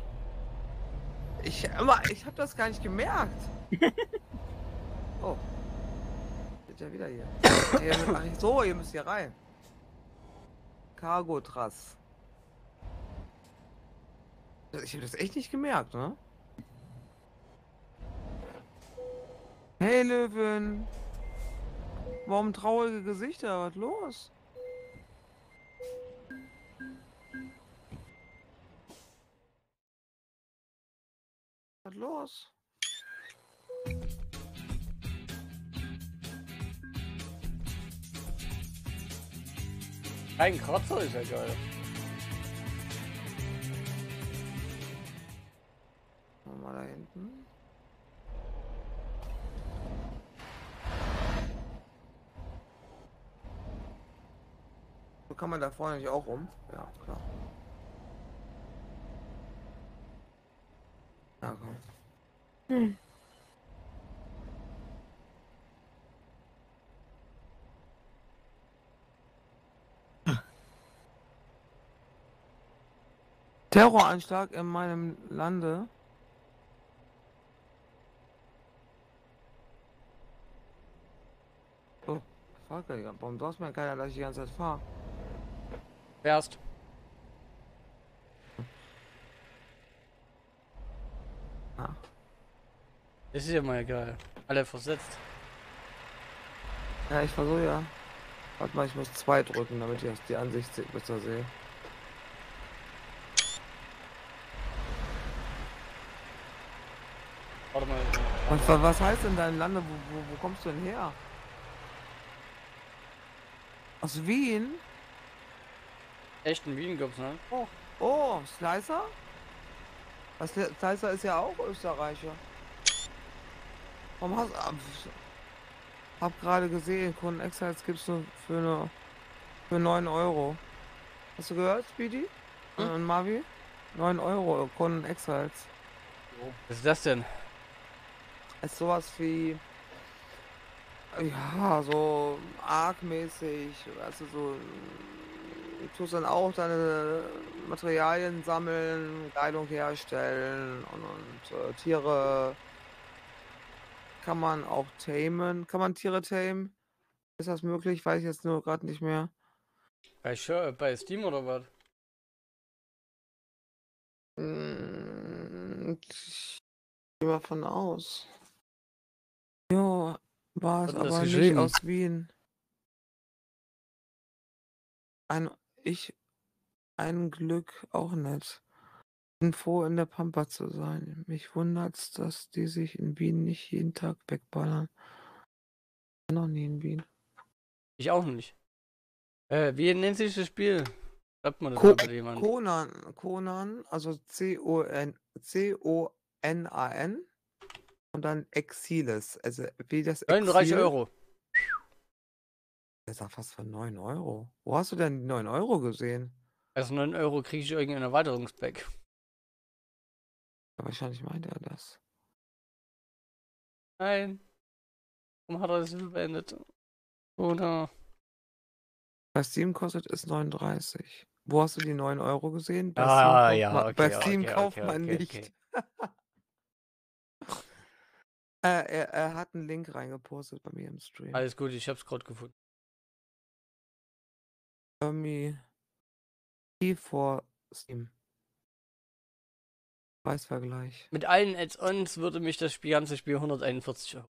Ich, immer, ich habe das gar nicht gemerkt. Oh. Sind ja wieder hier. Hier ach so, ihr müsst hier rein. Cargo Trass. Ich habe das echt nicht gemerkt, ne? Hey Löwen! Warum traurige Gesichter? Was los? Was los? Kein Kratzer ist ja geil. Mal da hinten. So kann man da vorne nicht auch rum? Ja, klar. Ja, komm. Hm. Terroranschlag in meinem Lande. Oh, fahr gar nicht. Warum sagst du mir keiner, dass ich die ganze Zeit fahre? Fährst. Ah. Das ist ja mal geil. Alle versetzt. Ja, ich versuche ja. Warte mal, ich muss zwei drücken, damit ich die Ansicht besser sehe. Warte mal. Und wa- was heißt denn dein Lande? Wo, wo, wo kommst du denn her? Aus Wien? Echt in Wien gibt's, ne? Oh, oh, Slicer? Was, Slicer ist ja auch Österreicher. Warum hast du... Hab gerade gesehen, Kunden Exiles gibt's nur für eine... für neun Euro. Hast du gehört, Speedy? Hm? Und Mavi? neun Euro Kunden Exiles. Was ist das denn? Ist sowas wie... Ja, so arg-mäßig, weißt du, so... Du tust dann auch deine Materialien sammeln, Kleidung herstellen und, und äh, Tiere kann man auch tamen. Kann man Tiere tamen? Ist das möglich? Weiß ich jetzt nur gerade nicht mehr. Bei, Sure, bei Steam oder was? Mm, Ich gehe mal von aus. Jo, war es Hat denn das aber nicht geschrieben? aus Wien. Ein, ich, ein Glück auch nicht. Bin froh, in der Pampa zu sein. Mich wundert's, dass die sich in Wien nicht jeden Tag wegballern. Ich war noch nie in Wien. Ich auch nicht. Äh, wie nennt sich das Spiel? Schreibt man das Ko mal bitte jemand? Conan, Conan, also C O N, C O N A N und dann Exiles, also wie das neununddreißig Exil. Euro. Das ist doch fast für neun Euro. Wo hast du denn die neun Euro gesehen? Also neun Euro kriege ich irgendein Erweiterungspack. Ja, wahrscheinlich meint er das. Nein. Warum hat er das so beendet? Oder? Bei Steam kostet es neununddreißig. Wo hast du die neun Euro gesehen? Bei Ah, Steam kauft ja, man, okay, bei okay, Steam okay, kauft okay, man okay, nicht. okay. äh, er, er hat einen Link reingepostet bei mir im Stream. Alles gut, ich hab's gerade gefunden. Irgendwie vor Steam. Preisvergleich. Mit allen Add-ons würde mich das Spiel, ganze Spiel hunderteinundvierzig Euro.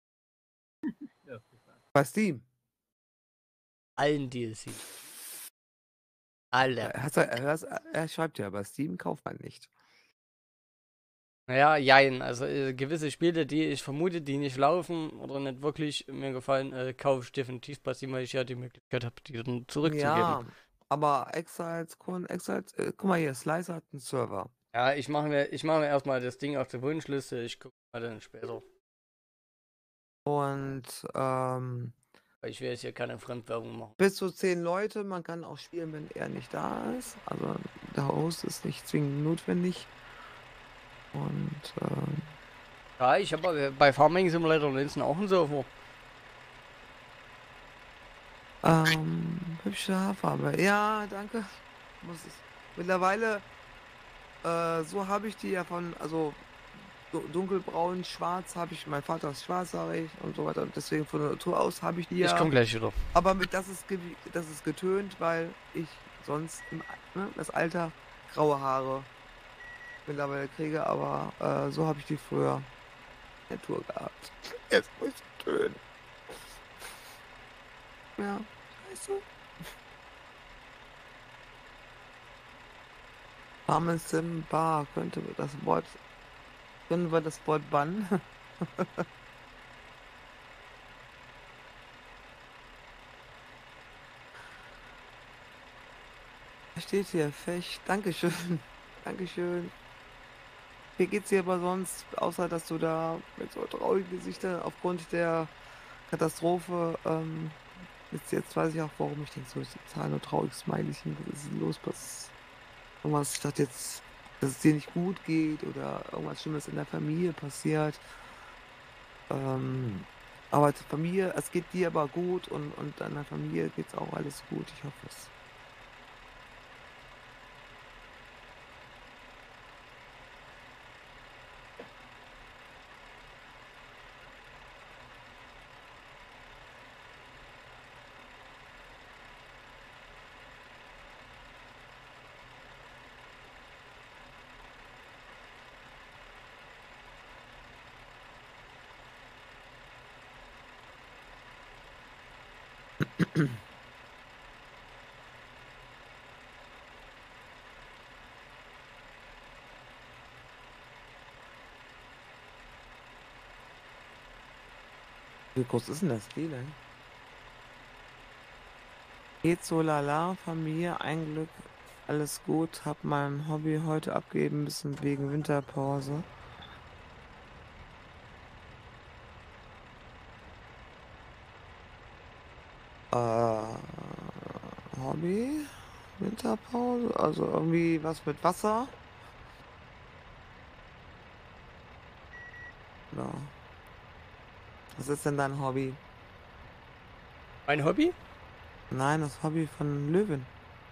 Bei Steam. Allen D L C. Alle. Er, hat- er, er, er schreibt ja, bei Steam kauft man nicht. Naja, jein. Also äh, gewisse Spiele, die ich vermute, die nicht laufen oder nicht wirklich mir gefallen, äh, kaufe ich definitiv bei Steam, weil ich ja die Möglichkeit habe, die dann zurückzugeben. Ja, aber Exiles, Kunden, Exiles, äh, guck mal hier, Slicer hat einen Server. Ja, ich mache mir, ich mache mir erstmal das Ding auf der Wunschliste, ich gucke mal dann später. Und ähm, Weil ich will jetzt hier keine Fremdwerbung machen. bis zu zehn Leute, man kann auch spielen, wenn er nicht da ist. Also der Host ist nicht zwingend notwendig. Und ähm, Ja, ich habe bei Farming Simulator neunzehn auch einen Server. ähm, hübsche Haarfarbe. Ja, danke. Muss es. Mittlerweile, äh, so habe ich die ja von, also du- dunkelbraun, schwarz habe ich, mein Vater ist schwarzhaarig und so weiter. Und deswegen von der Natur aus habe ich die ja. Ich komme gleich wieder. Aber mit das ist, ge- das ist getönt, weil ich sonst im, ne, das Alter graue Haare mittlerweile kriege, aber äh, so habe ich die früher in der Tour gehabt. Jetzt muss ich tönen. Ja, weißt du? Ramen Sim Bar könnte das Wort, können wir das Wort bannen? Da steht hier, Fecht. Dankeschön. Dankeschön. Wie geht's dir aber sonst, außer dass du da mit so traurigen Gesichtern aufgrund der Katastrophe, ähm, jetzt, jetzt weiß ich auch, warum ich denke, so ist total nur trauriges Smileychen, was ist denn los? Was, irgendwas, ich dachte jetzt, dass es dir nicht gut geht oder irgendwas Schlimmes in der Familie passiert. Ähm, aber zur Familie, es geht dir aber gut und, und deiner Familie geht's auch alles gut, ich hoffe es. Wie groß ist denn das Delay? Geht so lala, Familie, ein Glück, alles gut. Hab mein Hobby heute abgeben müssen wegen Winterpause. Äh, Hobby? Winterpause? Also irgendwie was mit Wasser? Ja. Was ist denn dein Hobby? Mein Hobby? Nein, das Hobby von Löwen.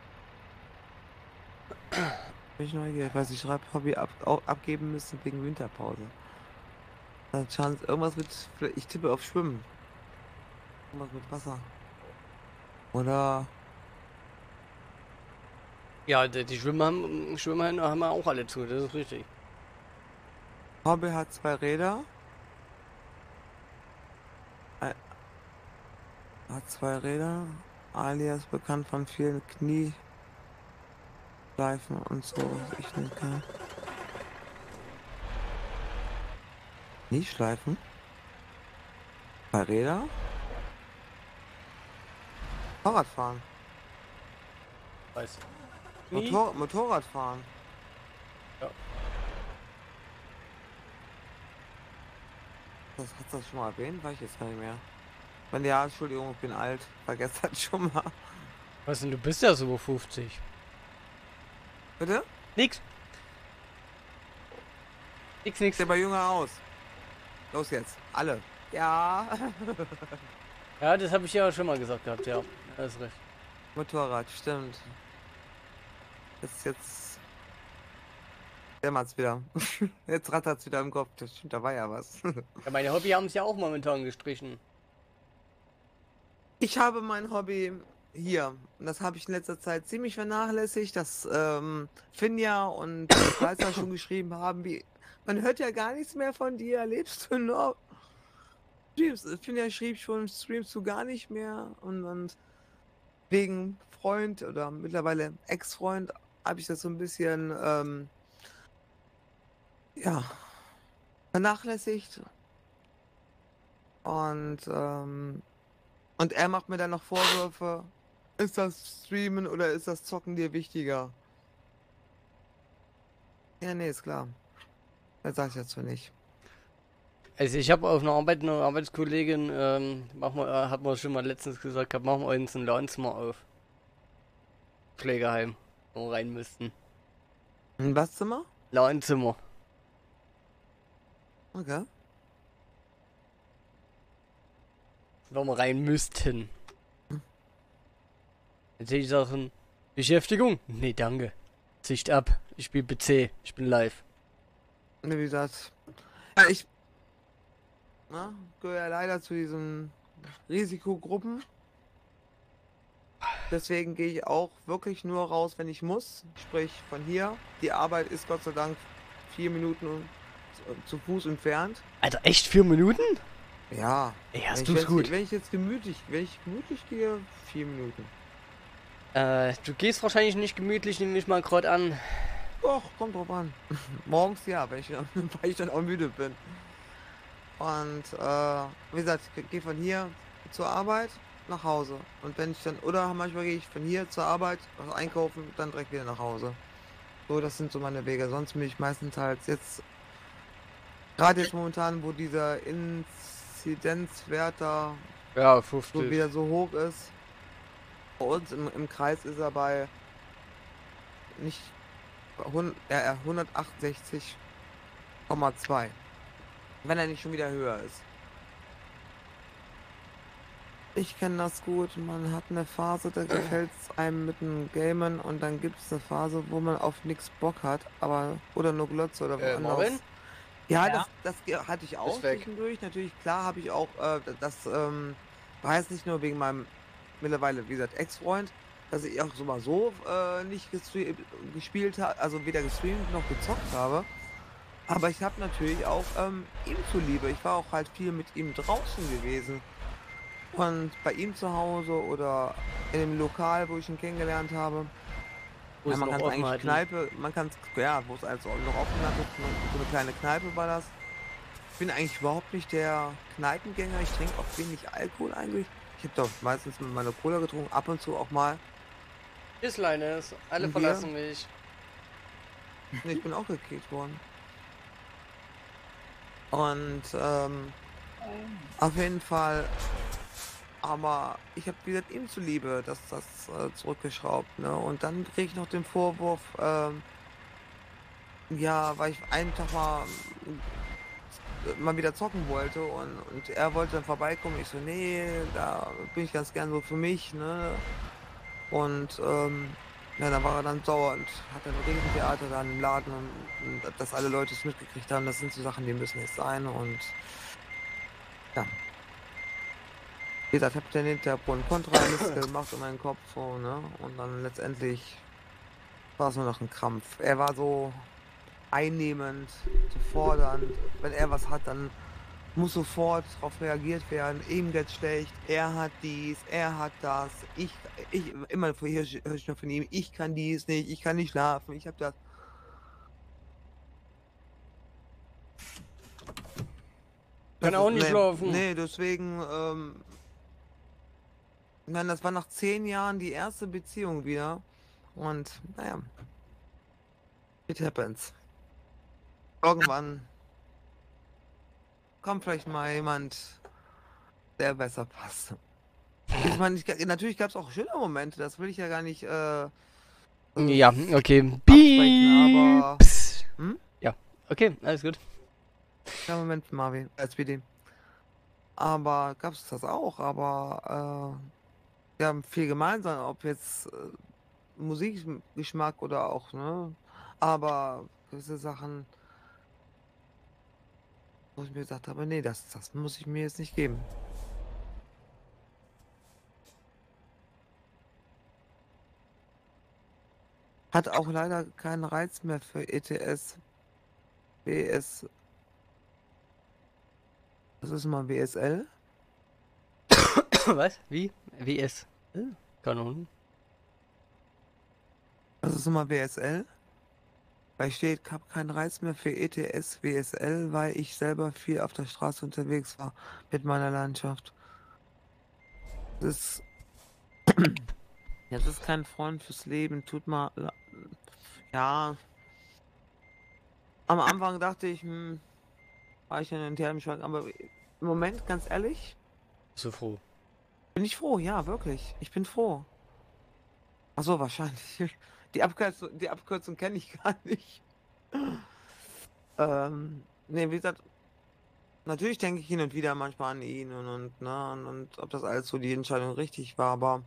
Bin ich neugierig. Ich weiß, ich schreibe Hobby ab, au- abgeben müssen wegen Winterpause. Dann schauen Sie irgendwas mit. Ich tippe auf Schwimmen. Irgendwas mit Wasser. Oder. Ja, die, die Schwimmhallen, Schwimmhallen haben wir auch alle zu, das ist richtig. Hobby hat zwei Räder. Äh, Hat zwei Räder. Alias bekannt von vielen Knieschleifen und so. Was ich nicht kann. Knieschleifen? Zwei Räder? Fahrradfahren. Weiß. Nie? Motor Motorradfahren. Ja. Das hat das schon mal erwähnt? Weiß ich jetzt gar nicht mehr. Wenn ja, Entschuldigung, ich bin alt. Vergesst das schon mal. Was denn, du bist ja so über fünfzig. Bitte? Nix. Nix, nix. Sieht aber jünger aus. Los jetzt. Alle. Ja. Ja, das habe ich ja schon mal gesagt gehabt, ja. Das ist recht. Motorrad, stimmt. Jetzt, jetzt. Dämmert's wieder. Jetzt rattert's wieder im Kopf. Das stimmt, da war ja was. Ja, meine Hobby haben es ja auch momentan gestrichen. Ich habe mein Hobby hier. Und das habe ich in letzter Zeit ziemlich vernachlässigt, dass ähm, Finja und Schweizer schon geschrieben haben, wie. Man hört ja gar nichts mehr von dir. Lebst du noch? Streams. Finja schrieb schon, streamst du gar nicht mehr. Und, und wegen Freund oder mittlerweile Ex-Freund habe ich das so ein bisschen ähm, ja, vernachlässigt. Und ähm, und er macht mir dann noch Vorwürfe. Ist das Streamen oder ist das Zocken dir wichtiger? Ja, nee, ist klar. Das sag ich dazu nicht. Also ich habe auf einer Arbeit eine Arbeitskollegin, ähm, machen wir, äh, hat man schon mal letztens gesagt, gehabt, machen wir uns ein Lounzimmer auf. Pflegeheim, wo wir rein müssten. Ein was Zimmer? Lounzimmer. Okay. Wo wir rein müssten. Natürlich Sachen. Beschäftigung? Nee, danke. Sicht ab. Ich spiele P C. Ich bin live. Ne, wie gesagt. Ja, ich na, gehöre ja leider zu diesen Risikogruppen. Deswegen gehe ich auch wirklich nur raus, wenn ich muss. Sprich, von hier. Die Arbeit ist Gott sei Dank vier Minuten zu, zu Fuß entfernt. Alter, echt vier Minuten? Ja. Ey, hast wenn du's ich, gut. Wenn ich jetzt gemütlich, wenn ich gemütlich gehe, vier Minuten. Äh, du gehst wahrscheinlich nicht gemütlich, nehme ich mal gerade an. Doch, kommt drauf an. Morgens ja, weil ich, weil ich dann auch müde bin. Und äh, wie gesagt, ich gehe von hier zur Arbeit nach Hause. Und wenn ich dann, oder manchmal gehe ich von hier zur Arbeit, also einkaufen, dann direkt wieder nach Hause. So, das sind so meine Wege. Sonst bin ich meistens halt jetzt, gerade jetzt momentan, wo dieser Inzidenzwert da Ja, so fünfzig. wieder so hoch ist. Bei uns im, im Kreis ist er bei nicht hund- äh, hundertachtundsechzig Komma zwei. Wenn er nicht schon wieder höher ist. Ich kenne das gut. Man hat eine Phase, da gefällt es einem mit dem Gamen und dann gibt es eine Phase, wo man auf nichts Bock hat, aber oder nur Glotze oder Äh, was Marvin? anderes. Ja, Ja. das, das ge- hatte ich auch Ist weg. zwischendurch. Natürlich, klar, habe ich auch, äh, das ähm, war jetzt nicht nur wegen meinem mittlerweile, wie gesagt, Ex-Freund, dass ich auch so mal so äh, nicht gestre- gespielt habe, also weder gestreamt noch gezockt habe. Aber ich habe natürlich auch ähm, ihm zuliebe. Ich war auch halt viel mit ihm draußen gewesen. Und bei ihm zu Hause oder in dem Lokal, wo ich ihn kennengelernt habe. Wo Ja, es man noch kann es offen eigentlich hatten. Kneipe, man kann es, ja, wo es also noch offen hatte, so eine kleine Kneipe war das. Ich bin eigentlich überhaupt nicht der Kneipengänger. Ich trinke auch wenig Alkohol eigentlich. Ich habe doch meistens mit meiner Cola getrunken, ab und zu auch mal. Ist Leines, alle Und wir? verlassen mich. Nee, ich bin auch gekickt worden. Und ähm, auf jeden Fall, aber ich habe wieder ihm zuliebe, dass das äh, zurückgeschraubt, ne? Und dann kriege ich noch den Vorwurf, ähm, ja, weil ich einen Tag mal, äh, mal wieder zocken wollte und, und er wollte dann vorbeikommen. Ich so, nee, da bin ich ganz gern so für mich, ne? Und ähm, ja, da war er dann sauer und hat dann ein Riesentheater da im Laden und, und dass alle Leute es mitgekriegt haben, das sind so Sachen, die müssen nicht sein und ja. Wie gesagt, hab dann hinter Pro und Contra-Liste gemacht in meinen Kopf so, ne? Und dann letztendlich war es nur noch ein Krampf. Er war so einnehmend, so fordernd. Wenn er was hat, dann muss sofort darauf reagiert werden. Ihm geht's schlecht, er hat dies, er hat das. Ich, ich immer höre ich hör ich nur von ihm, ich kann dies nicht, ich kann nicht schlafen, ich hab das. Kann Das auch ist- nicht nee, schlafen. Nee, deswegen, ähm, nein, das war nach zehn Jahren die erste Beziehung wieder. Und naja, it happens. Irgendwann kommt vielleicht mal jemand, der besser passt. Ich meine, ich, natürlich gab es auch schöne Momente, das will ich ja gar nicht äh, äh, Ja, okay. absprechen, aber. Pieps. Hm? Ja, okay, alles gut. Ja, Moment, Marvin, S P D. Aber gab es das auch, aber äh, wir haben viel gemeinsam, ob jetzt äh, Musikgeschmack oder auch, ne? Aber gewisse Sachen, wo ich mir gesagt habe, nee, das, das muss ich mir jetzt nicht geben. Hat auch leider keinen Reiz mehr für E T S, W S. Was ist mal W S L? Was? Wie? W S? Äh, Keine Ahnung. Was ist mal W S L? Weil steht, ich habe keinen Reiz mehr für E T S, W S L, weil ich selber viel auf der Straße unterwegs war mit meiner Landschaft. Das ist, das ist kein Freund fürs Leben. Tut mal, la- ja. Am Anfang dachte ich, hm, war ich in den Thermenschrank, aber im Moment, ganz ehrlich, So froh. bin ich froh. Ja, wirklich. Ich bin froh. Ach so, wahrscheinlich. Die Abkürzung, die Abkürzung kenne ich gar nicht. Ähm, nee, wie gesagt, natürlich denke ich hin und wieder manchmal an ihn und, und, ne, und, und ob das alles so die Entscheidung richtig war, aber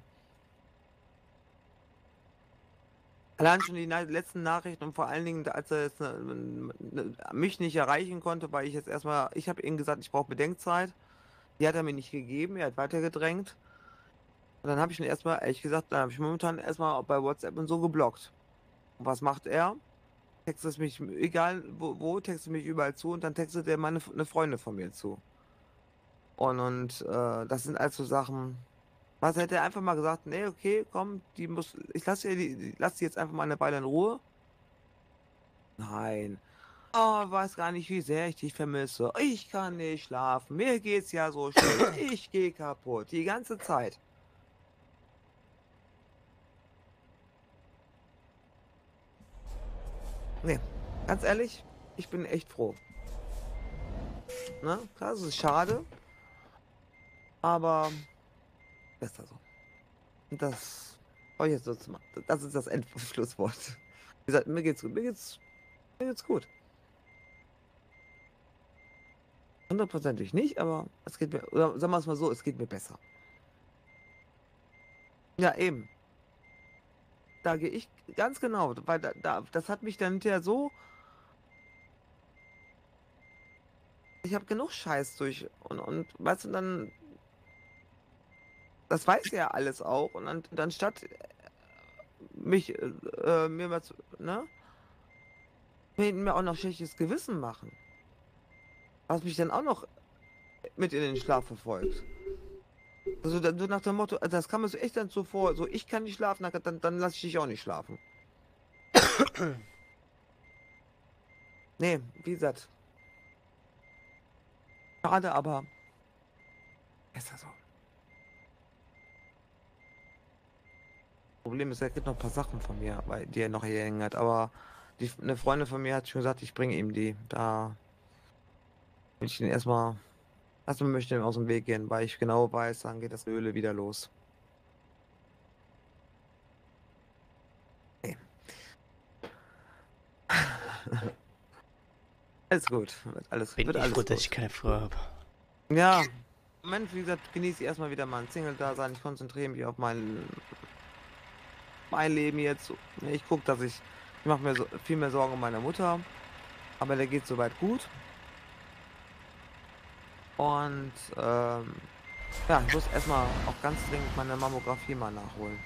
allein schon die na letzten Nachrichten und vor allen Dingen, als er jetzt, ne, ne, mich nicht erreichen konnte, weil ich jetzt erstmal, ich habe ihm gesagt, ich brauche Bedenkzeit. Die hat er mir nicht gegeben, er hat weiter gedrängt. Und dann habe ich ihn erstmal, ehrlich gesagt, dann habe ich momentan erstmal bei WhatsApp und so geblockt. Und was macht er? textest mich, egal wo, wo textet mich überall zu und dann textet er meine eine Freundin von mir zu. Und, und äh, das sind also Sachen. Was hätte er einfach mal gesagt, nee, okay, komm, die muss, ich lasse die, die, lass die jetzt einfach mal eine Weile in Ruhe. Nein. Oh, weiß gar nicht, wie sehr ich dich vermisse. Ich kann nicht schlafen. Mir geht's ja so schlecht. Ich gehe kaputt. Die ganze Zeit. Nee, ganz ehrlich, ich bin echt froh. Ne? Klar, es ist schade. Aber besser so. Und das habe ich jetzt so zu machen. Das ist das Endschlusswort. Wie gesagt, mir geht's, mir geht's, mir geht's gut. Hundertprozentig nicht, aber es geht mir, oder sagen wir es mal so, es geht mir besser. Ja, eben. Da gehe ich ganz genau, weil da, da, das hat mich dann hinterher so. Ich habe genug Scheiß durch und, und weißt du, dann. Das weiß ja alles auch und dann, dann statt äh, mich, äh, äh, mir was, ne? Mir auch noch schlechtes Gewissen machen. Was mich dann auch noch mit in den Schlaf verfolgt. Also dann so nach dem Motto, also das kann man so echt dann so vor, so ich kann nicht schlafen, dann, dann, dann lasse ich dich auch nicht schlafen. Nee, wie gesagt. Schade, aber besser so. Problem ist, er kriegt noch ein paar Sachen von mir, weil die er noch hier hängen hat. Aber die, eine Freundin von mir hat schon gesagt, ich bringe ihm die. Da will ich ihn erstmal, erstmal möchte ich ihm aus dem Weg gehen, weil ich genau weiß, dann geht das Öle wieder los. Nee. Alles gut. Wird alles, Bin wird ich alles froh, gut. dass ich keine Frau habe. Ja, Moment, wie gesagt, genieße ich erstmal wieder mein Single-Dasein. Ich konzentriere mich auf mein, mein Leben jetzt. Ich gucke, dass ich, ich mache mir so, viel mehr Sorgen um meine Mutter. Aber der geht soweit gut. Und ähm, ja, ich muss erstmal auch ganz dringend meine Mammographie mal nachholen.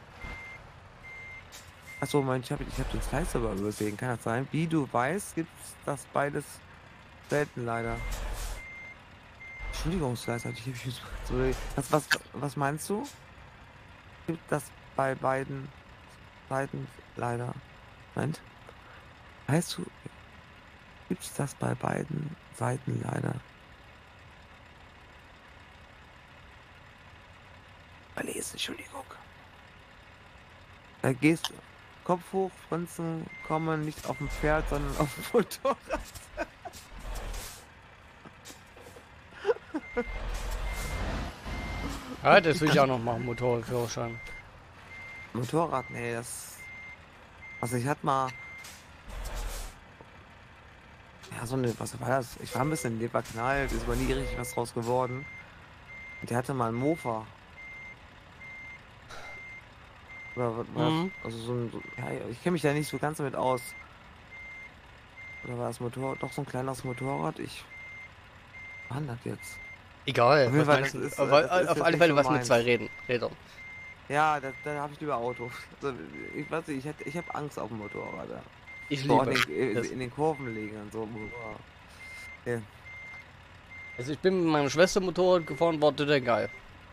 Achso, Moment, ich habe ich hab den Slice aber übersehen. Kann das sein? Wie du weißt, gibt es das beides selten leider. Entschuldigung, Slice, ich hab mich so, was, was, was meinst du? Gibt das bei beiden Seiten leider? Moment. Weißt du, gibt es das bei beiden Seiten leider? Verlesen, Entschuldigung. Da gehst du. Kopf hoch, Prinzen kommen nicht auf dem Pferd, sondern auf dem Motorrad. Ja, das will ich auch noch machen, Motorradführerschein. Motorrad, nee, das. Also ich hatte mal. Ja, so eine, was war das? Ich war ein bisschen Leberknall, ist aber nie richtig was draus geworden. Und der hatte mal einen Mofa. Oder was war das? Mhm. Also so ein. So, ja, ich kenne mich da nicht so ganz damit aus. Oder war das Motorrad? Doch so ein kleines Motorrad? Ich. Was war denn das jetzt? Egal, Auf jeden was Fall, meinst das du? ist, auf, äh, das auf ist jetzt alle nicht Fälle so was mit meins. zwei Räden, Rädern. Ja, da, da habe ich lieber Auto. Also, ich weiß nicht, ich, hätte- ich habe Angst auf dem Motorrad. Ja. Ich So liebe in den, das. in den Kurven liegen und so. Boah. Ja. Also ich bin mit meiner Schwester Motorrad gefahren, war total geil.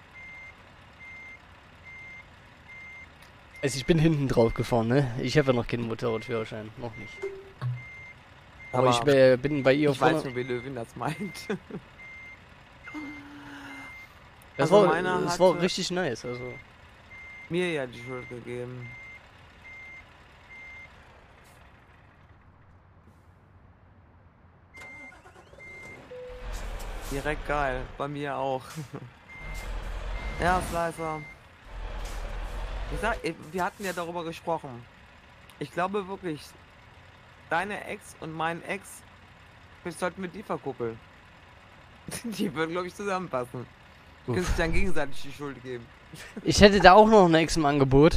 Also ich bin hinten drauf gefahren, ne? Ich habe ja noch keinen Motorradführerschein, noch nicht. Aber, Aber ich äh, bin bei ihr Ich weiß vorne. schon, wie Löwin das meint. Das also war, meiner das war hatte- richtig nice, also. Mir ja die Schuld gegeben. Direkt geil, bei mir auch. Ja, Slicer. Ich sag, ey, wir hatten ja darüber gesprochen. Ich glaube wirklich, deine Ex und mein Ex, wir sollten mit die verkuppeln. Die würden, glaube ich, zusammenpassen. Du Uff. kannst dich dann gegenseitig die Schuld geben. Ich hätte da auch noch einen Ex im Angebot.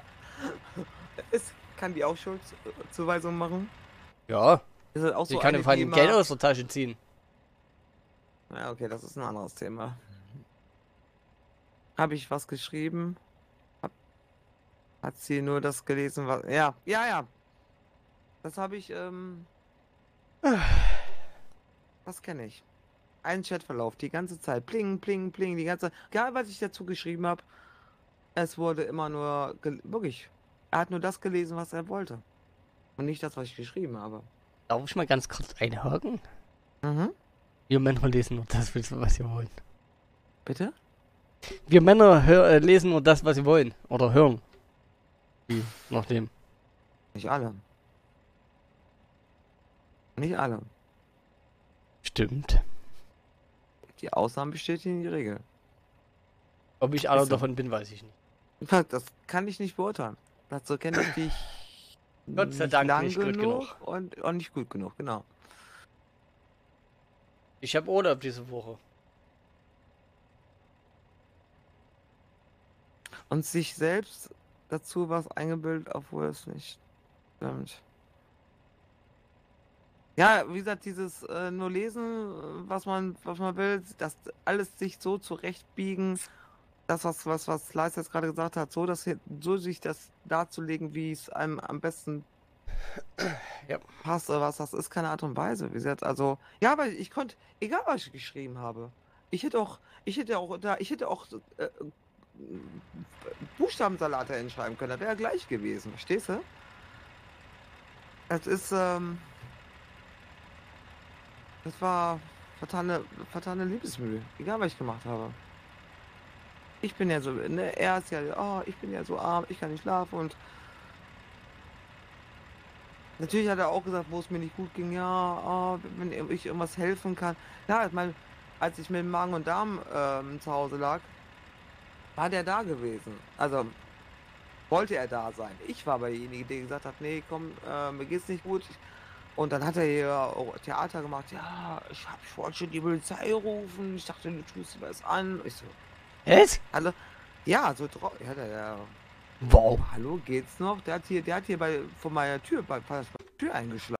Es kann die auch Schuldzuweisung machen. Ja, Ist das auch sie so kann eine, dir vor die allem Geld immer- aus der Tasche ziehen. Ja, okay, das ist ein anderes Thema. Habe ich was geschrieben? Hab, hat sie nur das gelesen, was. Ja, ja, ja. Das habe ich, ähm... Das kenne ich. Ein Chatverlauf, die ganze Zeit. Pling, pling, pling, die ganze... Egal, was ich dazu geschrieben habe, es wurde immer nur... Wirklich. Er hat nur das gelesen, was er wollte. Und nicht das, was ich geschrieben habe. Darf ich mal ganz kurz einhaken? Mhm. Wir Männer lesen nur das, was sie wollen. Bitte? Wir Männer hör, äh, lesen nur das, was sie wollen. Oder hören. Wie, nachdem. Nicht alle. Nicht alle. Stimmt. Die Ausnahmen bestätigen die Regel. Ob ich einer Ist so. davon bin, weiß ich nicht. Das kann ich nicht beurteilen. Dazu kenne ich dich Gott sei nicht Dank lang nicht gut genug. Und auch nicht gut genug, genau. Ich habe Urlaub diese Woche. Und sich selbst dazu was eingebildet, obwohl es nicht stimmt. Ja, wie gesagt, dieses äh, nur lesen, was man, was man will, das alles sich so zurechtbiegen, das, was, was, was Leis jetzt gerade gesagt hat, so, dass, so sich das darzulegen, wie es einem am besten Ja. passt oder was das ist, keine Art und Weise. Wie gesagt, also, ja, weil ich konnte, egal was ich geschrieben habe, ich hätte auch, ich hätte auch da, ich hätte auch äh, Buchstabensalat hinschreiben können, das wäre gleich gewesen, verstehst du? Es ist, ähm, das war fatale, fatale Liebesmühe, egal was ich gemacht habe. Ich bin ja so, ne, er ist ja, oh, ich bin ja so arm, ich kann nicht schlafen und natürlich hat er auch gesagt, wo es mir nicht gut ging, ja, oh, wenn ich irgendwas helfen kann. Ja, ich meine, als ich mit dem Magen und Darm ähm, zu Hause lag, war der da gewesen. Also wollte er da sein. Ich war aber derjenige, der gesagt hat, nee, komm, äh, mir geht's nicht gut. Und dann hat er hier auch Theater gemacht. Ja, ich hab ich wollte schon die Polizei rufen. Ich dachte, du tust dir was an. Ich so, Was? hallo? Ja, so drauf. Ja, der, der, Wow. hallo, geht's noch? Der hat hier, der hat hier bei vor meiner Tür, bei, bei der Tür eingeschlagen.